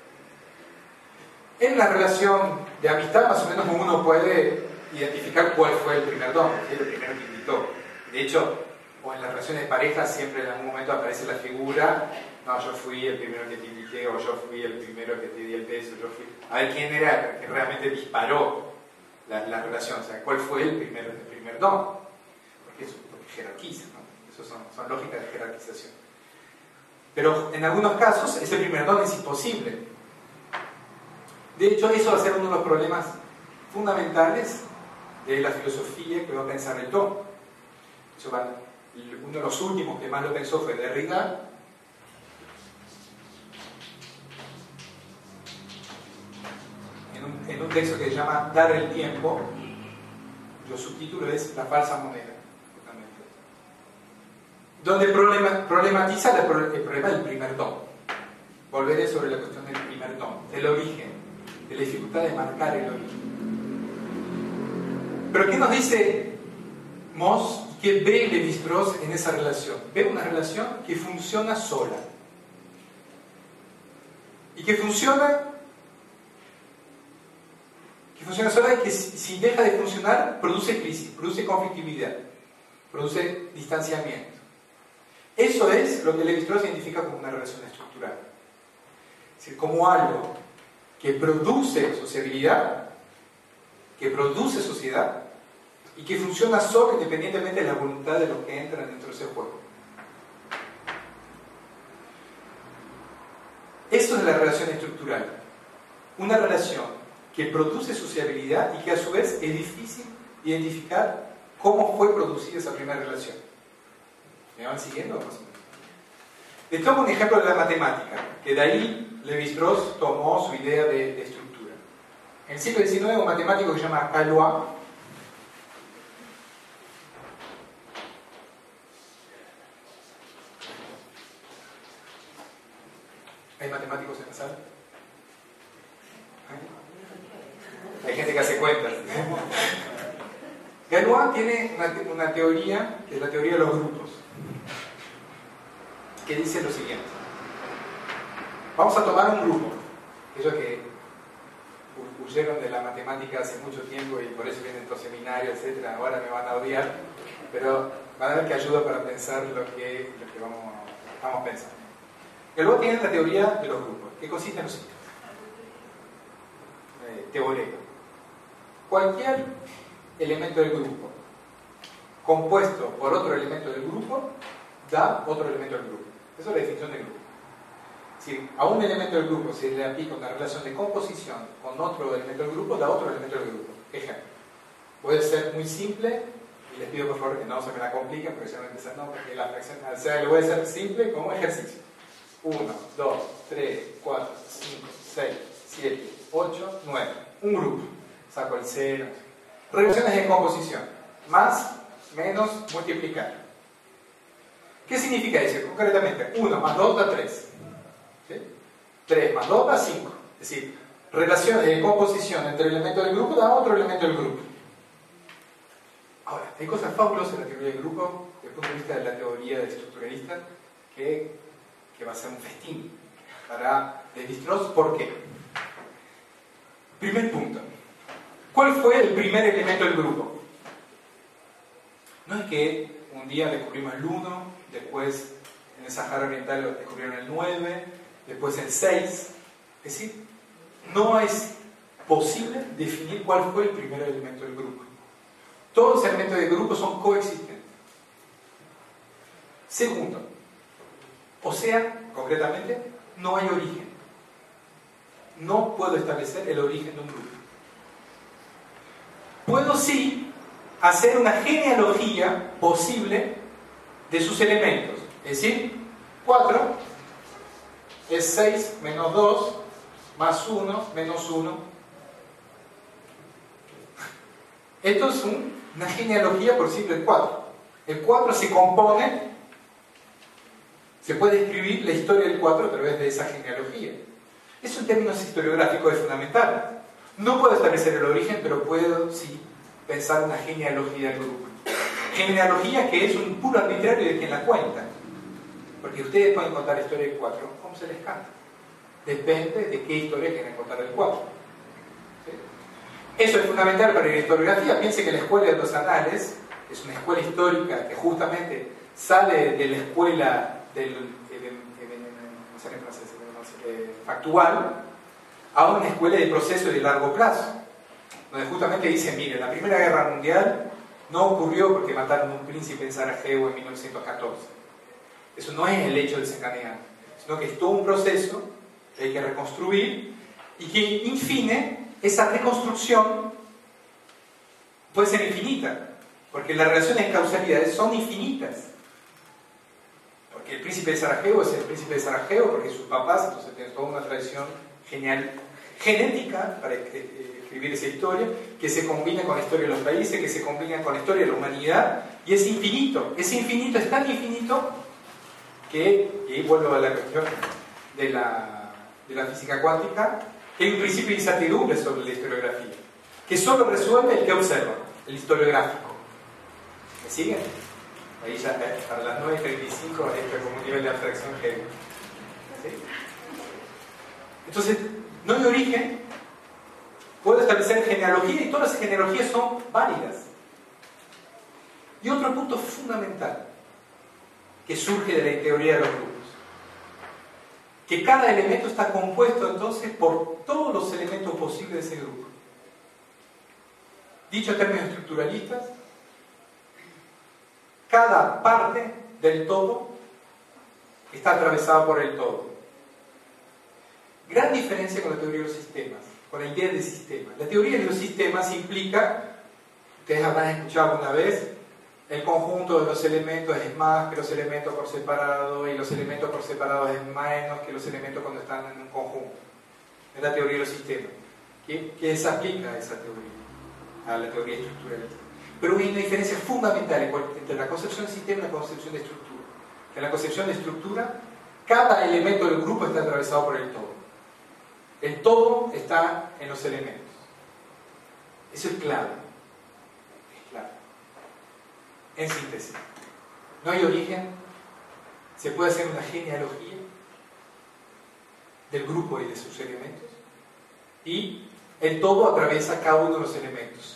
B: En la relación de amistad, más o menos uno puede identificar cuál fue el primer don, el primero que invitó. De hecho, o en las relaciones de pareja siempre en algún momento aparece la figura, no, yo fui el primero que te invité, o yo fui el primero que te di el beso, yo fui... A ver quién era el que realmente disparó la, la relación, o sea, cuál fue el primer, el primer don. Porque eso porque jerarquiza, ¿no? Eso son, son lógicas de jerarquización. Pero en algunos casos ese primer don es imposible. De hecho, eso va a ser uno de los problemas fundamentales de la filosofía que va a pensar el don. Eso va, uno de los últimos que más lo pensó fue Derrida. En un, en un texto que se llama Dar el tiempo, cuyo subtítulo es La falsa moneda, justamente. Donde problema, problematiza el, el problema del primer don. Volveré sobre la cuestión del primer don, del origen, de la dificultad de marcar el origen. Pero ¿qué nos dice Moss? ¿Qué ve Lévi-Strauss en esa relación? Ve una relación que funciona sola. Y que funciona que funciona sola y que si, si deja de funcionar produce crisis, produce conflictividad, produce distanciamiento. Eso es lo que Lévi-Strauss identifica como una relación estructural. Es decir, como algo que produce sociabilidad, que produce sociedad y que funciona solo independientemente de la voluntad de los que entran dentro de ese juego. Eso es la relación estructural. Una relación que produce sociabilidad y que a su vez es difícil identificar cómo fue producida esa primera relación. ¿Me van siguiendo? Más o menos. Les tomo un ejemplo de la matemática, que de ahí Lévi-Strauss tomó su idea de, de estructura. En el siglo diecinueve, un matemático que se llama Galois ¿Hay matemáticos en la sala? ¿Hay? Hay gente que hace cuentas. Galois tiene una, una teoría, que es la teoría de los grupos, que dice lo siguiente. Vamos a tomar un grupo, aquellos que huyeron de la matemática hace mucho tiempo y por eso vienen estos seminarios, etcétera. Ahora me van a odiar, pero van a ver que ayuda para pensar lo que, lo que vamos, estamos pensando. Galois tiene la teoría de los grupos, que consiste en lo siguiente. Eh, teorema. Cualquier elemento del grupo compuesto por otro elemento del grupo da otro elemento del grupo. Esa es la definición del grupo. Si a un elemento del grupo se le aplica una relación de composición con otro elemento del grupo, da otro elemento del grupo. Ejemplo. Puede ser muy simple, y les pido por favor que no se me la compliquen, porque se van a empezar, no, porque la fracción, o sea, le voy a hacer simple como ejercicio. uno, dos, tres, cuatro, cinco, seis, siete, ocho, nueve. Un grupo. Saco el cero. Relaciones de composición. Más, menos, multiplicar. ¿Qué significa eso? Concretamente, uno más dos da tres. ¿Sí? tres más dos da cinco. Es decir, relaciones de composición entre elementos del grupo da otro elemento del grupo. Ahora, hay cosas fabulosas en la teoría del grupo desde el punto de vista de la teoría de estructuralista que, que va a ser un festín para Lévi-Strauss. ¿Por qué? Primer punto. ¿Cuál fue el primer elemento del grupo? No es que un día descubrimos el uno, después en el Sahara Oriental descubrieron el nueve, después el seis. Es decir, no es posible definir cuál fue el primer elemento del grupo. Todos los elementos del grupo son coexistentes. Segundo, o sea, concretamente, no hay origen. No puedo establecer el origen de un grupo. Puedo sí hacer una genealogía posible de sus elementos. Es decir, cuatro es seis menos dos más uno menos uno. Esto es un, una genealogía posible del cuatro. El cuatro se compone, se puede escribir la historia del cuatro a través de esa genealogía. Eso en términos historiográficos es fundamental. No puedo establecer el origen, pero puedo sí pensar una genealogía del grupo. Genealogía que es un puro arbitrario de quien la cuenta. Porque ustedes pueden contar la historia del cuatro como se les canta. Depende de qué historia quieren contar del cuatro. ¿Sí? Eso es fundamental para la historiografía. Piense que la escuela de los anales es una escuela histórica que justamente sale de la escuela del no sé, no sé, no sé, eh, factual a una escuela de proceso de largo plazo, donde justamente dice, mire, la Primera Guerra Mundial no ocurrió porque mataron a un príncipe en Sarajevo en mil novecientos catorce. Eso no es el hecho del desencadenante, sino que es todo un proceso que hay que reconstruir y que, en fin, esa reconstrucción puede ser infinita, porque las relaciones de causalidades son infinitas. Porque el príncipe de Sarajevo es el príncipe de Sarajevo porque sus papás, entonces tienen toda una tradición genial, genética para escribir esa historia, que se combina con la historia de los países, que se combina con la historia de la humanidad, y es infinito. Ese infinito es tan infinito que, y ahí vuelvo a la cuestión de la, de la física cuántica, que hay un principio de incertidumbre sobre la historiografía, que solo resuelve el que observa, el historiográfico. ¿Me siguen? Ahí ya para las nueve y treinta y cinco entra como un nivel de abstracción heavy. ¿Sí? Entonces, no hay origen, puedo establecer genealogía y todas las genealogías son válidas. Y otro punto fundamental que surge de la teoría de los grupos, que cada elemento está compuesto entonces por todos los elementos posibles de ese grupo. Dicho en términos estructuralistas, cada parte del todo está atravesada por el todo. Gran diferencia con la teoría de los sistemas, con la idea de sistema. La teoría de los sistemas implica, ustedes habrán escuchado alguna vez, el conjunto de los elementos es más que los elementos por separado, y los elementos por separado es menos que los elementos cuando están en un conjunto. Es la teoría de los sistemas. ¿Qué, qué se aplica a esa teoría? A la teoría estructuralista. Pero hay una diferencia fundamental entre la concepción de sistema y la concepción de estructura. En la concepción de estructura, cada elemento del grupo está atravesado por el todo. El todo está en los elementos. Eso es clave. Es clave. En síntesis, no hay origen, se puede hacer una genealogía del grupo y de sus elementos, y el todo atraviesa cada uno de los elementos.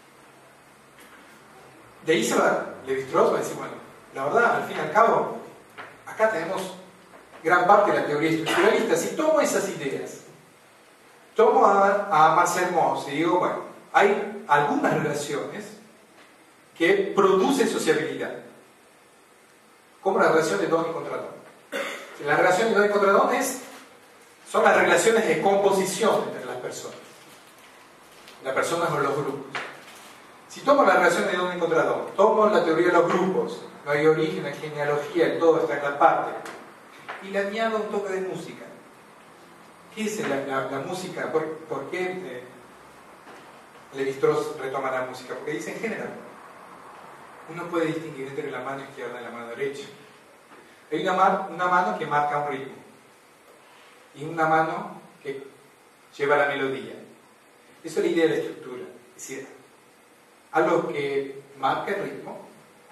B: De ahí se va, Lévi-Strauss va a decir, bueno, la verdad, al fin y al cabo, acá tenemos gran parte de la teoría estructuralista. Si tomo esas ideas, tomo a, a Marcel Mauss y digo, bueno, hay algunas relaciones que producen sociabilidad, como la relación de don y contradón. La relación de don y contradón es, son las relaciones de composición entre las personas, las personas o los grupos. Si tomo la relación de don y contradón, tomo la teoría de los grupos, no hay origen, no hay genealogía, el todo está en la parte, y le añado un toque de música. ¿Qué es la, la, la música? ¿Por, por qué eh, Lévi-Strauss retoma la música? Porque dice en general, uno puede distinguir entre la mano izquierda y la mano derecha. Hay una, man, una mano que marca un ritmo y una mano que lleva la melodía. Eso es la idea de la estructura. Es decir, algo que marca el ritmo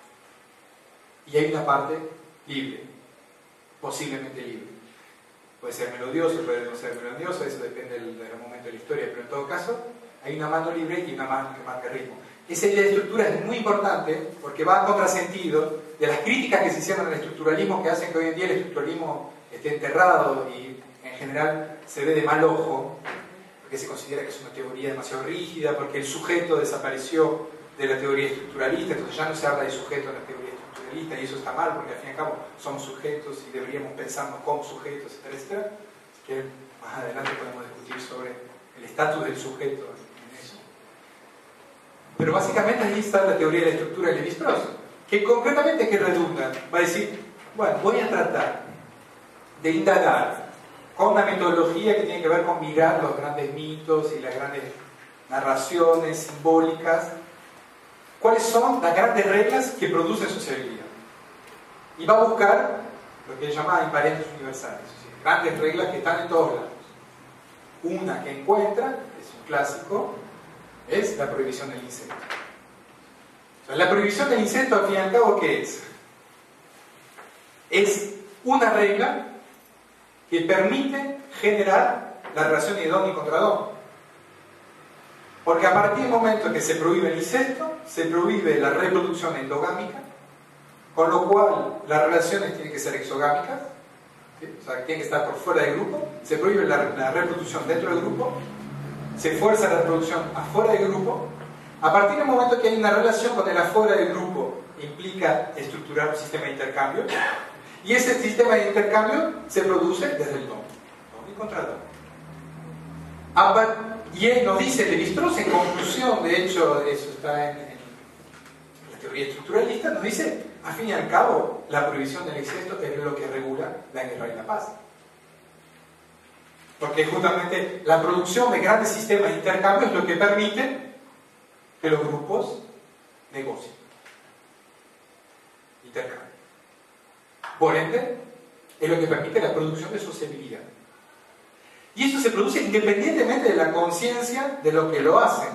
B: y hay una parte libre, posiblemente libre. Puede ser melodioso, puede no ser melodioso, eso depende del, del momento de la historia, pero en todo caso hay una mano libre y una mano que marca el ritmo. Esa idea de estructura es muy importante porque va a contrasentido de las críticas que se hicieron al estructuralismo, que hacen que hoy en día el estructuralismo esté enterrado y en general se ve de mal ojo, porque se considera que es una teoría demasiado rígida, porque el sujeto desapareció de la teoría estructuralista, entonces ya no se habla de sujeto en la teoría estructuralista, y eso está mal, porque al fin y al cabo somos sujetos y deberíamos pensarnos como sujetos, etcétera, etcétera. Así que más adelante podemos discutir sobre el estatus del sujeto en eso. Pero básicamente ahí está la teoría de la estructura de Lévi-Strauss, que concretamente, ¿qué redunda? Va a decir, bueno, voy a tratar de indagar con una metodología que tiene que ver con mirar los grandes mitos y las grandes narraciones simbólicas, cuáles son las grandes reglas que producen sociabilidad. Y va a buscar lo que él llama invariantes universales, es decir, grandes reglas que están en todos lados. Una que encuentra, es un clásico, es la prohibición del incesto. O sea, la prohibición del incesto, al fin y al cabo, ¿qué es? Es una regla que permite generar la relación de don y contradón. Porque a partir del momento que se prohíbe el incesto, se prohíbe la reproducción endogámica, con lo cual las relaciones tienen que ser exogámicas, ¿sí? O sea, tienen que estar por fuera del grupo, se prohíbe la, la reproducción dentro del grupo, se fuerza la reproducción afuera del grupo. A partir del momento que hay una relación con el afuera del grupo, implica estructurar un sistema de intercambio, y ese sistema de intercambio se produce desde el don, don y contradón. Y él nos dice, Lévi-Strauss, en conclusión, de hecho, eso está en, en la teoría estructuralista, nos dice, al fin y al cabo, la prohibición del incesto es lo que regula la guerra y la paz. Porque justamente la producción de grandes sistemas de intercambio es lo que permite que los grupos negocien, intercambien. Por ende, es lo que permite la producción de sociabilidad. Y esto se produce independientemente de la conciencia de lo que lo hacen.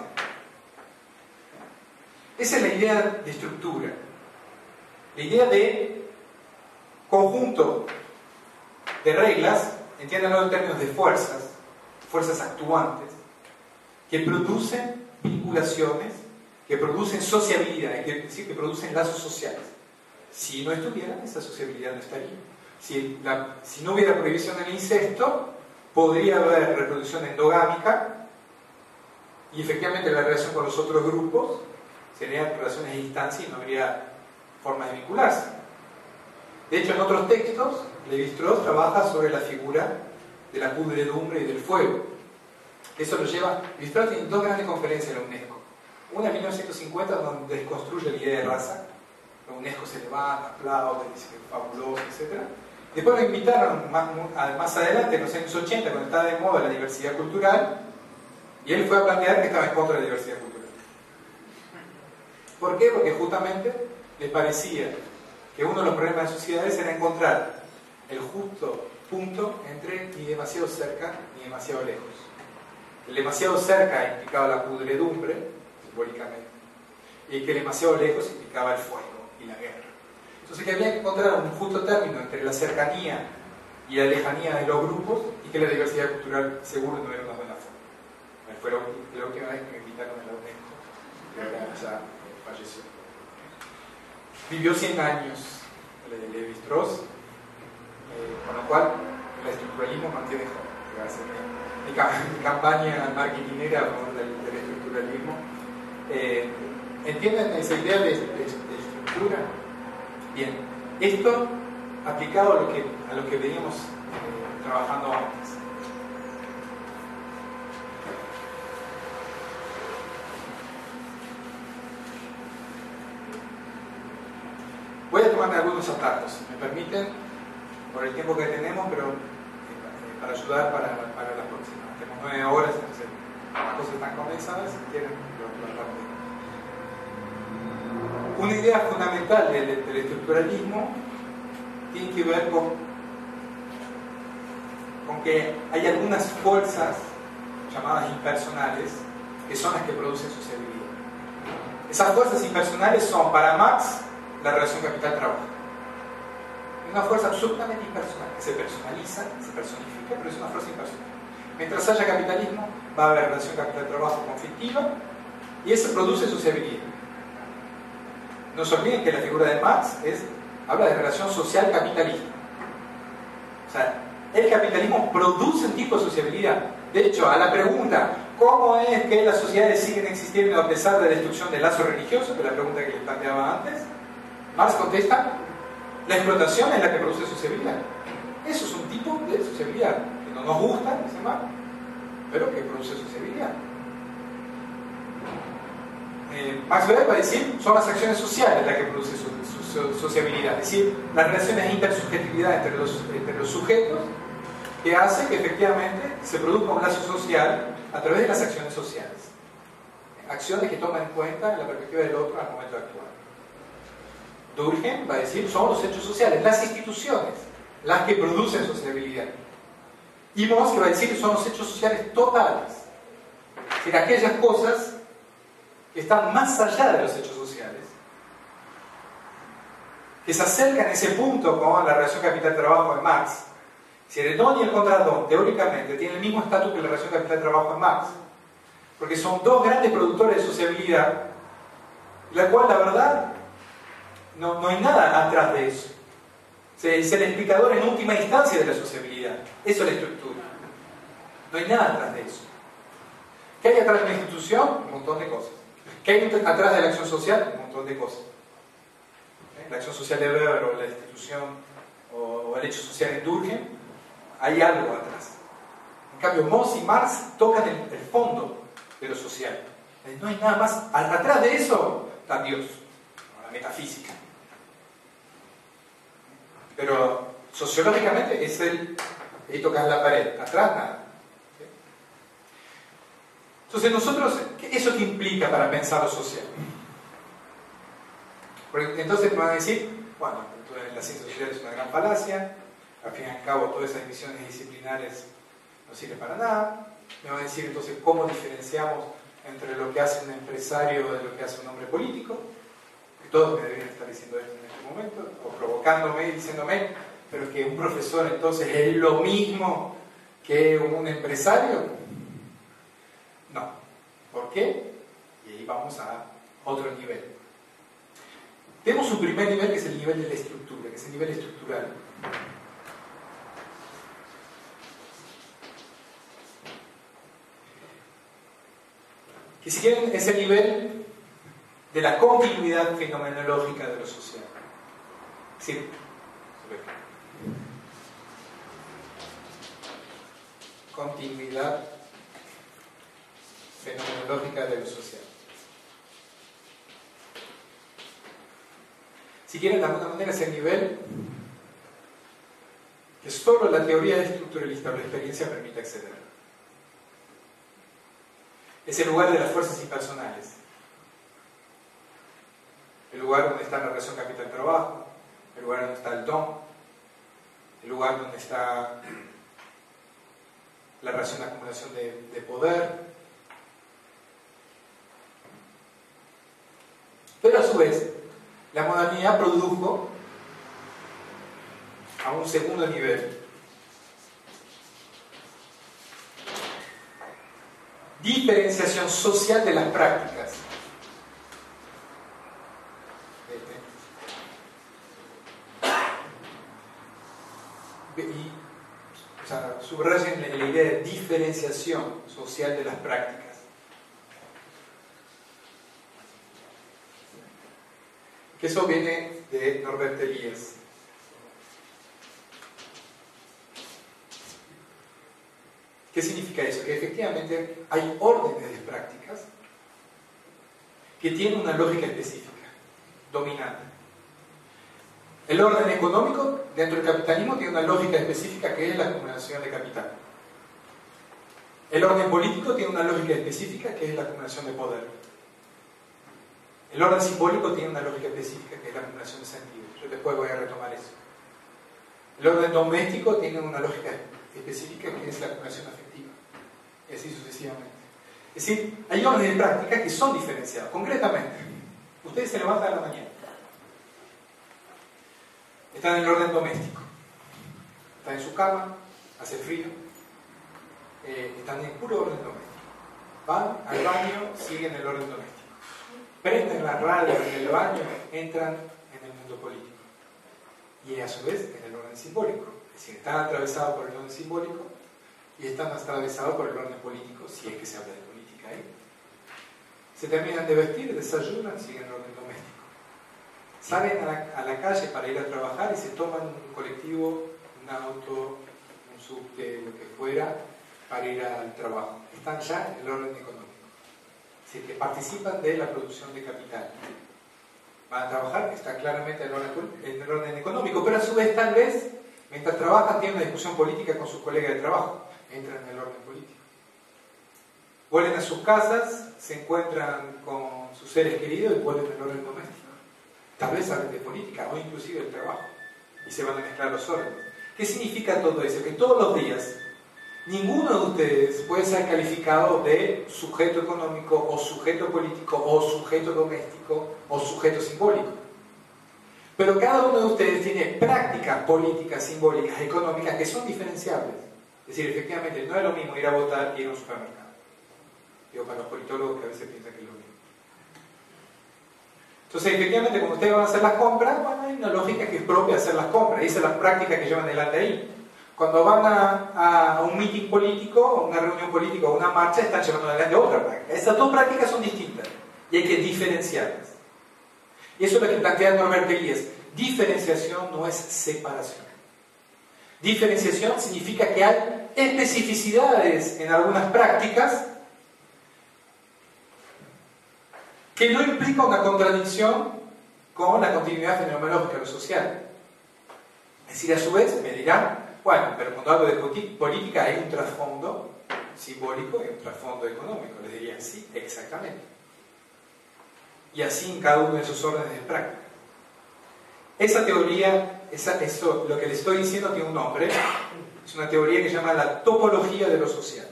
B: Esa es la idea de estructura. La idea de conjunto de reglas, entiéndanlo en términos de fuerzas, fuerzas actuantes, que producen vinculaciones, que producen sociabilidad, es decir, que producen lazos sociales. Si no estuvieran, esa sociabilidad no estaría. Si, la, si no hubiera prohibición del incesto, podría haber reproducción endogámica y efectivamente la relación con los otros grupos serían relaciones de distancia y no habría formas de vincularse. De hecho, en otros textos, Lévi-Strauss trabaja sobre la figura de la pudredumbre y del fuego. Eso lo lleva... Lévi-Strauss tiene dos grandes conferencias en la UNESCO. Una en mil novecientos cincuenta, donde desconstruye la idea de raza. La UNESCO se levanta, aplaude, dice que es fabuloso, etcétera. Después lo invitaron más, más adelante, en los años ochenta, cuando estaba de moda la diversidad cultural, y él fue a plantear que estaba en contra de la diversidad cultural. ¿Por qué? Porque justamente le parecía que uno de los problemas de sociedades era encontrar el justo punto entre ni demasiado cerca ni demasiado lejos. El demasiado cerca implicaba la pudredumbre, simbólicamente, y el que demasiado lejos implicaba el fuego y la guerra. Entonces que había que encontrar un justo término entre la cercanía y la lejanía de los grupos, y que la diversidad cultural seguro no era una buena forma. Fue la última vez que me invitaron a la UNESCO, y ahora ya falleció. Vivió cien años Lévi-Strauss, eh, con lo cual el estructuralismo mantiene joven. Mi, mi campaña marketingera a favor del, del estructuralismo. Eh, ¿Entienden esa idea de, de, de estructura? Bien, esto aplicado a lo que, a lo que veníamos eh, trabajando antes. Voy a tomarme algunos atajos, si me permiten, por el tiempo que tenemos, pero eh, para ayudar para, para las próximas. Tenemos nueve horas, entonces las cosas están comenzadas, si quieren, lo, lo rápido. Una idea fundamental del, del estructuralismo tiene que ver con, con que hay algunas fuerzas llamadas impersonales que son las que producen sociabilidad. Esas fuerzas impersonales son, para Marx, la relación capital-trabajo. Es una fuerza absolutamente impersonal, que se personaliza, se personifica, pero es una fuerza impersonal. Mientras haya capitalismo, va a haber relación capital-trabajo conflictiva, y eso produce sociabilidad. No se olviden que la figura de Marx es, habla de relación social capitalista. O sea, el capitalismo produce un tipo de sociabilidad. De hecho, a la pregunta, ¿cómo es que las sociedades siguen existiendo a pesar de la destrucción del lazo religioso? Que es la pregunta que les planteaba antes. Marx contesta, la explotación es la que produce sociabilidad. Eso es un tipo de sociabilidad que no nos gusta, dice Marx, pero que produce sociabilidad. Eh, Max Weber va a decir, son las acciones sociales las que producen su, su, su sociabilidad, es decir, las relaciones de intersubjetividad entre los, entre los sujetos que hace que efectivamente se produzca un lazo social a través de las acciones sociales. Acciones que toman en cuenta la perspectiva del otro al momento actual. Durkheim va a decir, son los hechos sociales, las instituciones, las que producen sociabilidad. Y Moss que va a decir que son los hechos sociales totales, es decir, aquellas cosas que están más allá de los hechos sociales, que se acercan a ese punto con la relación capital-trabajo en Marx. Si el don y el contradón, teóricamente, tienen el mismo estatus que la relación capital-trabajo en Marx, porque son dos grandes productores de sociabilidad, la cual, la verdad, no, no hay nada atrás de eso. Es el explicador en última instancia de la sociabilidad. Eso es la estructura. No hay nada atrás de eso. ¿Qué hay atrás de una institución? Un montón de cosas. ¿Qué hay atrás de la acción social? Un montón de cosas. La acción social de Weber o la institución o, o el hecho social en Durkheim, hay algo atrás. En cambio, Moss y Marx tocan el, el fondo de lo social. No hay nada más. Atrás de eso está Dios, la metafísica. Pero sociológicamente es el... ahí tocas la pared, atrás nada. Entonces nosotros, ¿eso qué implica para pensar lo social? Porque entonces me van a decir, bueno, la ciencia social es una gran falacia, al fin y al cabo todas esas divisiones disciplinares no sirven para nada. Me van a decir entonces cómo diferenciamos entre lo que hace un empresario de lo que hace un hombre político, que todos me deberían estar diciendo esto en este momento, o provocándome y diciéndome, pero que un profesor entonces es lo mismo que un empresario. No. ¿Por qué? Y ahí vamos a otro nivel. Tenemos un primer nivel que es el nivel de la estructura, que es el nivel estructural. Que si quieren es el nivel de la continuidad fenomenológica de lo social. Es decir, continuidad fenomenológica de lo social. Si quieren, de alguna manera, es el nivel que solo la teoría estructuralista o la experiencia permite acceder. Es el lugar de las fuerzas impersonales. El lugar donde está la relación capital-trabajo, el lugar donde está el don, el lugar donde está la relación de acumulación de, de poder. Pero a su vez, la modernidad produjo a un segundo nivel diferenciación social de las prácticas. Y, o sea, subrayen la, la idea de diferenciación social de las prácticas. Que eso viene de Norbert Elias. ¿Qué significa eso? Que efectivamente hay órdenes de prácticas que tienen una lógica específica, dominante. El orden económico dentro del capitalismo tiene una lógica específica que es la acumulación de capital. El orden político tiene una lógica específica que es la acumulación de poder. El orden simbólico tiene una lógica específica que es la acumulación de sentido. Yo después voy a retomar eso. El orden doméstico tiene una lógica específica que es la acumulación afectiva. Y así sucesivamente. Es decir, hay órdenes de práctica que son diferenciados. Concretamente, ustedes se levantan a la mañana. Están en el orden doméstico. Están en su cama, hace frío. Eh, están en el puro orden doméstico. Van al baño, siguen el orden doméstico. Prenden la radio en el baño, entran en el mundo político. Y a su vez en el orden simbólico. Es decir, están atravesados por el orden simbólico y están atravesados por el orden político, si es que se habla de política ahí. Se terminan de vestir, desayunan, siguen el orden doméstico. Salen a la, a la calle para ir a trabajar y se toman un colectivo, un auto, un subte, lo que fuera, para ir al trabajo. Están ya en el orden económico. Es decir, que participan de la producción de capital. Van a trabajar, está claramente en el orden, en el orden económico, pero a su vez tal vez, mientras trabajan, tienen una discusión política con sus colegas de trabajo. Entran en el orden político. Vuelven a sus casas, se encuentran con sus seres queridos y vuelven al orden doméstico. Tal vez hablen de política o inclusive del trabajo. Y se van a mezclar los órdenes. ¿Qué significa todo eso? Que todos los días ninguno de ustedes puede ser calificado de sujeto económico o sujeto político o sujeto doméstico o sujeto simbólico. Pero cada uno de ustedes tiene prácticas políticas, simbólicas, económicas que son diferenciables. Es decir, efectivamente, no es lo mismo ir a votar que ir a un supermercado. Digo, para los politólogos que a veces piensan que es lo mismo. Entonces, efectivamente, cuando ustedes van a hacer las compras, bueno, hay una lógica que es propia de hacer las compras. Y esa es la práctica que llevan adelante ahí. Cuando van a, a, a un meeting político, a una reunión política o a una marcha, están llevando adelante otra práctica. Esas dos prácticas son distintas y hay que diferenciarlas. Y eso es lo que plantea Norbert Elias. Diferenciación no es separación. Diferenciación significa que hay especificidades en algunas prácticas que no implica una contradicción con la continuidad fenomenológica de lo social. Es decir, a su vez me dirán, bueno, pero cuando hablo de política hay un trasfondo simbólico y un trasfondo económico. Les diría, sí, exactamente. Y así en cada uno de esos órdenes de práctica. Esa teoría, esa, eso, lo que les estoy diciendo tiene un nombre. Es una teoría que se llama la topología de lo social.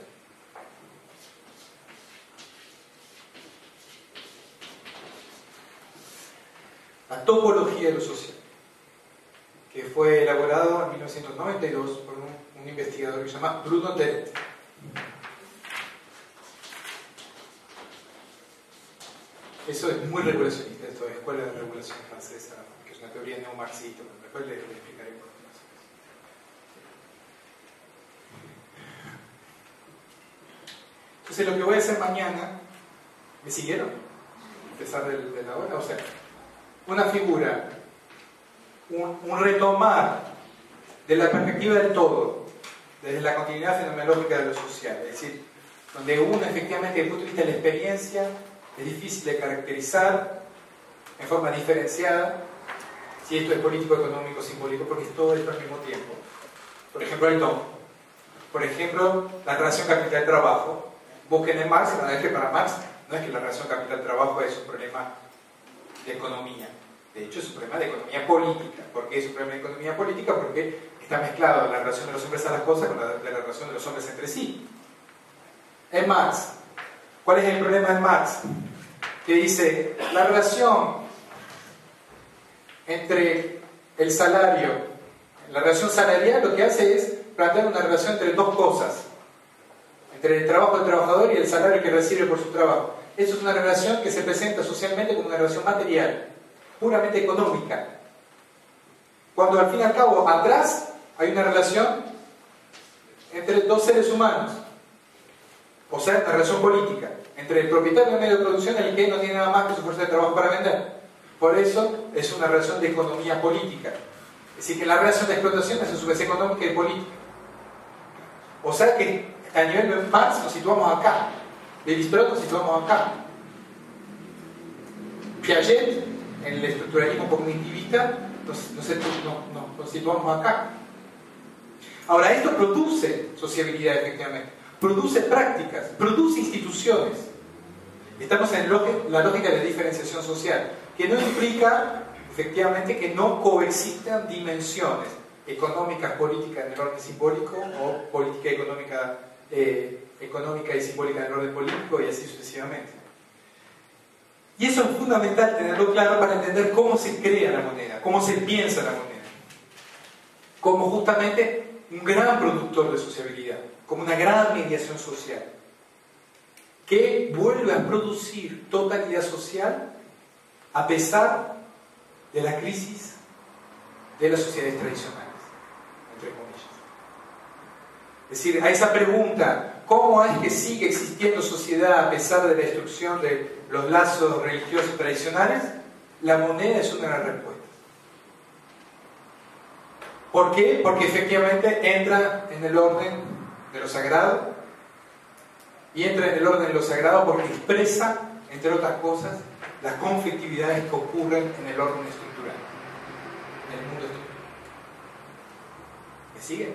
B: La topología de lo social, que fue elaborado en mil novecientos noventa y dos por un, un investigador que se llama Bruno Deret. Eso es muy regulacionista, esto es Escuela de Regulación Francesa, que es una teoría neomarxista, pero después le, le explicaré por qué. Entonces lo que voy a hacer mañana, ¿me siguieron? A pesar de, de la hora, o sea, una figura, un, un retomar de la perspectiva del todo, desde la continuidad fenomenológica de lo social, es decir, donde uno efectivamente desde el punto de vista de la experiencia es difícil de caracterizar en forma diferenciada si esto es político, económico, simbólico, porque es todo esto al mismo tiempo. Por ejemplo, el tomo. Por ejemplo, la relación capital-trabajo. Busquen en Marx, la verdad es que para Marx no es que la relación capital-trabajo es un problema de economía. De hecho, es un problema de economía política. ¿Por qué es un problema de economía política? Porque está mezclado la relación de los hombres a las cosas con la, la relación de los hombres entre sí. En Marx, ¿cuál es el problema de Marx? Que dice, la relación entre el salario, la relación salarial lo que hace es plantear una relación entre dos cosas, entre el trabajo del trabajador y el salario que recibe por su trabajo. Eso es una relación que se presenta socialmente como una relación material, puramente económica. Cuando al fin y al cabo, atrás hay una relación entre dos seres humanos, o sea, una relación política, entre el propietario del medio de producción y el que no tiene nada más que su fuerza de trabajo para vender. Por eso es una relación de economía política. Es decir, que la relación de explotación es a su vez económica y política. O sea que a nivel de Marx nos situamos acá, de Levi-Strauss nos situamos acá. Piaget, en el estructuralismo cognitivista, nos, nos, nos, nos situamos acá. Ahora, esto produce sociabilidad, efectivamente, produce prácticas, produce instituciones. Estamos en la lógica de diferenciación social, que no implica, efectivamente, que no coexistan dimensiones económicas, políticas en el orden simbólico o política económica, eh, económica y simbólica en el orden político y así sucesivamente. Y eso es fundamental tenerlo claro para entender cómo se crea la moneda, cómo se piensa la moneda, como justamente un gran productor de sociabilidad, como una gran mediación social, que vuelve a producir totalidad social a pesar de la crisis de las sociedades tradicionales, entre comillas. Es decir, a esa pregunta, ¿cómo es que sigue existiendo sociedad a pesar de la destrucción de los lazos religiosos tradicionales? La moneda es una de las respuestas. ¿Por qué? Porque efectivamente entra en el orden de lo sagrado, y entra en el orden de lo sagrado porque expresa, entre otras cosas, las conflictividades que ocurren en el orden estructural, en el mundo estructural. ¿Me siguen?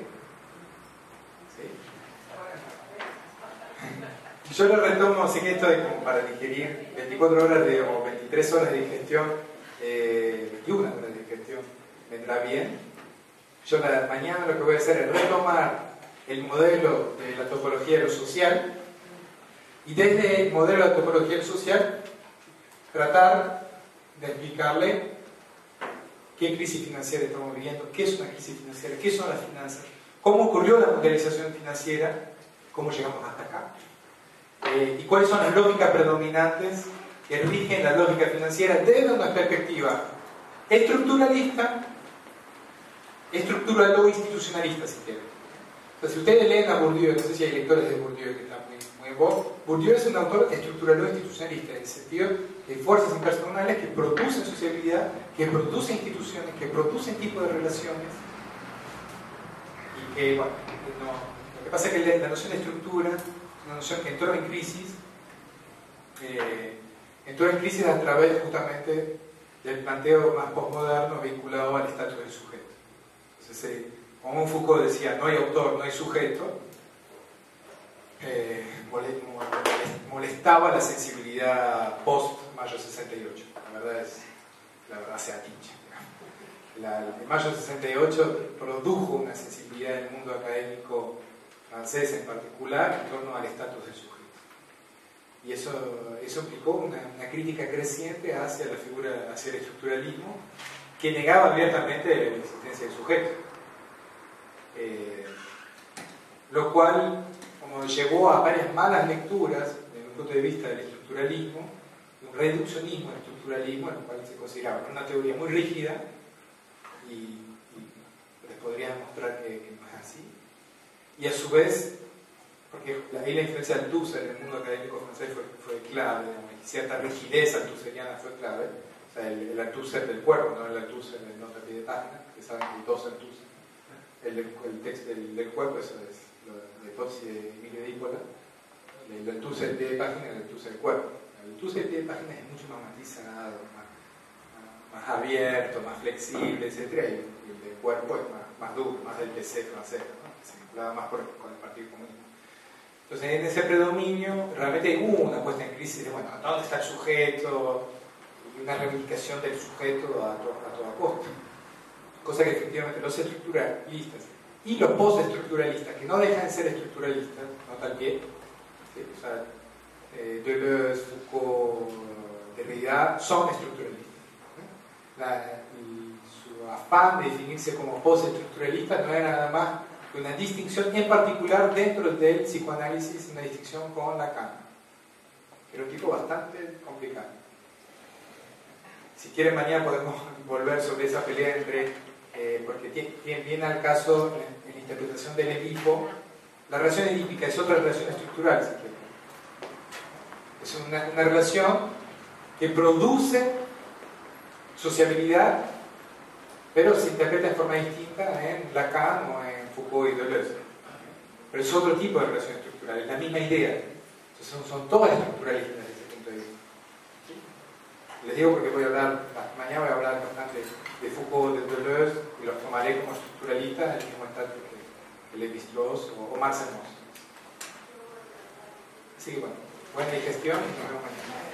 B: ¿Sí? Yo lo retomo, así que esto es como para digerir veinticuatro horas de, o veintitrés horas de digestión, eh, veintiuna horas de digestión, vendrá bien. Yo la mañana lo que voy a hacer es retomar el modelo de la topología de lo social, y desde el modelo de la topología social tratar de explicarle qué crisis financiera estamos viviendo, qué es una crisis financiera, qué son las finanzas, cómo ocurrió la mundialización financiera, cómo llegamos hasta acá, eh, y cuáles son las lógicas predominantes que rigen la lógica financiera desde una perspectiva estructuralista, estructural o institucionalista, si quieren. Entonces, si ustedes leen a Bourdieu, no sé si hay lectores de Bourdieu que están muy, muy en voz, Bourdieu es un autor estructural o institucionalista, en el sentido de fuerzas impersonales que producen sociabilidad, que producen instituciones, que producen tipos de relaciones, y que, bueno, que no, lo que pasa es que la noción de estructura es una noción que entró en crisis, eh, entró en crisis a través justamente del planteo más postmoderno vinculado al estatus del sujeto. Entonces, eh, como Foucault decía, no hay autor, no hay sujeto, eh, molestaba la sensibilidad post-Mayo sesenta y ocho. La verdad es, la verdad se aticha. La, el Mayo sesenta y ocho produjo una sensibilidad en el mundo académico francés en particular en torno al estatus del sujeto. Y eso, eso implicó una, una crítica creciente hacia la figura, hacia el estructuralismo, que negaba abiertamente la existencia del sujeto. Eh, lo cual como llevó a varias malas lecturas desde un punto de vista del estructuralismo, un reduccionismo del estructuralismo, en el cual se consideraba una teoría muy rígida y, y les podría demostrar que, que no es así, y a su vez, porque ahí la influencia de Althusser en el mundo académico francés fue, fue clave, y cierta rigidez althuseriana fue clave, o sea, el, el Althusser del cuerpo, no el Althusser del nota pie de página, que saben que hay dos Althusser. El, el texto del, del cuerpo, eso es la hipótesis de Emilio Dípola, el Althusser del pie de página y el Althusser del cuerpo. El Althusser del pie de página es mucho más matizado, más, más abierto, más flexible, etcétera, y el del cuerpo es más, más duro, más del P C francés, ¿no? Que se vinculaba más por, con el Partido Comunista. Entonces, en ese predominio, realmente hubo una puesta en crisis de, bueno, ¿dónde está el sujeto? Y una reivindicación del sujeto a, to, a toda costa. cosa que efectivamente los estructuralistas y los postestructuralistas, que no dejan de ser estructuralistas, nota al pie, ¿sí? O sea, eh, Deleuze, Foucault, Derrida son estructuralistas. ¿eh? La, y su afán de definirse como postestructuralista no era nada más que una distinción en particular dentro del psicoanálisis, una distinción con Lacan. Era un tipo bastante complicado. Si quieren, mañana podemos volver sobre esa pelea entre, eh, porque tiene, viene al caso en, en la interpretación del Edipo. La relación edípica es otra relación estructural, si quieren. Es una, una relación que produce sociabilidad, pero se interpreta de forma distinta en Lacan o en Foucault y Deleuze. Pero es otro tipo de relación estructural, es la misma idea. Entonces son, son todas estructuralistas desde ese punto de vista. ¿Sí? Les digo porque voy a hablar, mañana voy a hablar bastante de Foucault, de Deleuze, y los tomaré como estructuralistas en el mismo estatus que Lévi-Strauss o, o Marcel Mauss. Así que bueno, buena digestión y nos vemos mañana.